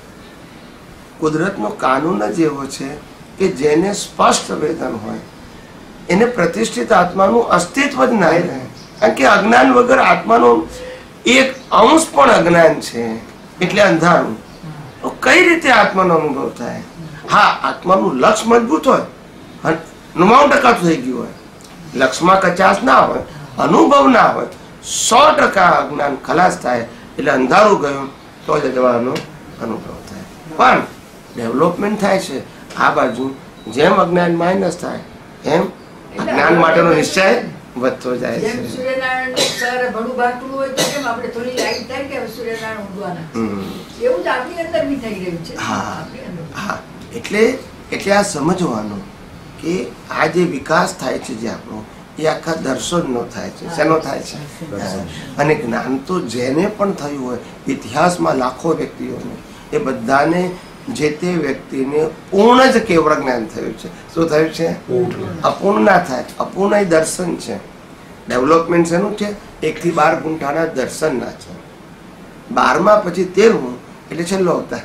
કુદરતનો કાનૂન જ એવો છે કે જેને સ્પષ્ટ વેદન હોય એને પ્રતિષ્ઠિત આત્માનું અસ્તિત્વ જ ના રહે. કારણ કે અજ્ઞાન વગર આત્માનો એક અંશ પણ અજ્ઞાન છે, એટલે અંધારું. તો કઈ રીતે આત્માનો અનુભવ થાય? હા, આત્માનું લક્ષ મજબૂત હોય, નવ્વાણું ટકા થઈ ગયું હોય, લક્ષમાં કચાશ ના હોય, અનુભવ ના હોય, સો ટકા અજ્ઞાન ખલાસ થાય એટલે અંધારું ગયું તો જ જવાનો અનુભવ થાય. પણ ડેવલપમેન્ટ થાય છે આ બાજુ, જેમ અજ્ઞાન માઇનસ થાય એમ અજ્ઞાન માટેનો નિશ્ચય વધતો જાય જેમ છે. સૂર્યનારાયણ સવારે ભણું ભાગતું હોય તો કેમ આપણે થોડી લાઈટ થાય કે હવે સૂર્યનારાયણ ઊંઘવાના છે. હમ. એવું જ આપણી અંદર બી થઈ રહ્યું છે. હા. આપણી અંદર. હા, એટલે એટલે આ સમજવાનું કે આ જે વિકાસ થાય છે જે આપણો એ આખા દર્શનનો થાય છે. શેનો થાય છે? અને જ્ઞાન તો જેને પણ થયું હોય, ઇતિહાસમાં લાખો વ્યક્તિઓને, એ બધાને જે તે વ્યક્તિને પૂર્ણ જ કેવળ જ્ઞાન થયું છે. શું થયું છે? અપૂર્ણ ના થાય. અપૂર્ણ એ દર્શન છે. ડેવલપમેન્ટ શેનું છે? એક થી બાર ગુંઠાના દર્શનના છે. બારમા પછી તેરમું એટલે છેલ્લો અવતાર.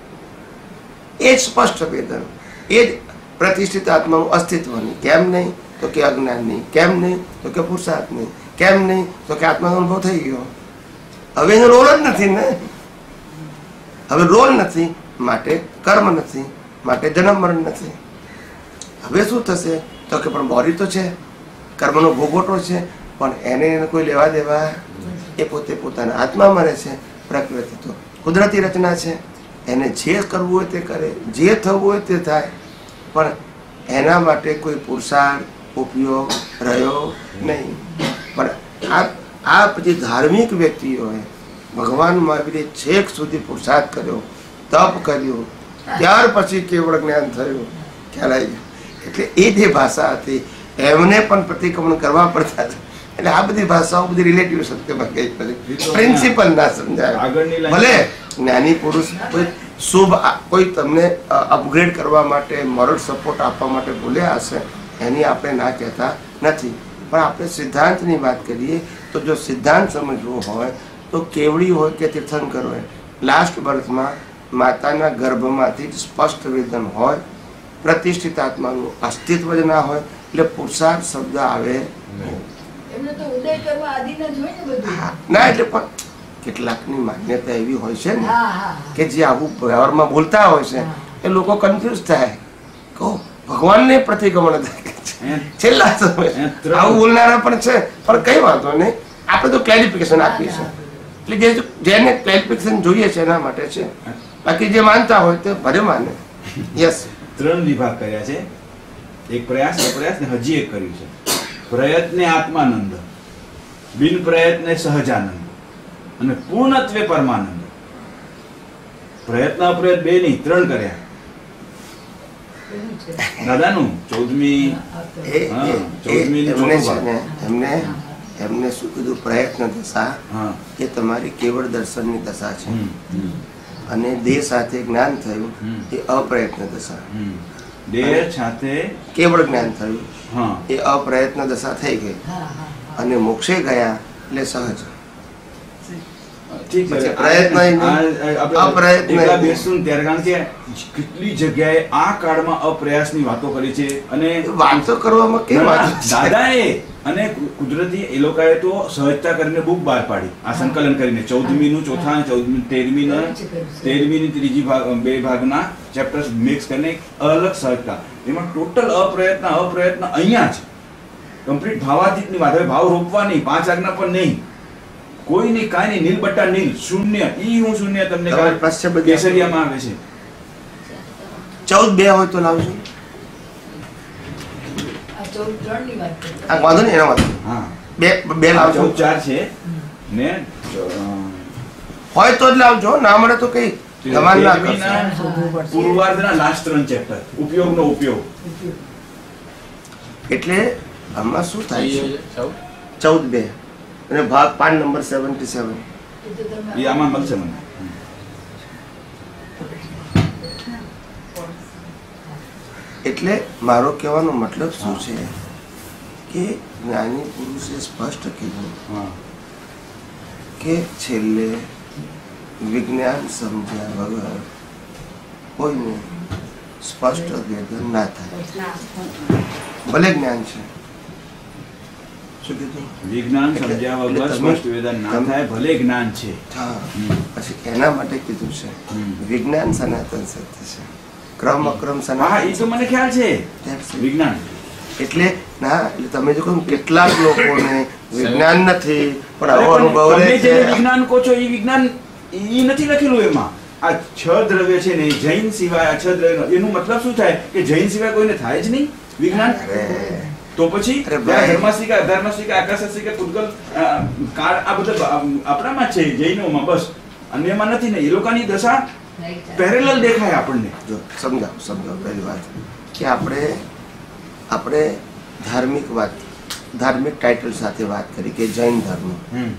એ જ સ્પષ્ટ વેદન, એ જ પ્રતિષ્ઠિત આત્માનું અસ્તિત્વની. કેમ નહીં? તો કે અજ્ઞાન નહીં. કેમ નહીં? તો કે પુરુષાર્થ નહીં. કેમ નહીં? તો કે આત્માનો અનુભવ થઈ ગયો. હવે એનો રોલ જ નથી ને. હવે રોલ નથી માટે કર્મ નથી, માટે જન્મ મરણ નથી. હવે શું થશે? તો કે પણ બોડી તો છે, કર્મનો ભોગવટો છે, પણ એને એને કોઈ લેવા દેવા, એ પોતે પોતાના આત્મા મરે છે. પ્રકૃતિ તો કુદરતી રચના છે, એને જે કરવું હોય તે કરે, જે થવું હોય તે થાય, પણ એના માટે કોઈ પુરુષાર્થ ઉપયોગ રહ્યો નહીં. પણ આ આ પછી ધાર્મિક વ્યક્તિઓએ ભગવાન મહાવીરે છેક સુધી પુરુષાર્થ કર્યો, તપ કર્યું, ત્યાર પછી કેવળ જ્ઞાન થયું. ખ્યાલ આવી ગયો? એટલે એ જે ભાષા હતી એમને પણ પ્રતિક્રમણ કરવા પડતા હતા. એટલે આ બધી ભાષાઓ બધી રિલેટિવ સત્યમાં ગઈ, પ્રિન્સિપલ ના સમજાય. ભલે જ્ઞાની પુરુષ કોઈ શુભ કોઈ તમને અપગ્રેડ કરવા માટે, મોરલ સપોર્ટ આપવા માટે બોલ્યા હશે, એની આપણે ના કહેતા નથી. પણ આપણે સિદ્ધાંતની વાત કરીએ તો જો સિદ્ધાંત સમજવો હોય તો કેવડી હોય કે તીર્થંકર હોય, લાસ્ટ બર્થમાં માતાના ગર્ભમાંથી જ સ્પષ્ટ વેદન હોય, પ્રતિષ્ઠિત આત્માનું અસ્તિત્વ જ ના હોય, એટલે પુરુષાર્થ શબ્દ આવે એમને તો ઉદય કરવા આદિન જ હોય ને બધું. ના. એટલે પણ કેટલાકની માન્યતા એવી હોય છે ને હા, હા. કે જે આવું વ્યવહારમાં બોલતા હોય છે એ લોકો કન્ફ્યુઝ થાય. કહો ભગવાનને પ્રતિક્રમણ થાય છે છેલ્લા સમય આવું બોલનારા પણ છે, પણ કઈ વાંધો નહીં, આપણે તો ક્લેરિફિકેશન આપીશું. એટલે જે જેને ક્લેરિફિકેશન જોઈએ છે એના માટે છે, બાકી જે માનતા હોય તે ભલે માને. યસ, ત્રણ વિભાગ કર્યા છે, એક પ્રયાસ, અપ્રયાસ ને હજી એક કર્યું છે. પ્રયત્ને આત્માનંદ, બિન પ્રયત્ને સહજાનંદ અને પૂર્ણત્વે પરમાનંદ. પ્રયત્ન અપ્રયત્ન બે નહીં, ત્રણ કર્યા એવું છે. દાદાનું ચૌદમી એ એ- હા, એ ચૌદમી નું એમને ચોથું છે ભાગ. ને એમને એમને શું કીધું, પ્રયત્ન દશા હા. એ તમારી કેવળ દર્શનની દશા છે, હમ, હમ, અને દેહ સાથે જ્ઞાન થયું હમ. એ અપ્રયત્ન દશા. હમ. દેહ સાથે કેવળ જ્ઞાન થયું હા એ અપ્રયત્ન દશા થઈ ગઈ, હા હા અને મોક્ષે ગયા એટલે સહજ. ઠીક છે. પછી પ્રયત્ન ય નહીં, આ- આ- આપણે અપ્રયત્ન ય એકલા નહીં. બેસશું ને ત્યારે, કારણ કે કેટલી જગ્યાએ આ કાળમાં અપ્રયાસની વાતો કરી છે. અને વાતો કરવામાં કેમ ના, વાંધો છે? દાદાએ અને કુ- કુદરતી એ લોકોએ તો સહજતા કરીને બુક બહાર પાડી, આ સંકલન કરીને ચૌદમી નું ચોથા અને ચૌદમી તેરમી ના તેરમી ની ત્રીજી ભાગ બે ભાગના ચેપ્ટર્સ મિક્સ કરીને એક અલગ સહજતા, એમાં ટોટલ અપ્રયત્ન અપ્રયત્ન અહીંયા જ કમ્પ્લીટ ભાવાતીતની વાત. હવે ભાવ રોપવા નહીં, પાંચ આજ્ઞા પણ નહીં, કોઈ નહીં, કાંઈ નહીં, નીલ બટ્ટા નીલ, શૂન્ય. ઈ હું શૂન્ય તમને તમારી પાસે બધી કેસરિયામાં આવે છે. ચૌદ બે હોય તો લાવજો. આ ચૌદ ત્રણ ની વાત કરી. આ વાંધો નહીં, એનો વાંધો નહીં. હા, બે બે આ લાવજો, ચૌદ ચાર છે ને અ, હોય તો જ લાવજો, ના મળે તો કઈ તમારે ના કરશો. તેરમીના પૂર્વાર્ધના લાસ્ટ ત્રણ ચેપ્ટર, ઉપયોગનો ઉપયોગ. એટલે આમાં શું થાય છે, ચૌદ ચૌદ બે અને ભાગ પાંચ નંબર સેવન્ટી સેવન. એ તો તમે એ આમાં મળશે મને. એટલે મારો કહેવાનો મતલબ શું છે કે જ્ઞાની પુરુષે સ્પષ્ટ કીધું હા કે છેલ્લે વિજ્ઞાન સમજ્યા વગર કોઈને સ્પષ્ટ વેદન ના થાય, ભલે જ્ઞાન છે. શું કીધું? વિજ્ઞાન એટલે- સમજ્યા એટલે વગર તમે- સ્પષ્ટ વેદન ના તમે- થાય, ભલે જ્ઞાન છે. હા, હમ. પછી એના માટે કીધું છે હમ. વિજ્ઞાન સનાતન સત્ય છે, ક્રમ અક્રમ હા, સનાતન એ તો મને ખ્યાલ છે. That's it. વિજ્ઞાન એટલે ના એટલે તમે જો કહો ને કેટલાક લોકોને વિજ્ઞાન નથી પણ આવો અનુભવ તમે રહે જે છે. વિજ્ઞાન કહો છો એ વિજ્ઞાન ઈ નથી લખેલું એમાં. આ છ દ્રવ્ય છે ને, જૈન સિવાય આ છ દ્રવ્ય, એનું મતલબ શું થાય કે જૈન સિવાય કોઈને થાય જ નહીં વિજ્ઞાન. અરે, તો પછી અરે ભાઈ. ધર્માસ્તિકા અધર્માસ્તિકા આકાશાસ્તિકા પૂતગલ અ, કાળ આ બધા આપણામાં જ છે, જૈનોમાં બસ, અન્યમાં નથી ને. એ લોકોની દશા પેરેલલ દેખાય આપણને. જો સમજાવ સમજાવ પહેલી વાત કે આપણે આપણે ધાર્મિક વાત ધાર્મિક ટાઇટલ સાથે વાત કરી કે જૈન ધર્મ. હમ.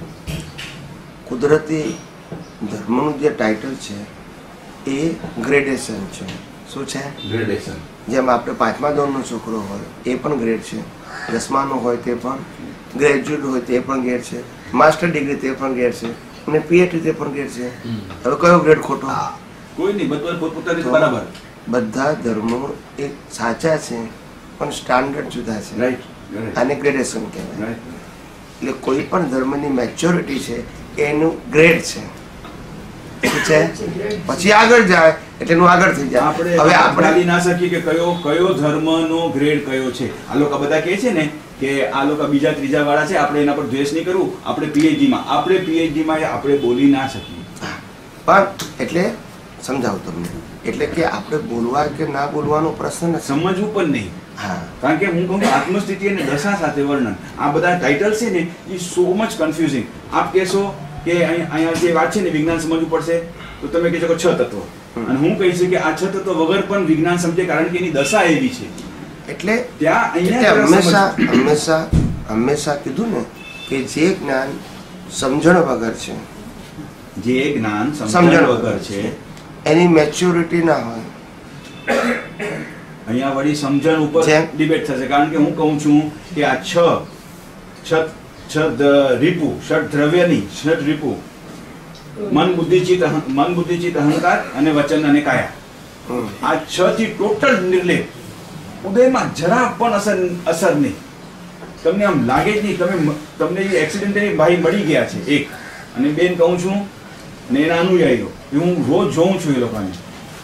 કુદરતી ધર્મનું જે ટાઇટલ છે એ ગ્રેડેશન છે. શું છે? ગ્રેડેશન. જેમ આપણે પાંચમા ધોરણનો છોકરો હોય એ પણ ગ્રેડ છે, દસમાનો હોય તે પણ, ગ્રેજ્યુએટ હોય તે પણ ગ્રેડ છે, માસ્ટર ડિગ્રી તે પણ ગ્રેડ છે, અને પીએચડી તે પણ ગ્રેડ છે. હવે કયો ગ્રેડ ખોટો? કોઈ નહીં, બધું પોતપોતાની રીતે બરાબર. બધા ધર્મો એક સાચા છે પણ સ્ટાન્ડર્ડ જુદા છે. રાઈટ રાઈટ આને ગ્રેડેશન કહેવાય. રાઈટ. એટલે કોઈ પણ ધર્મની મેચ્યોરિટી છે એનું ગ્રેડ છે. શું છે? પછી આગળ જાય એટલે એનું આગળ થઈ જાય. આપણે હવે આપણે આપણે ના શકીએ કે કયો કયો ધર્મનો ગ્રેડ કયો છે. આ લોકો બધા કહે છે ને કે આ લોકો બીજા ત્રીજા વાળા છે, આપણે એના પર દ્વેષ નહીં કરવું. આપણે પીએચડી માં આપણે પીએચડી માં આપણે બોલી ના શકીએ. પણ એટલે સમજાવું તમને, એટલે કે આપણે બોલવા કે ના બોલવાનો પ્રશ્ન નથી. સમજવું પણ નહીં. હા, કારણ કે હું કહું છું આત્મસ્થિતિ અને દશા સાથે વર્ણન, આ બધા ટાઇટલ છે ને એ સો મચ કન્ફ્યુઝિંગ. આપ કહેશો કે અહીં- અહીંયા જે વાત છે ને વિજ્ઞાન સમજવું પડશે, તો તમે કહેશો કે છ તત્વો, અને હું કહીશ કે આ છ તત્વો વગર પણ વિજ્ઞાન સમજે, કારણ કે એની દશા એવી છે. એટલે ત્યાં એટલે અહીંયા હંમેશા હંમેશા હંમેશા કીધું ને કે જે જ્ઞાન સમજણ વગર છે, જે જ્ઞાન સમજણ સમજણ વગર વગર છે, એની મેચ્યોરિટી ના હોય. અહીંયા વળી સમજણ ઉપર જેમ- ડિબેટ થશે. કારણ કે હું કહું છું કે આ છ છ છ દ- રીપુ, ષટ દ્રવ્યની ષટ રીપુ, મન બુદ્ધિ ચિત્ત અહં- મન બુદ્ધિ ચિત્ત અહંકાર અને વચન અને કાયા, હમ. આ છ થી ટોટલ નિર્લેપ, ઉદયમાં જરા પણ અસર અસર નહીં. તમને આમ લાગે જ નહીં તમે મ- તમને એ એક્સિડન્ટલી ભાઈ મળી ગયા છે એક, અને બેન કહું છું ને એના અનુયાયીઓ, એ હું રોજ જોઉં છું એ લોકોને.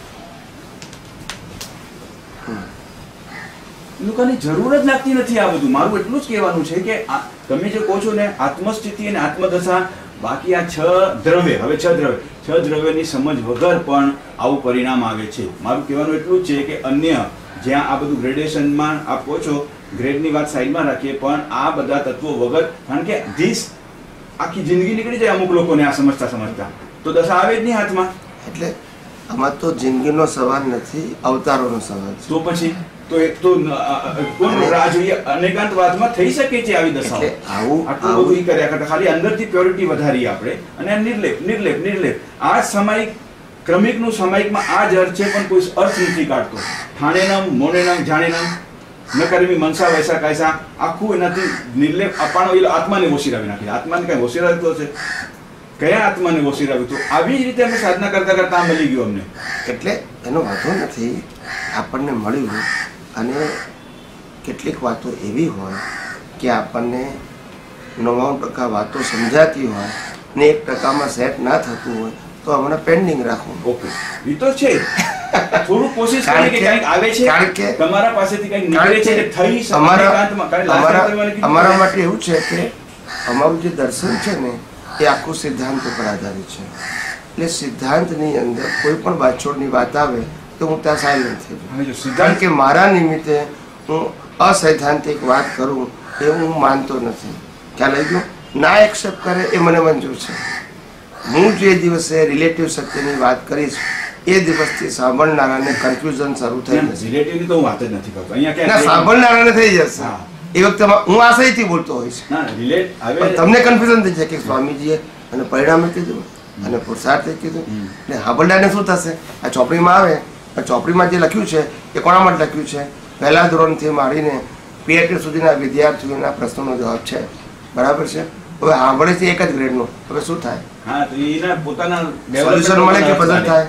એ લોકોની જરૂર જ લાગતી નથી આ બધું. મારું એટલું જ કહેવાનું છે કે આ- તમે જે કહો છો ને આત્મસ્થિતિ અને આત્મદશા બાકી આ છ દ્રવ્ય, હવે છ દ્રવ્ય છ દ્રવ્યની સમજ વગર પણ આવું પરિણામ આવે છે. મારું કહેવાનું એટલું જ છે કે અન્ય જ્યાં આ બધું ગ્રેડેશનમાં આપ કહો છો, ગ્રેડની વાત સાઈડમાં રાખીએ, પણ આ બધા તત્વો વગર, કારણ કે ધીસ આખી જિંદગી નીકળી જાય અમુક લોકોને આ સમજતા સમજતા, તો દશા આવે જ નહીં હાથમાં. એટલે આમાં તો જિંદગીનો સવાલ નથી, અવતારોનો સવાલ છે. તો પછી તો એક તો કોણ રાહ જોઈએ? અનેકાંતવાદમાં થઈ શકે છે આવી દશાઓ. એટલે આવું આટલું બધું ઈ કર્યા કરતા ખાલી અંદરથી પ્યોરિટી વધારી આપણે, અને નિર્લેપ નિર્લેપ નિર્લેપ આ સામાયિક ક્રમિકનું સામાયિકમાં આ જ અર્થ છે, પણ કોઈ અર્થ નથી કાઢતો. ઠાણેનમ મોનેનમ જાણેનમ ન કરવી મનસા વૈસા કાયસા, આખું એનાથી નિર્લેપ અપાણો એ આત્માને ઓસીરાવી નાખે. આત્માને કઈ ઓસીરાવતો છે? કયા આત્માને ઓસીરાવ્યું? તો આવી જ રીતે અમે સાધના કરતા કરતા મળી ગયું અમને. એટલે એનો વાંધો નથી, આપણને મળ્યું. અને કેટલીક વાતો એવી હોય કે આપણને નવ્વાણું ટકા વાતો સમજાતી હોય ને એક ટકામાં સેટ ના થતું હોય તો હમણાં પેન્ડિંગ રાખવું. ઓકે, એ તો છે. થોડું કોશિશ કરી કે કંઈક આવે છે, કારણ કે તમારા પાસેથી કંઈક નીકળે છે કે થઈ અમારા અમારા માટે એવું છે કે અમારું જે દર્શન છે ને એ આખું સિદ્ધાંત ઉપર આધારિત છે. એટલે સિદ્ધાંતની અંદર કોઈ પણ બાછોડની વાત આવે તો હું ત્યાં સાયલેન્ટ થઈ જાઉં, કારણ કે મારા નિમિત્તે હું અસૈદ્ધાંતિક વાત કરું એ હું માનતો નથી. ખ્યાલ આવી ગયો? ના એક્સેપ્ટ કરે એ મને મંજૂર છે. હું જે દિવસે રિલેટિવ સત્યની વાત કરીશ એ દિવસથી સાંભળનારાને કન્ફ્યુઝન શરૂ થઈ જશે. રિલેટિવની તો હું વાત જ નથી કરતો અહીંયા. ના, સાંભળનારાને થઈ જશે. એ વખતે હું આશયથી બોલતો હોઈશ, પણ તમને કન્ફ્યુઝન થઈ જાય કે સ્વામીજીએ અને પરિણામે કીધું અને પુરુષાર્થે કીધું ને સાંભળનારને શું થશે? આ ચોપડીમાં આવે, આ ચોપડીમાં જે લખ્યું છે એ કોના માટે લખ્યું છે? પહેલા ધોરણથી માંડીને પીએચડી સુધીના વિદ્યાર્થીઓના પ્રશ્નોનો જવાબ છે. બરાબર છે? હવે સાંભળે છે એક જ ગ્રેડનો, હવે શું થાય? હા, તો એના પોતાના સોલ્યુશન મળે કે બદલ થાય?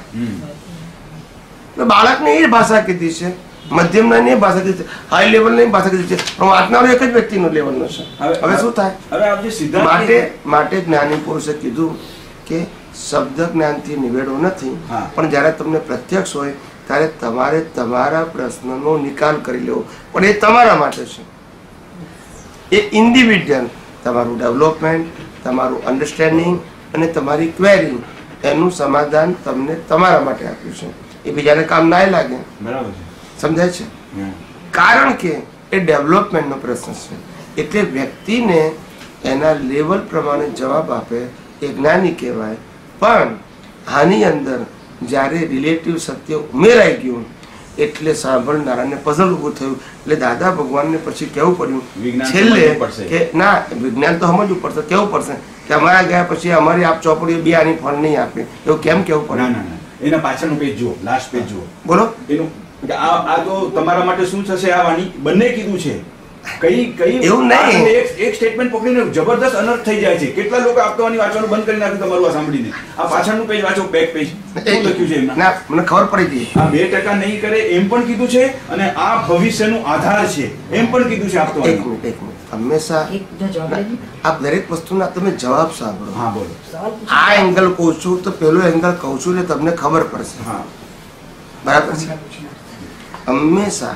બાળકને એ ભાષા કીધી છે, મધ્યમના એ ભાષા કીધી છે, હાઈ લેવલની ભાષા કીધી છે, પણ વાંચનારો એક જ વ્યક્તિનો લેવલનો છે. હવે શું થાય? માટે માટે જ્ઞાની પુરુષે કીધું કે શબ્દ જ્ઞાનથી નિવેડો નથી, પણ જ્યારે તમને પ્રત્યક્ષ હોય ત્યારે તમારે તમારા પ્રશ્નનો નિકાલ કરી લેવો, પણ એ તમારા માટે છે. એ ઇન્ડિવિડ્યુઅલ તમારું ડેવલપમેન્ટ, તમારું અન્ડરસ્ટેન્ડિંગ અને તમારી ક્વેરી, એનું સમાધાન તમને તમારા માટે આપ્યું છે. એ બીજાને કામ ના લાગે. બરાબર છે? સમજાય છે? કારણ કે એ ડેવલપમેન્ટનો પ્રશ્ન છે. એટલે વ્યક્તિને એના લેવલ પ્રમાણે જવાબ આપે એ જ્ઞાની કહેવાય. પણ આની અંદર જ્યારે રિલેટિવ સત્ય ઉમેરાઈ ગયું એટલે સાંભળનારાને પઝલ ઊભું થયું. એટલે દાદા ભગવાનને પછી કેવું પડ્યું છેલ્લે કે ના, વિજ્ઞાન તો સમજવું પડશે. કેવું પડશે કે અમારા ગયા પછી અમારી આપ ચોપડીઓ બી આની ફળ નહીં આપે, એવું કેમ કેવું પડે? ના ના, એના પાછળનું પેજ જુઓ, લાસ્ટ પેજ જુઓ. બોલો. એનું આ આ તો તમારા માટે શું થશે આ વાણી બંને કીધું છે. કઈ કઈ એવું નહીં, એક એક સ્ટેટમેન્ટ પકડીને જબરદસ્ત અનર્થ થઈ જાય છે. કેટલા લોકો આપવાની વાંચવાનું બંધ કરી નાખ્યું તમારું આ સાંભળીને. આ પાછળનું પેજ વાંચો, બેક પેજ શું લખ્યું છે એમના. ના, મને ખબર પડી ગઈ. આ બે ટકા નહીં કરે એમ પણ કીધું છે, અને આ ભવિષ્યનું આધાર છે એમ પણ કીધું છે. આપતો એક મિનિટ એક મિનિટ હંમેશા આપ દરેક વસ્તુના તમે જવાબ સાંભળો. હા, બોલો. આ એંગલ કહું છું તો પેલો એંગલ કહું છું એટલે તમને ખબર પડશે. હા, બરાબર છે? હંમેશા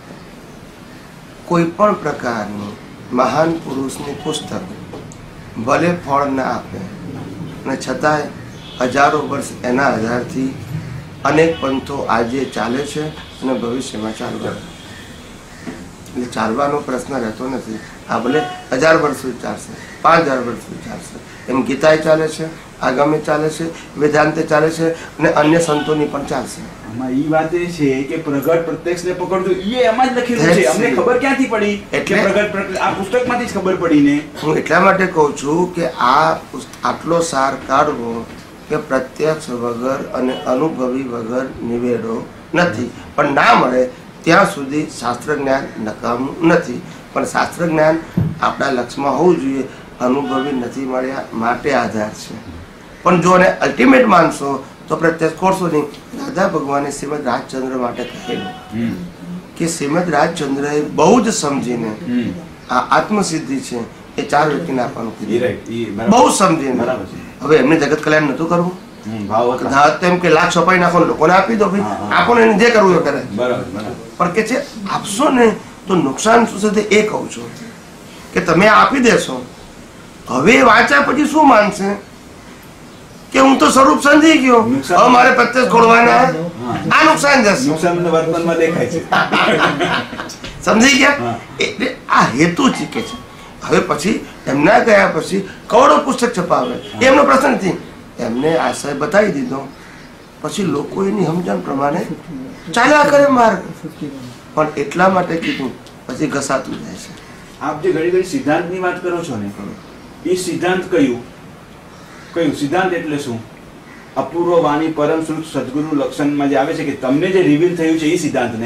કોઈ પણ પ્રકારની મહાન પુરુષની પુસ્તક ભલે ફળ ના આપે અને છતાંય હજારો વર્ષ એના આધારથી અનેક પંથો આજે ચાલે છે અને ભવિષ્યમાં ચાલવા. એટલે ચાલવાનો પ્રશ્ન રહેતો નથી. આ ભલે હજાર વર્ષ સુધી ચાલશે, પાંચ હજાર વર્ષ સુધી ચાલશે. એમ ગીતાએ ચાલે છે, આગામી ચાલે છે, વેદાંતે ચાલે છે અને અન્ય સંતોની પણ ચાલશે. આમાં ઈ વાત એ છે કે પ્રગટ પ્રત્યક્ષને પકડજો, ઈ એમાં જ લખેલું છે. અમને ખબર ક્યાંથી પડી? એટલે પ્રગટ પ્રત્યક્ષ આ પુસ્તકમાંથી જ ખબર પડી ને. હું એટલા માટે કહું છું કે આ આટલો સાર કાઢવો કે પ્રત્યક્ષ વગર અને અનુભવી વગર નિવેડો નથી. પણ ના મળે ત્યાં સુધી શાસ્ત્ર જ્ઞાન નકામું નથી. પણ શાસ્ત્ર જ્ઞાન આપણા લક્ષ્યમાં હોવું જોઈએ. અનુભવી નથી મળ્યા માટે આધાર છે. પણ જો એને અલ્ટિમેટ માનશો તો પ્રત્યક્ષ ખોરશો નહીં. દાદા ભગવાને શ્રીમદ રાજચંદ્ર માટે કહેલું કે શ્રીમદ રાજચંદ્રએ બહુ જ સમજીને આ આત્મસિદ્ધિ છે એ ચાર વ્યક્તિને આપવાનું કીધું. બહુ સમજીને. હવે એમને જગત કલ્યાણ નતું કરવું? એમ કે લાખ છપાઈ નાખો, લોકોને આપી દો ભાઈ, આપો ને જે કરવું એ કરે. પણ કે છે આપશો ને તો નુકસાન શું છે એ કહું છું કે તમે આપી દેશો હવે વાંચ્યા પછી શું માનશે કે હું તો સ્વરૂપ સમજી ગયો, હવે મારે પ્રત્યક્ષ ખોલવાના આ નુકસાન જશે. નુકસાન વર્તમાનમાં દેખાય છે. સમજી ગયા? એટલે આ હેતુ જ કે છે. હવે પછી એમના ગયા પછી કરોડો પુસ્તક છપાવે એમનો પ્રશ્ન નથી, એમને આશય બતાવી દીધો પછી લોકો એની સમજણ પ્રમાણે ચાલ્યા કરે માર્ગ. પણ એટલા માટે કીધું પછી ઘસાતું જાય છે. આપ જે ઘડી ઘડી સિદ્ધાંતની વાત કરો છો ને, એ સિદ્ધાંત કયું કયું સિદ્ધાંત એટલે શું? અપૂર્વ વાણી પરમ સુખ સદગુરુ લક્ષણમાં જે આવે છે કે તમને જે રિવીલ થયું છે એ સિદ્ધાંતને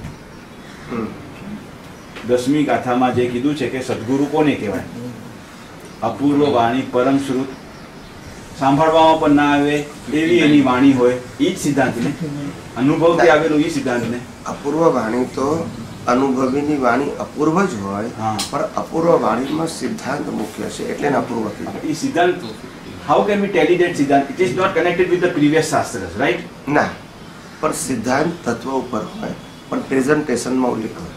દસમી ગાથામાં જે કીધું છે કે સદગુરુ કોને કહેવાય? અપૂર્વ વાણી પરમ શ્રુત, સાંભળવામાં પણ ના આવે એવી એની વાણી હોય, એ જ સિદ્ધાંતને અનુભવથી આવેલું એ સિદ્ધાંતને. અપૂર્વ વાણી તો અનુભવીની વાણી અપૂર્વ જ હોય, પણ અપૂર્વ વાણીમાં સિદ્ધાંત મુખ્ય છે એટલે એને અપૂર્વ કીધું. એ સિદ્ધાંત how can we tell that સિદ્ધાંત? it is not connected with the previous shastras, right? ના, પણ સિદ્ધાંત તત્વ ઉપર હોય પણ પ્રેઝન્ટેશનમાં ઉલ્લેખ હોય.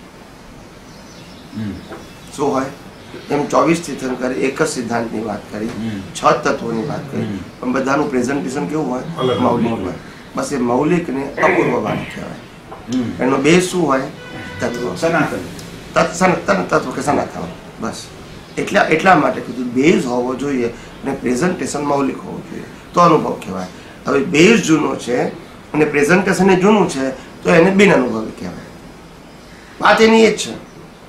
શું હોય? એમ ચોવીસ તીર્થંકરે એક જ સિદ્ધાંતની વાત કરી, છ તત્વોની વાત કરી, પણ બધાનું પ્રેઝન્ટેશન કેવું હોય? મૌલિક હોય. બસ એ મૌલિકને અપૂર્વ વાણી કહેવાય. એનો બે શું હોય? તત્વ, સનાતન સનાતન તત્વ કે સનાતન. બસ એટલા એટલા માટે કીધું બેઝ હોવો જોઈએ અને પ્રેઝન્ટેશન મૌલિક હોવું જોઈએ તો અનુભવ કહેવાય. હવે બેઝ જૂનો છે અને પ્રેઝન્ટેશન એ જૂનું છે તો એને બિન અનુભવી કહેવાય. વાત એની એ જ છે.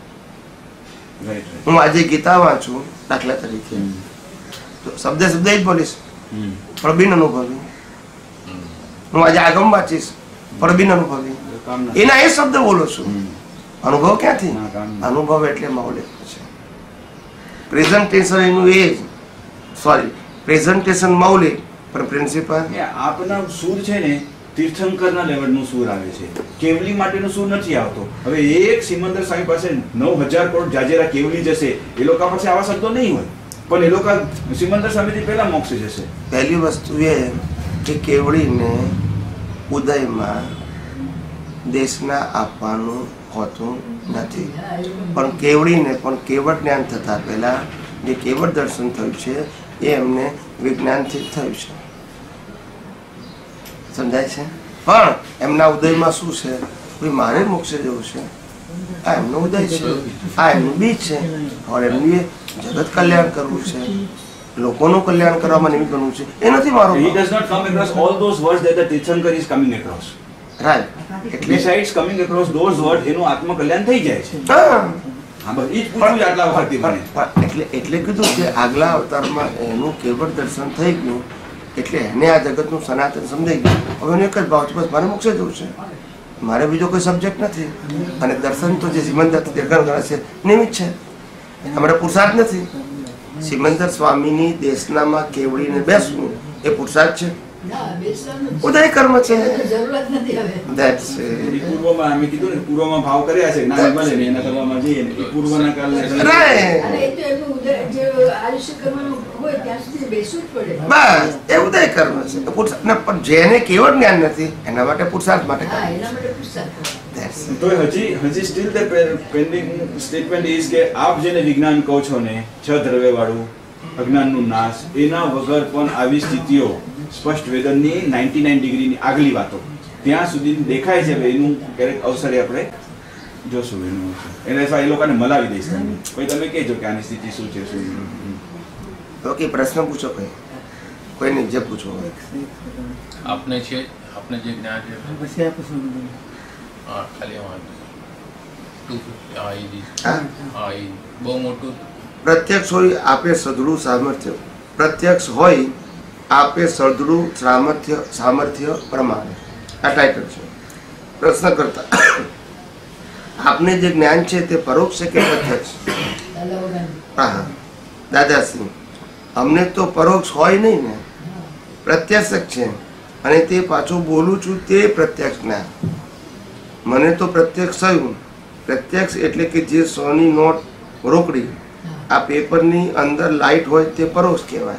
હું આજે ગીતા વાંચું દાખલા તરીકે તો શબ્દ શબ્દ જ બોલીશ પણ બિન અનુભવી. હું આજે આગમ વાંચીશ પણ બિન અનુભવી, એના એ શબ્દ બોલું છું. અનુભવ ક્યાંથી? અનુભવ એટલે મૌલિક છે. પ્રેઝન્ટેશન એનું એ જ સોરી પ્રેઝન્ટેશન મૌલિક પણ પ્રિન્સિપલ આપના સૂર છે ને તીર્થંકરના લેવલનું સૂર આવે છે, કેવલી માટેનું સૂર નથી આવતો. હવે એક સિમંદર સ્વામી પાસે નવ હજાર કરોડ જાજેરા કેવલી જશે, એ લોકો પાસે આવા શબ્દો નહીં હોય, પણ એ લોકો સિમંદર સ્વામીથી પહેલા મોક્ષ જશે. પહેલી વસ્તુ એ કે કેવડીને ઉદયમાં દેશના આપવાનું હોતું નથી, પણ કેવડીને પણ કેવળ જ્ઞાન થતા પહેલા જે કેવળ દર્શન થયું છે એ એમને વિજ્ઞાનથી થયું છે. સમજાય છે? પણ એમના ઉદયમાં શું છે? ભાઈ મારે મોક્ષે જવું છે, આ એમનો ઉદય છે, આ એમનું બીજ છે, હવે એમનું જગત કલ્યાણ કરવું છે, લોકોનું કલ્યાણ કરવામાં નિમિત્ત બનવું છે, એ નથી મારો. He does not come across all those words that the Tirthankar is coming across. Right. એટલે besides coming across those words એનું આત્મ કલ્યાણ થઈ જાય છે. હા હા, બસ એ જ પૂછ્યું છે આટલા વખતથી મને. એટલે એટલે કીધું કે આગલા અવતારમાં એનું કેવળ દર્શન થઈ ગયું એટલે એને આ જગતનું સનાતન સમજાઈ ગયું. હવે એનો એક જ ભાવ છે, બસ મારે મોક્ષે જવું છે, મારે બીજો કોઈ સબ્જેક્ટ નથી. અને દર્શન તો જે સિમંદર દેખાણ કરે છે નિમિત્ત છે, અમારે પુરુષાર્થ નથી. સિમંદર સ્વામીની દેશનામાં કેવડીને બેસવું એ પુરુષાર્થ છે, ઉદય કર્મ છે. જરૂરત નથી હવે. That's it. એ પૂર્વમાં અમે કીધું ને પૂર્વમાં ભાવ કર્યા છે, ના મળે ને એના કરવામાં જઈએ ને એ પૂર્વના કારણે Right. અને એ તો એનું ઉદય જે આયુષ્ય કરવાનું હોય ત્યાં સુધી બેસવું જ પડે. બસ એ ઉદય કર્મ છે. પુરુષાર્થ ને પણ જેને કેવળ જ્ઞાન નથી એના માટે પુરુષાર્થ માટે હા, કર્મ. એના માટે પુરુષાર્થ કરવો. That's it. તો હજી હજી still the pending statement is કે આપ જેને વિજ્ઞાન કહો છો ને છ દ્રવ્ય વાળું અજ્ઞાનનું નાશ, એના વગર પણ આવી સ્થિતિઓ સ્પષ્ટ વેદનની નાઇન્ટી નાઇન ડિગ્રીની આગલી વાતો ત્યાં સુધી દેખાય છે. એનું ક્યારેક અવસરે આપણે જોશું એનું એટલે એ લોકોને મલાવી દઈશ. પછી તમે કહેજો કે આની સ્થિતિ શું છે શું નહીં. ઓકે, પ્રશ્ન પૂછો કોઈ કોઈને જે પૂછવો હોય. આપને છે આપને જે જ્ઞાન છે પછી આ પ્રશ્ન હા ખાલી વાંધો ટુ ફિફ્ટી હા એ જી હા? હા એ બહુ મોટું પ્રત્યક્ષ હોય આપે સદૃઢ સામર્થ્ય, પ્રત્યક્ષ હોય આપે સદૃઢ સામર્થ્ય સામર્થ્ય પ્રમાણે. આ ટાઇટલ છે. પ્રશ્ન કરતા આપને જે જ્ઞાન છે તે પરોક્ષ છે કે પ્રત્યક્ષ? દાદા ભગવાન. હા હા દાદાશ્રી, અમને તો પરોક્ષ હોય નહીં ને, પ્રત્યક્ષ જ છે. અને તે પાછું બોલું છું તે પ્રત્યક્ષ જ્ઞાન. મને તો પ્રત્યક્ષ થયું. પ્રત્યક્ષ એટલે કે જે સોની નોટ રોકડી આ પેપરની અંદર લાઈટ હોય તે પરોક્ષ કહેવાય,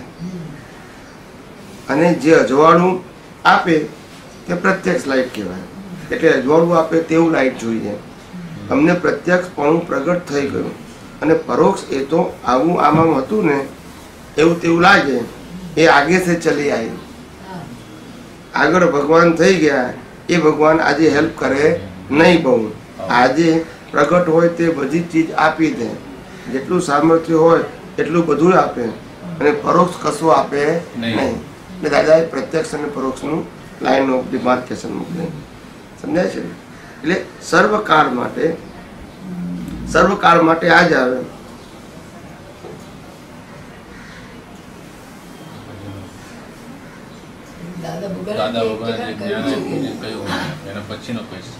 અને જે અજવાળું આપે તે પ્રત્યક્ષ લાઈટ કહેવાય. એટલે અજવાળું આપે તેવું લાઈટ જોઈએ. અમને પ્રત્યક્ષપણું પ્રગટ થઈ ગયું. અને પરોક્ષ એ તો આવું આમાં હતું ને એવું તેવું લાગે, એ આગે સે ચલી આવી, આગળ ભગવાન થઈ ગયા. એ ભગવાન આજે હેલ્પ કરે નહીં બહુ, આજે પ્રગટ હોય તે બધી ચીજ આપી દે, જેટલું સામર્થ્ય હોય એટલું બધું આપે, અને પરોક્ષ કશું આપે નહીં. એટલે દાદાએ પ્રત્યક્ષ અને પરોક્ષનું લાઈન ઓફ ડિમાર્કેશન મૂકે, સમજાય છે? એટલે સર્વકાળ માટે સર્વકાળ માટે આ જ આવે. દાદા દાદા ભગવાન ભગવાન જે જ્ઞાન આપ્યું એ કયું એના પછીનો ક્વેશ્ચન.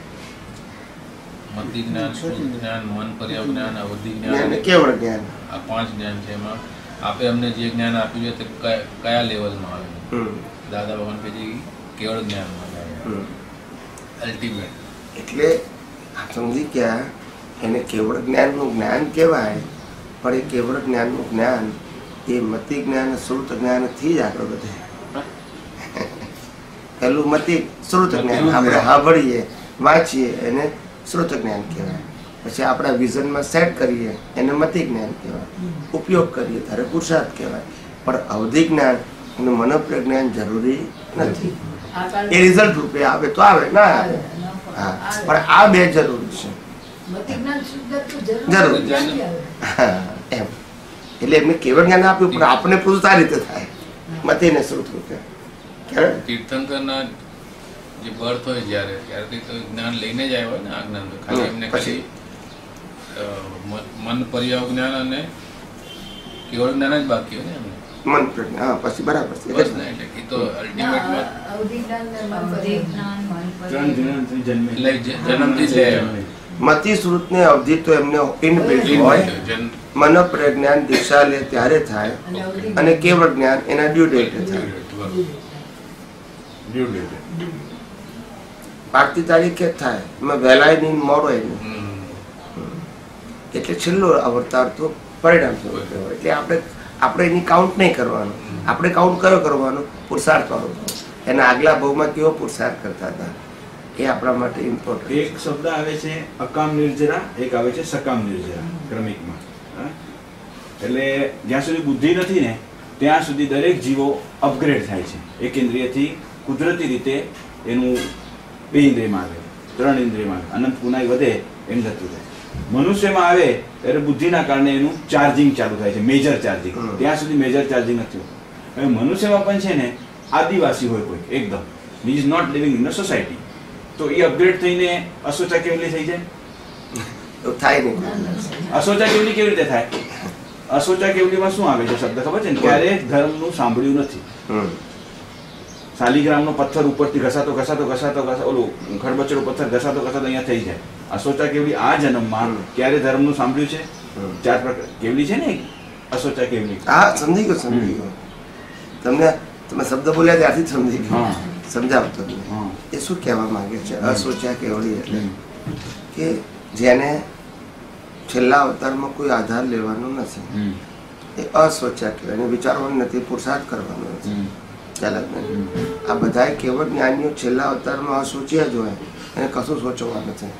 મતિ જ્ઞાન, શુદ્ધ જ્ઞાન, મન પર્યાવ જ્ઞાન, અવધિ જ્ઞાન, કેવળ જ્ઞાન, આ પાંચ જ્ઞાન છે. એમાં આપે અમને જે જ્ઞાન આપ્યું છે તે કયા કયા લેવલમાં આવે? દાદા ભગવાન કે જે કેવળ જ્ઞાનમાં આવે, અલ્ટિમેટ. એટલે સમજી ગયા, એને કેવળ જ્ઞાનનું જ્ઞાન કહેવાય, પણ એ કેવળ જ્ઞાનનું જ્ઞાન એ મતિ જ્ઞાન, શ્રુત જ્ઞાનથી જ આગળ વધે. પેલું મતિ શ્રુત જ્ઞાન, આપણે સાંભળીએ વાંચીએ એને શ્રુત જ્ઞાન કહેવાય. પછી આપણા વિઝનમાં સેટ કરીએ એને મતિ જ્ઞાન કહેવાય, ઉપયોગ કરીએ ત્યારે પુરુષાર્થ કહેવાય. પણ અવધિ જ્ઞાન અને મનોપ્રજ્ઞાન જરૂરી નથી. એ રિઝલ્ટ રૂપે આવે તો આવે, ના આવે. હા, પણ આ બે જરૂરી છે, જરૂરી. હા, એમ. એટલે એમને કેવળ જ્ઞાન આપ્યું, પણ આપણે પૂછતા રીતે થાય મતિ ને શ્રુત રૂપે. તીર્થંકરના જે બર્થ હોય જ્યારે ત્યારે તો જ્ઞાન લઈને જ આવ્યા હોય ને. આ જ્ઞાન તો ખાલી એમને ખાલી મન પર્યાવ જ્ઞાન અને કેવળ જ્ઞાન જ બાકી હોય ને એમને. મન પ્રજ્ઞા, હા, પછી બરાબર છે. બસ ને, એટલે એ તો અલ્ટિમેટમાં જન્મથી જ લે આવ્યા. મતિ શ્રુત ને અવધિ તો એમને ઇનબિલ્ટ હોય. મન પ્રજ્ઞાન દીક્ષા લે ત્યારે થાય, અને કેવળ જ્ઞાન એના ડ્યુ ડેટે થાય. પાકતી તારીખે થાય, એમાં વહેલાય નહીં મોડોય નહીં. એટલે છેલ્લો અવતાર તો પરિણામ સ્વરૂપ કહેવાય. એટલે આપણે આપણે એની કાઉન્ટ નહીં કરવાનું, આપણે કાઉન્ટ કયો કરવાનો? પુરુષાર્થ વાળો. એના આગલા ભાવમાં કેવો પુરુષાર્થ કરતા હતા એ આપણા માટે ઇમ્પોર્ટન્ટ. એક શબ્દ આવે છે અકામ નિર્જરા, એક આવે છે સકામ નિર્જરા ક્રમિકમાં. એટલે જ્યાં સુધી બુદ્ધિ નથી ને ત્યાં સુધી દરેક જીવો અપગ્રેડ થાય છે. એક ઇન્દ્રિયથી કુદરતી રીતે એનું બે ઇન્દ્રિયમાં આવે, ત્રણ ઇન્દ્રિયમાં આવે, અનંત પુનાઈ વધે એમ જતું રહે. મનુષ્યમાં આવે ત્યારે બુદ્ધિના કારણે એનું ચાર્જિંગ ચાલુ થાય છે, મેજર ચાર્જિંગ. ત્યાં સુધી મેજર ચાર્જિંગ નથી હોતું. હવે મનુષ્યમાં પણ છે ને આદિવાસી હોય કોઈ એકદમ, he is not living in a society, તો એ અપગ્રેડ થઈને અસોચા કેવલી થઈ જાય? થાય નહીં. અસોચા કેવલી કેવી રીતે થાય? અસોચા કેવલીમાં શું આવે છે શબ્દ ખબર છે ને? ક્યારે ધર્મનું સાંભળ્યું નથી. શાલિગ્રામનો પથ્થર ઉપરથી ઘસાતો ઘસાતો ઘસાતો ઘસાતો ઓલું ખડબચડો પથ્થર ઘસાતો ઘસાતો અહીંયા થઈ જાય. અસોચા કેવલી આ જન્મમાં ક્યારે ધર્મનું સાંભળ્યું છે? ચાર પ્રકાર કેવલી છે ને, અસોચા કેવલી. હા, સમજી ગયો, સમજી ગયો. તમને તમે શબ્દ બોલ્યા ત્યારથી જ સમજી ગયો. સમજાવતો એ શું કહેવા માંગે છે? અસોચા કેવલી એટલે કે જેને છેલ્લા અવતારમાં કોઈ આધાર લેવાનો નથી, એ અસ્વચ્છા કહેવાય. એને વિચારવાનું નથી, પુરુષાર્થ કરવાનો નથી. આ બધા કેવળ જ્ઞાનીઓ છેલ્લા અવતારમાં અસોચ્યા જ હોય, એને કશું સોચવા નથી.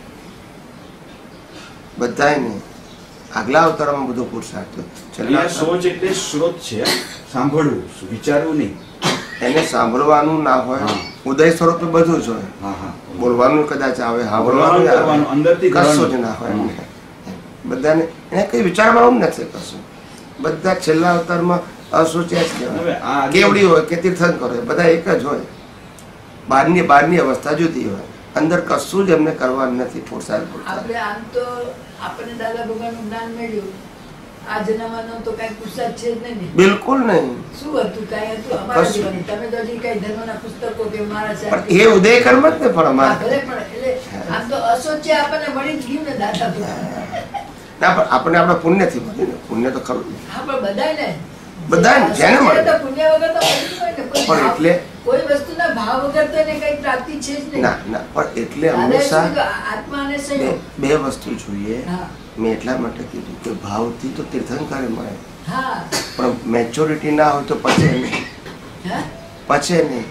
બધાને આગલા અવતારમાં બધો પુરુષાર્થ હોય. સોચ એટલે સ્ત્રોત છે, સાંભળવું, વિચારવું નહીં. એને સાંભળવાનું ના હોય, ઉદય સ્વરૂપ બધું જ હોય. બોલવાનું કદાચ આવે, સાંભળવાનું અંદરથી કશું જ ના હોય. બધાને એને કઈ વિચારવાનું નથી કશું. બધા છેલ્લા અવતારમાં અસોચ્યા જ કહેવાય. કેવડી હોય કે તીર્થંકર હોય, બધા એક જ હોય. બહારની બહારની અવસ્થા જુદી હોય, અંદર કશું જ એમને કરવાનું નથી. પુરુષાર્થ આપણે આમ તો આપણને દાદા ભગવાનનું જ્ઞાન મળ્યું, આ જન્મનો તો કઈ પુરુષાર્થ છે જ નહીં. બિલકુલ નહીં. શું હતું? કઈ હતું અમારા જીવન? તમે તો હજી કઈ ધર્મના પુસ્તકો કે મારા એ ઉદય કર્મ જ ને. પણ અમારે ભલે પણ એટલે આમ તો અસોચ્ય આપણને મળી જ ગયું ને દાદા ભગવાન. ના, પણ આપણે આપણા પુણ્યથી મળ્યું ને. પુણ્ય તો ખરું. હા, પણ બધાય ને બધાને જેને મળે. પુણ્ય વગર તો બધું હોય ને. કોઈ પણ એટલે કોઈ વસ્તુના ભાવ વગર તો એને કઈ પ્રાપ્તિ છે જ નહીં. ના ના, પણ એટલે હંમેશા આત્મા અને સંયોગ બે વસ્તુ જોઈએ. મેં એટલા માટે કીધું કે ભાવથી તો તીર્થંકરે મળે, પણ મેચ્યોરિટી ના હોય તો પચે નહીં. પચે નહીં.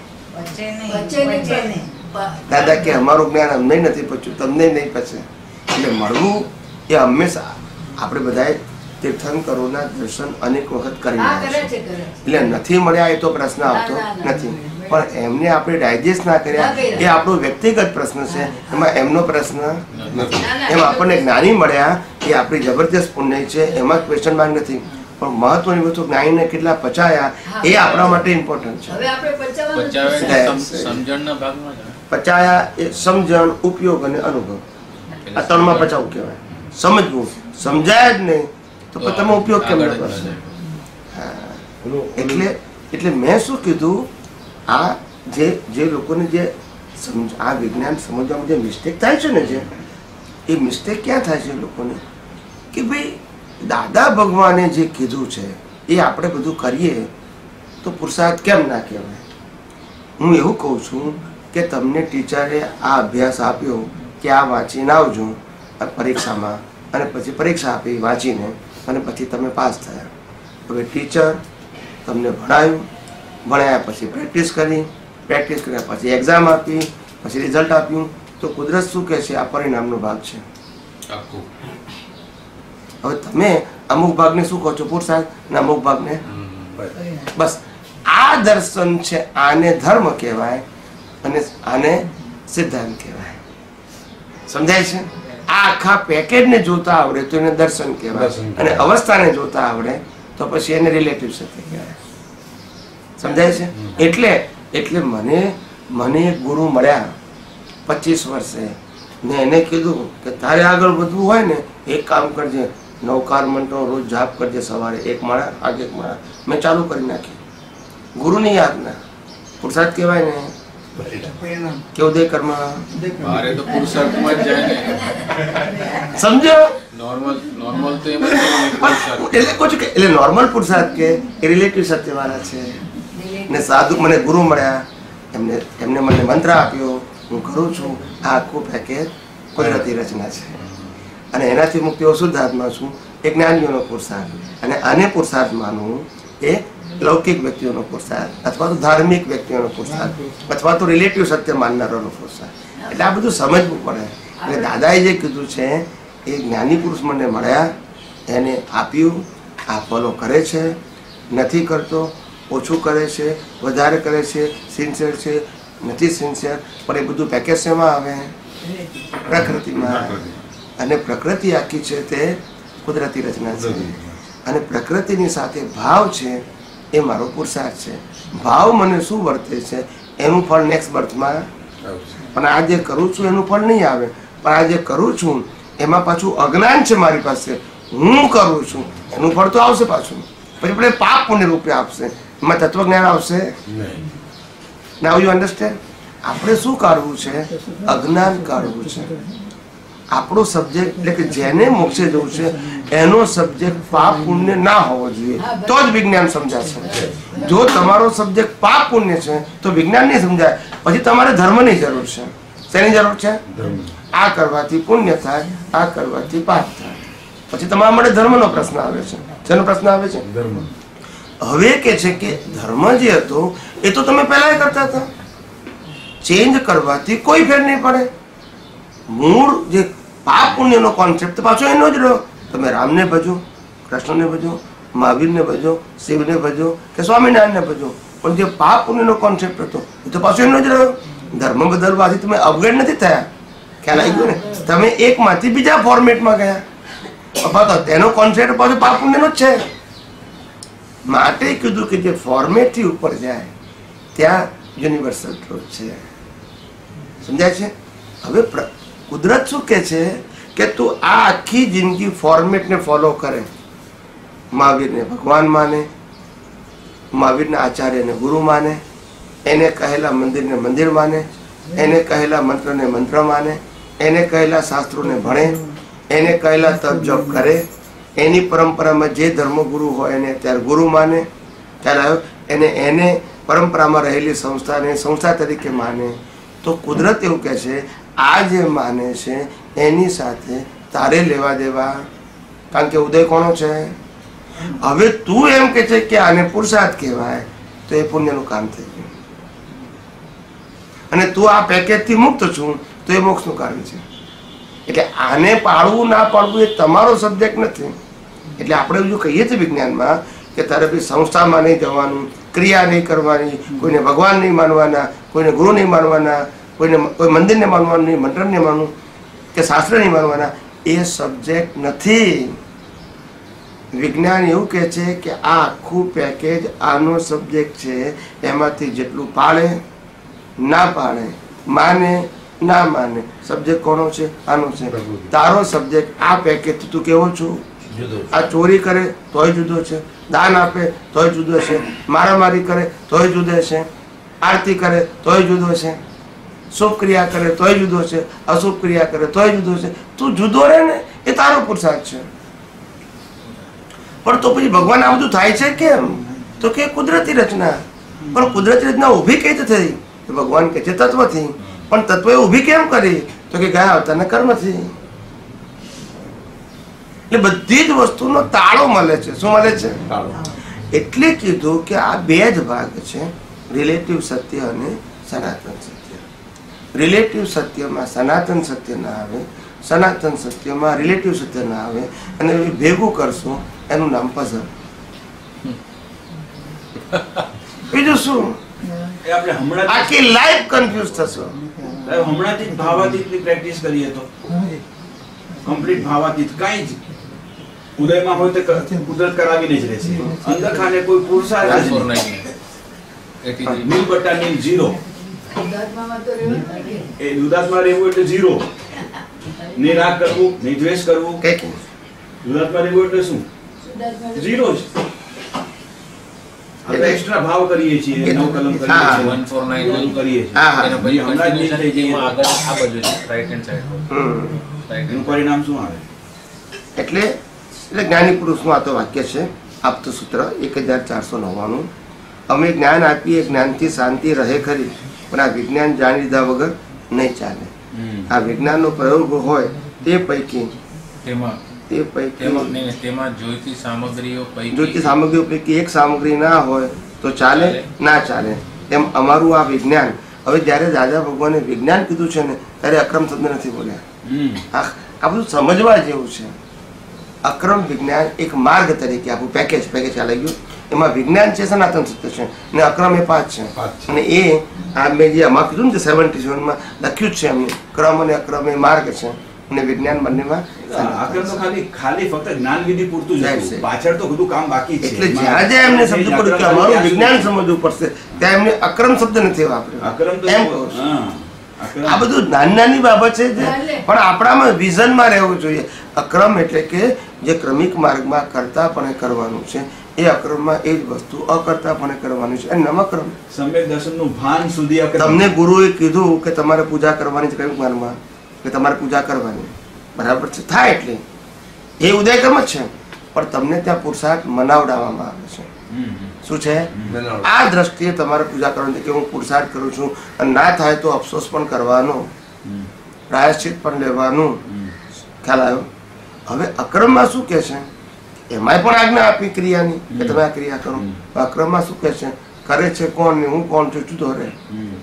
દાદા કે અમારું જ્ઞાન અમને નથી પચ્યું, તમને નહીં પચે. એટલે મળવું એ હંમેશા આપણે બધાએ તીર્થંકરોના દર્શન અનેક વખત કરી હા, રહ્યા કરે છે. છે, કરે છે. એટલે નથી મળ્યા એ તો પ્રશ્ન આવતો ના, ના, ના. નથી, પણ એમને આપણે ડાયજેસ્ટ ના કર્યા ના કર્યા. એ આપણો વ્યક્તિગત પ્રશ્ન છે. એમાં એમનો પ્રશ્ન નથી. ના, ના, એમ આપણને જ્ઞાની મળ્યા એ આપણી જબરદસ્ત પુણ્ય છે, એમાં ક્વેશ્ચન માર્ક નથી. પણ મહત્વની વસ્તુ જ્ઞાનીને કેટલા પચાયા એ આપણા માટે ઇમ્પોર્ટન્ટ છે. હવે આપણે પચાવવાનું જ પચાવે છે. સમ- સમજણના ભાગમાં જ. પચાયા એ સમજણ, ઉપયોગ અને અનુભવ, આ ત્રણમાં પચાવું કહેવાય. સમજવું, સમજાય જ નહીં તો પછી તમે ઉપયોગ કેમ ન આગળ જ કરશો? ન હા. એટલે એટલે મેં શું કીધું, આ જે જે લોકોને જે સમજ આ વિજ્ઞાન સમજવામાં જે મિસ્ટેક થાય છે ને, જે એ મિસ્ટેક ક્યાં થાય છે લોકોને, કે ભાઈ દાદા ભગવાને જે કીધું છે એ આપણે બધું કરીએ તો પુરુષાર્થ કેમ ના કહેવાય? હું એવું કહું છું કે તમને ટીચરે આ અભ્યાસ આપ્યો કે આ વાંચીને આવજો આ પરીક્ષામાં, અને પછી પરીક્ષા આપી વાંચીને, અને પછી તમે પાસ થયા. હવે ટીચર તમને ભણાવ્યું, ભણાયા પછી પ્રેક્ટિસ કરી, પ્રેક્ટિસ કર્યા પછી એક્ઝામ આપી, પછી રિઝલ્ટ આપ્યું, તો કુદરત શું કહે છે? આ પરિણામનો ભાગ છે. આખું. હવે તમે અમુક ભાગને શું કહો છો? પુરુષાર્થ, અને અમુક ભાગને બસ. આ દર્શન છે, આને ધર્મ કહેવાય અને આને સિદ્ધાંત કહેવાય. સમજાય છે? આ આખા પેકેજને જોતા આવડે તો એને દર્શન કહેવાય, દર્શન અને અવસ્થાને જોતા આવડે તો પછી એને રિલેટિવ સત્ય કહેવાય. સમજાય છે? એટલે એટલે મને મને એક ગુરુ મળ્યા પચીસ વર્ષે, ને એને કીધું કે તારે આગળ વધવું હોય ને એક કામ કરજે, નવકાર મંત્રો રોજ જાપ કરજે, સવારે એક માળા આગે એક માળા. મેં ચાલુ કરી નાખી. ગુરુની યાદના પુરુષાર્થ કહેવાય ને, પરિણામ કે ઉદય કર્મ. મારે તો પુરુષાર્થમાં જ જાય ને. સમજો? નોર્મલ નોર્મલ તો એમ જ કહેવાય કે પુરુષાર્થ. એટલે કહું છું કે એટલે નોર્મલ પુરુષાર્થ કે એ રિલેટિવ સત્યવાળા છે. ને સાધુ મને ગુરુ મળ્યા, એમને એમને મને મંત્ર આપ્યો, હું કરું છું. આ આખું પેકેજ કુદરતી રચના છે, અને એનાથી મુક્તિ શુદ્ધાત્મા છું. એ જ્ઞાનીઓનો પુરુષાર્થ, અને આને પુરુષાર્થ માનવું એ લૌકિક વ્યક્તિઓનો પુરુષાર્થ, અથવા તો ધાર્મિક વ્યક્તિઓનો પુરુષાર્થ, અથવા તો રિલેટિવ સત્ય માનનારોનો પુરુષાર્થ. એટલે આ બધું સમજવું પડે. એટલે દાદાએ જે કીધું છે એ જ્ઞાની પુરુષ મને મળ્યા, એને આપ્યું, આ ફોલો કરે છે, નથી કરતો, ઓછું કરે છે, વધારે કરે છે, સિન્સિયર છે, નથી સિન્સિયર, પણ એ બધું પેકેજ શેમાં આવે? પ્રકૃતિમાં. અને પ્રકૃતિ આખી છે તે કુદરતી રચના છે, અને પ્રકૃતિની સાથે ભાવ છે એ મારો પુરુષાર્થ છે. ભાવ મને શું વર્તે છે એનું ફળ નેક્સ્ટ બર્થમાં, પણ આ જે કરું છું એનું ફળ નહીં આવે. પણ આ જે કરું છું એમાં પાછું અજ્ઞાન છે મારી પાસે, હું કરું છું એનું ફળ તો આવશે પાછું, પછી આપણે પાપ પુણ્ય રૂપે આપશે, એમાં તત્વજ્ઞાન આવશે. Now you understand? આપણે શું કાઢવું છે? અજ્ઞાન કાઢવું છે. આપણો સબ્જેક્ટ એટલે કે જેને મોક્ષે જવું છે એનો સબ્જેક્ટ પાપ પુણ્ય ના હોવો જોઈએ, તો જ વિજ્ઞાન સમજાશે. જો તમારો સબ્જેક્ટ પાપ પુણ્ય છે તો વિજ્ઞાન નહીં સમજાય. પછી તમારે ધર્મની જરૂર છે. શેની જરૂર છે? આ કરવાથી પુણ્ય થાય, આ કરવાથી પાપ થાય. પછી તમારા માટે ધર્મનો પ્રશ્ન આવે છે. શેનો પ્રશ્ન આવે છે? ધર્મ. હવે કે છે કે ધર્મ જે હતો એ તો તમે પહેલા કરતા હતા, ચેન્જ કરવાથી કોઈ ફેર નહીં પડે. મૂળ જે પાપ પુણ્યનો કોન્સેપ્ટ પાછો એનો જ રહ્યો. તમે રામને ભજો, કૃષ્ણને ભજો, મહાવીરને ભજો, શિવને ભજો કે સ્વામિનારાયણને ભજો, પણ જે પાપ પુણ્યનો કોન્સેપ્ટ હતો એ તો પાછો એનો જ રહ્યો. ધર્મ બદલવાથી તમે અપગ્રેડ નથી થયા. ખ્યાલ આવી ગયો ને? તમે એકમાંથી બીજા ફોર્મેટમાં ગયા, અથવા તો તેનો કોન્સેપ્ટ પાછો પાપ પુણ્યનો જ છે. માટે કીધું કે જે ફોર્મેટથી ઉપર જાય ત્યાં યુનિવર્સલ ટ્રુથ છે. સમજાય છે? હવે કુદરત શું કહે છે કે તું આ આખી જિંદગી ફોર્મેટને ફોલો કરે. મહાવીરને ભગવાન માને, મહાવીરના આચાર્યને ગુરુ માને, એને કહેલા મંદિરને મંદિર માને, એને કહેલા મંત્રને મંત્ર માને, એને કહેલા શાસ્ત્રોને ભણે, એને કહેલા તપ જપ કરે, એની પરંપરામાં જે ધર્મગુરુ હોય એને ત્યારે ગુરુ માને, ત્યારે એને એને પરંપરામાં રહેલી સંસ્થાને સંસ્થા તરીકે માને. તો કુદરત એવું કહે છે આ જે માને છે એની સાથે તારે લેવા દેવા, કારણ કે ઉદય કોનો છે? હવે તું એમ કે છે કે આને પુરુષાર્થ કહેવાય તો એ પુણ્યનું કામ થઈ ગયું, અને તું આ પેકેજથી મુક્ત છું તો એ મોક્ષનું કારણ છે. એટલે આને પાળવું ના પાળવું એ તમારો સબ્જેક્ટ નથી. એટલે આપણે જો કહીએ છીએ વિજ્ઞાનમાં કે તારે ભાઈ સંસ્થામાં નહીં જવાનું, ક્રિયા નહીં કરવાની, કોઈને ભગવાન નહીં માનવાના, કોઈને ગુરુ નહીં માનવાના, કોઈને કોઈ મંદિરને માનવાનું નહીં, મંત્ર નહીં માનવું કે શાસ્ત્ર નહીં માનવાના, એ સબ્જેક્ટ નથી. વિજ્ઞાન એવું કહે છે કે આ આખું પેકેજ આનો સબ્જેક્ટ છે. એમાંથી જેટલું પાળે ના પાળે, માને ના માને, સબ્જેક્ટ કોનો છે? આનો છે. તારો સબ્જેક્ટ આ પેકેજ તું કેવો છું? આ ચોરી કરે તોય જુદો છે, દાન આપે તોય જુદો છે, મારામારી કરે તોય જુદો છે, આરતી કરે તોય જુદો છે, શુભ ક્રિયા કરે તોય જુદો છે, અશુભ ક્રિયા કરે તોય જુદો છે. તું જુદો રહે ને એ તારો પુરુષાર્થ છે. પણ તો પછી ભગવાન આ બધું થાય છે કેમ? તો કે કુદરતી રચના. પણ કુદરતી રચના ઊભી કઈ રીતે થઈ? ભગવાન કે છે તત્વથી. પણ તત્વએ ઊભી કેમ કરી? તો કે ગયા અવતારના કર્મથી. એટલે બધી જ વસ્તુનો તાળો મળે છે. શું મળે છે? એટલે કીધું કે આ બે જ ભાગ છે, રિલેટિવ સત્ય અને સનાતન સત્ય. રિલેટિવ સત્યમાં સનાતન સત્ય ના આવે, સનાતન સત્યમાં રિલેટિવ સત્ય ના આવે, અને ભેગું કરશું એનું નામ પઝલ. બીજું શું? આપણે હમણાં આખી લાઈફ કન્ફ્યુઝ થશો. હમણાંથી જ ભાવાતીતની પ્રેક્ટિસ કરીએ તો કમ્પ્લીટ ભાવાતીત કાંઈ જ ઉદયમાં હોય તો કુદરત કરાવીને જ રહેશે. અંદર ખાને કોઈ પુરુષાર્થ જ નહીં. નીલ બટ્ટા નીલ ઝીરો. શુદ્ધાત્મામાં તો રહેવું જ નહીં. એ દુદાસમાં રહેવું એટલે ઝીરો. નહીં રાગ કરવું, નહીં દ્વેષ કરવું. દુદાસમાં રહેવું એટલે શું? શુદ્ધાત્મા ઝીરો જ. આપણે એક્સ્ટ્રા ભાવ કરીએ છીએ, નવ કલમ કરીએ છીએ, વન ફોર નાઇન બધું કરીએ છીએ. એનો પછી કન્ટિન્યુએશન થઈ જાય આગળ આ બાજુ છે રાઈટ હેન્ડ સાઈડ. રાઈટ એનું પરિણામ શું આવે? એટલે એટલે જ્ઞાની પુરુષનું આ તો વાક્ય છે, આપતું સૂત્ર એક હજાર ચારસો નવ્વાણું. અમે જ્ઞાન આપીએ, જ્ઞાનથી શાંતિ રહે ખરી, પણ આ વિજ્ઞાન જાણી લીધા વગર નહીં ચાલે. આ વિજ્ઞાનનો પ્રયોગ હોય તે પૈકી તેમાં તે પૈકી તેમાં નહીં, તેમાં જોઈતી સામગ્રીઓ પૈકી જોઈતી સામગ્રીઓ પૈકી એક સામગ્રી ના હોય તો ચાલે ના ચાલે. એમ અમારું આ વિજ્ઞાન. હવે જ્યારે દાદા ભગવાને વિજ્ઞાન કીધું છે ને ત્યારે અક્રમ શબ્દ નથી બોલ્યા. આ આ બધું સમજવા જેવું છે. અક્રમ વિજ્ઞાન એક માર્ગ તરીકે આપણું પેકેજ પેકેજ ચાલી ગયું. એમાં વિજ્ઞાન છે સનાતન સત્ય છે અને અક્રમ એ પાંચ છે. અને એ આ મેં જે આમાં કીધું ને સેવન્ટી સેવનમાં લખ્યું જ છે એમનું, ક્રમ અને અક્રમ એ માર્ગ છે અને વિજ્ઞાન બંનેમાં આક્રમ તો ખાલી ખાલી ફક્ત જ્ઞાન વિધિ પૂરતું જ હતું. પાછળ તો બધું કામ બાકી છે. એટલે જ્યાં જ્યાં એમને શબ્દ પડ્યું કે અમારું વિજ્ઞાન સમજવું પડશે ત્યાં એમને અક્રમ શબ્દ નથી વાપર્યો. અક્રમ તો એમ કહું છું. હા, અક્રમ. આ બધું નાની નાની બાબત છે જે પણ આપણામાં વિઝનમાં રહેવું જોઈએ. અક્રમ એટલે કે જે ક્રમિક માર્ગમાં કરતાપણે કરવાનું છે એ અક્રમમાં એ જ વસ્તુ અકર્તાપણે કરવાનું છે. અને નમક્રમ સમ્યક દર્શનનું ભાન સુધી અક્રમ. તમને ગુરુએ કીધું કે તમારે પૂજા કરવાની છે ક્રમિક માર્ગમાં, કે તમારે પૂજા કરવાની, બરાબર છે, થાય એટલે એ ઉદયક્રમ જ છે. પણ તમને ત્યાં પુરુષાર્થ મનાવડાવવામાં આવે છે. શું છે? આ દ્રષ્ટિએ તમારે પૂજા કરવાની કે હું પુરુષાર્થ કરું છું અને ના થાય તો અફસોસ પણ કરવાનો, પ્રાયશ્ચિત પણ લેવાનું. ખ્યાલ આવ્યો? હવે અક્રમમાં શું કે છે? એમાંય પણ આજ્ઞા આપી ક્રિયાની કે તમે આ ક્રિયા કરો. અક્રમમાં શું કે છે? કરે છે કોણ ને હું કોણ છું જુદો રહે.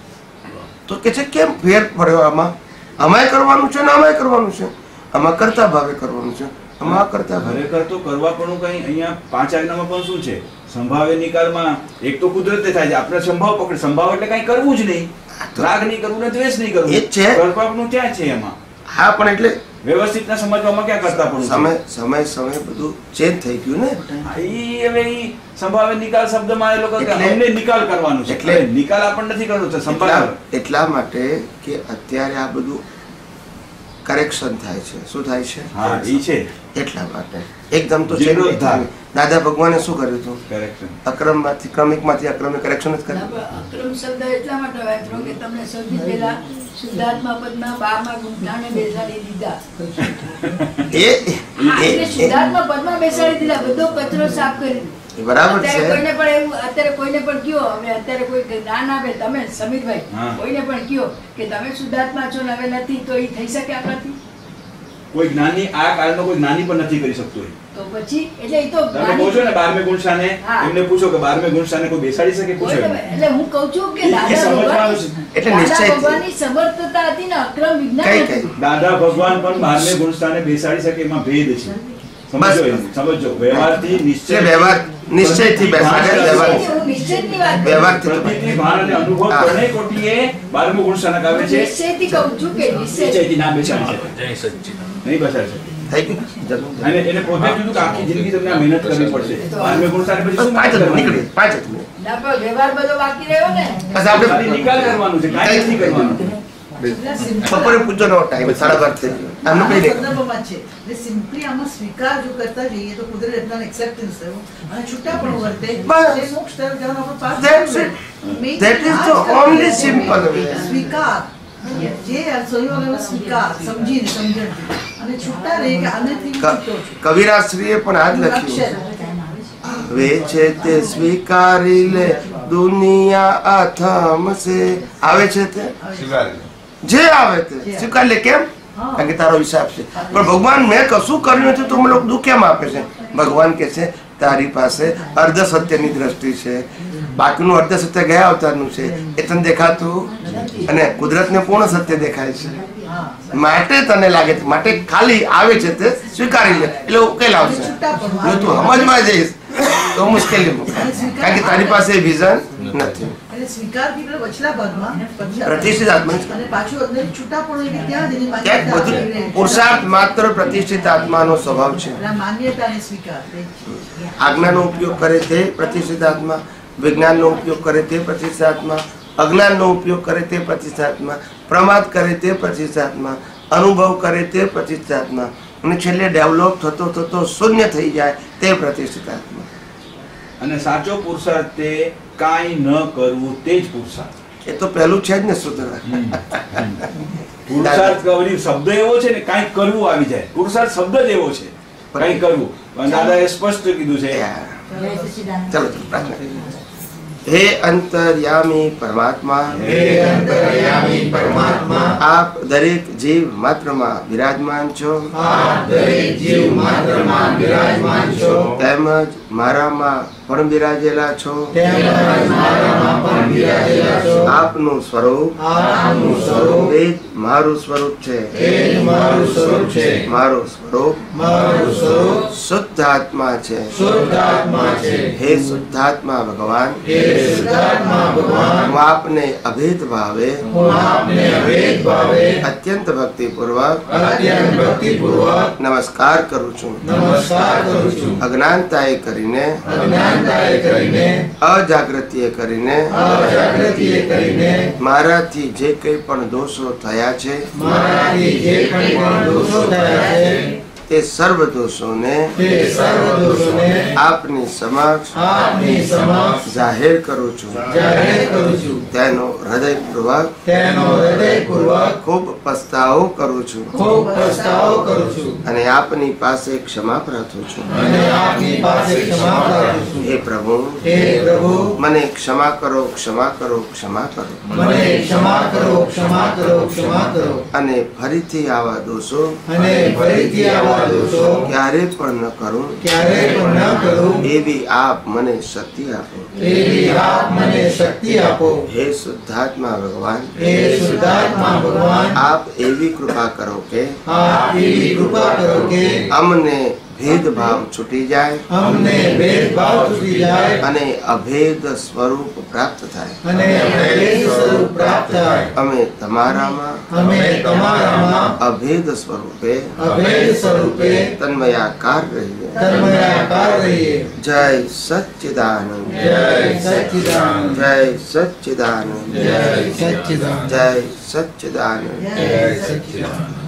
તો કે છે કેમ ફેર પડ્યો આમાં? અમાય કરવાનું છે ને અમાય કરવાનું છે. આમાં કરતા ભાવે કરવાનું છે, આમાં કરતા ભાવે. ખરેખર તો કરવા પણ કઈ અહીંયા પાંચ આજ્ઞામાં પણ શું છે? સંભાવે નિકાલમાં એક તો કુદરતે થાય છે. આપણે સંભાવ પકડે, સંભાવ એટલે કઈ કરવું જ નહીં, રાગ નહીં કરવું ને દ્વેષ નહીં કરવું. એ જ છે. કરવાનું ક્યાં છે એમાં? હા, પણ એટલે વ્યવસ્થિત ના સમજવામાં ક્યાં કરતા પડવું? સમય સમય સમય બધું ચેન્જ થઈ ગયું ને. ઈ હવે ઈ સંભાવે નિકાલ શબ્દમાં એ લોકો કે એટલે- અમને નિકાલ કરવાનું છે. એટલે- એટલે નિકાલ આપણને નથી કરવું છે, સંભાવ. એટલા એટલા માટે કે અત્યારે આ બધું કરેક્શન થાય છે. શું થાય છે? હા, ઈ છે એટલા માટે એકદમ તો change નહીં જીર્ણોદ્ધાર. થાય. દાદા ભગવાને શું કર્યું હતું? કરેક્શન. અક્રમમાંથી ક્રમિકમાંથી અક્રમે કરેક્શન જ ના, કર્યું. પણ અક્રમ શબ્દ એટલા માટે વાપરો કે તમને સૌથી પહેલા શુદ્ધાત્મા પદના બારમાં ગુંઠાણે બેસાડી દીધા. એ હા, એ- એટલે એ- શુદ્ધાત્મા પદમાં બેસાડી દીધા, બધો કચરો સાફ કરી. એ બરાબર અત્યારે છે. કોઈને પણ એવું અત્યારે કોઈને પણ કયો અમે અત્યારે કોઈ જ્ઞાન આપે તમે સમીરભાઈ હા. કોઈને પણ કયો કે તમે શુદ્ધાત્મા છો ને હવે નથી તો એ થઈ શકે આપણાથી? કોઈ જ્ઞાની આ કારણનો કોઈ જ્ઞાની પણ નથી કરી શકતો. તો પછી એટલે એ તો તમે પૂછો ને બારમે ગુણશાને, હા. એમને પૂછો કે બારમે ગુણશાને કોઈ બેસાડી શકે? પૂછો કોઈ એમને. તમે- એટલે હું કહું છું કે એ દાદા સમજવાનું ભગવાન છે. એટલે દાદા નિશ્ચયથી. ભગવાનની સમર્થતા હતી ને અક્રમ કઈ વિજ્ઞાન કઈ હતું. દાદા ભગવાન પણ બારમે ગુણસ્થાને બેસાડી શકે, એમાં ભેદ છે. સમજો બસ. એમ, સમજો વ્યવહારથી નિશ્ચય, એટલે વ્યવહાર નિશ્ચયથી બેસાડે, વ્યવહાર હું નિશ્ચયની વાત કરું. વ્યવહારથી તો પ્રતીતિ, ભાન અને અનુભવ હા. ત્રણેય કોટીએ બારમું ગુણસ્થાનક આવે હું છે. નિશ્ચયથી કહું છું કે નિશ્ચય નિશ્ચયથી ના બેસાડી શકે, જય સચ્ચિદાનંદ. નહીં બેસાડી શકે. થઈ ગયું જરૂર. અને એને પોતે કીધું કે આખી જિંદગી તમને આ મહેનત કરવી પડશે. બારમે ગુણસ્થાને પછી બસ શું પાંચ જ કરવાનું? નીકળી પાંચ જ મિનિટ. ના પણ વ્યવહાર બધો બાકી રહ્યો ને. બસ આપણે ખાલી નિકાલ કરવાનું છે, કાંઈ નથી કરવાનું. બપોરે પૂછો નો ટાઈમ સાડા બાર થઈ ગયો. આમને કઈ દે સંદર્ભમાં છે એટલે સિમ્પલી આમાં સ્વીકાર જો કરતા જઈએ તો કુદરત એટલા એક્સેપ્ટન્સ થયું અને છૂટાપણું વર્તે બસ. તે મોક્ષ તરફ જવાનો આપણો પાથ That's છે. it. Main That is આ the જ only કરવું. simple way. સ્વીકાર જે સહયોગ એવો સ્વીકાર સમજીને સમજણથી અને છૂટા રહે કે આનાથી હું ક- છૂટો છું. કવિરાશ્રીએ પણ આ જ લક્ષ્ય લખ્યું, વેચે તે સ્વીકારી લે દુનિયા આથમશે. આવે છે તે સ્વીકારી જે આવે તે સ્વીકાર લે. કેમ? કારણ કે તારો હિસાબ છે. પણ ભગવાન મેં કશું કર્યું નથી તો મને લોકો દુઃખ કેમ આપે છે? ભગવાન કે છે તારી પાસે અર્ધ સત્યની દ્રષ્ટિ છે, બાકીનું અર્ધ સત્ય ગયા અવતારનું છે, એ તને દેખાતું અને કુદરતને પૂર્ણ સત્ય દેખાય છે. માટે તને લાગે છે, માટે ખાલી આવે છે તે સ્વીકારી લે એટલે ઉકેલ આવશે. જો તું સમજમાં જઈશ તો મુશ્કેલી કારણ કે તારી પાસે વિઝન નથી. એટલે સ્વીકાર થી પેલા વચલા ભાગમાં પછી પ્રતિષ્ઠિત આત્મા અને પાછું અંદર છૂટાપણું એટલે ત્યાં જઈને ક્યાંક માન્યતા બધું રહે. પુરુષાર્થ માત્ર પ્રતિષ્ઠિત આત્માનો સ્વભાવ છે. એટલે આ માન્યતા અને સ્વીકાર તે જ છે. આજ્ઞાનો ઉપયોગ કરે તે પ્રતિષ્ઠિત આત્મા, વિજ્ઞાનનો ઉપયોગ કરે તે પ્રતિષ્ઠિત આત્મા, અજ્ઞાનનો ઉપયોગ કરે તે પ્રતિષ્ઠિત આત્મા, પ્રમાદ કરે તે પ્રતિષ્ઠિત આત્મા, અનુભવ કરે તે પ્રતિષ્ઠિત આત્મા, અને છેલ્લે ડેવલપ થતો થતો શૂન્ય થઈ જાય તે પ્રતિષ્ઠિત આત્મા. અને સાચો પુરુષાર્થ તે કાંઈ ન કરવું તે જ પુરુષાર્થ. એ તો પહેલું છે જ ને સૂત્ર. પુરુષાર્થ કવરી શબ્દ એવો છે ને કાંઈક કરવું આવી જાય. પુરુષાર્થ શબ્દ જ એવો છે, કાંઈક કરવું. પણ દાદાએ સ્પષ્ટ કીધું છે. ચલો ચલો પ્રાર્થના કરીએ. હે અંતર્યામી પરમાત્મા, હે અંતર્યામી પરમાત્મા, આપ દરેક જીવ માત્રમાં બિરાજમાન છો, આપ દરેક જીવ માત્રમાં બિરાજમાન છો, તેમજ મારામાં પણ બિરાજેલા છો. તેમજ મારામાં પણ બિરાજેલા છો. આપનું સ્વરૂપ આપનું સ્વરૂપ એ જ મારું સ્વરૂપ છે. એ જ મારું સ્વરૂપ છે. મારું સ્વરૂપ મારું સ્વરૂપ શુદ્ધ આત્મા છે. શુદ્ધ આત્મા છે. હે શુદ્ધાત્મા ભગવાન, હે શુદ્ધાત્મા ભગવાન, હું આપને અભેદ ભાવે હું આપને અભેદ ભાવે અત્યંત ભક્તિપૂર્વક અત્યંત ભક્તિપૂર્વક નમસ્કાર કરું છું. નમસ્કાર કરું છું. અજ્ઞાનતાએ કરીને, અજ્ઞાનતાએ કરીને, અજાગૃતિએ કરીને, અજાગૃતિએ કરીને, મારાથી જે કંઈ પણ દોષો થયા છે મારાથી જે કંઈ પણ દોષો થયા છે તે સર્વ દોષોને તે સર્વ દોષોને આપની સમક્ષ આપની સમક્ષ જાહેર કરું છું. જાહેર કરું છું. તેનો હૃદયપૂર્વક તેનો હૃદયપૂર્વક ખૂબ પસ્તાવો કરું છું ખૂબ પસ્તાવો કરું છું અને આપની પાસે ક્ષમા પ્રાર્થું છું. અને આપની પાસે ક્ષમા પ્રાર્થું છું. હે પ્રભુ, હે પ્રભુ, મને ક્ષમા કરો, ક્ષમા કરો, ક્ષમા કરો. મને ક્ષમા કરો, ક્ષમા કરો, ક્ષમા કરો. અને ફરીથી આવા દોષો અને ફરીથી આવા દોષો ક્યારે પણ ન કરું ક્યારેય પણ ન કરું એવી આપ મને શક્તિ આપો. એવી આપ મને શક્તિ આપો. હે શુદ્ધાત્મા ભગવાન, હે શુદ્ધાત્મા ભગવાન, આપ એવી કૃપા કરો કે આપ એવી કૃપા કરો કે અમને ભેદભાવ છૂટી જાય અમને ભેદભાવ છૂટી જાય અને અભેદ સ્વરૂપ પ્રાપ્ત થાય. અને અભેદ સ્વરૂપ પ્રાપ્ત થાય. અમે તમારામાં અમે તમારામાં અભેદ સ્વરૂપે અભેદ સ્વરૂપે તન્મયાકાર રહીએ. તન્મયાકાર રહીએ. જય સચ્ચિદાનંદ, જય સચ્ચિદાનંદ, જય સચ્ચિદાનંદ, જય સચ્ચિદાનંદ, જય સચ્ચિદાનંદ. જય સચ્ચિદાનંદ.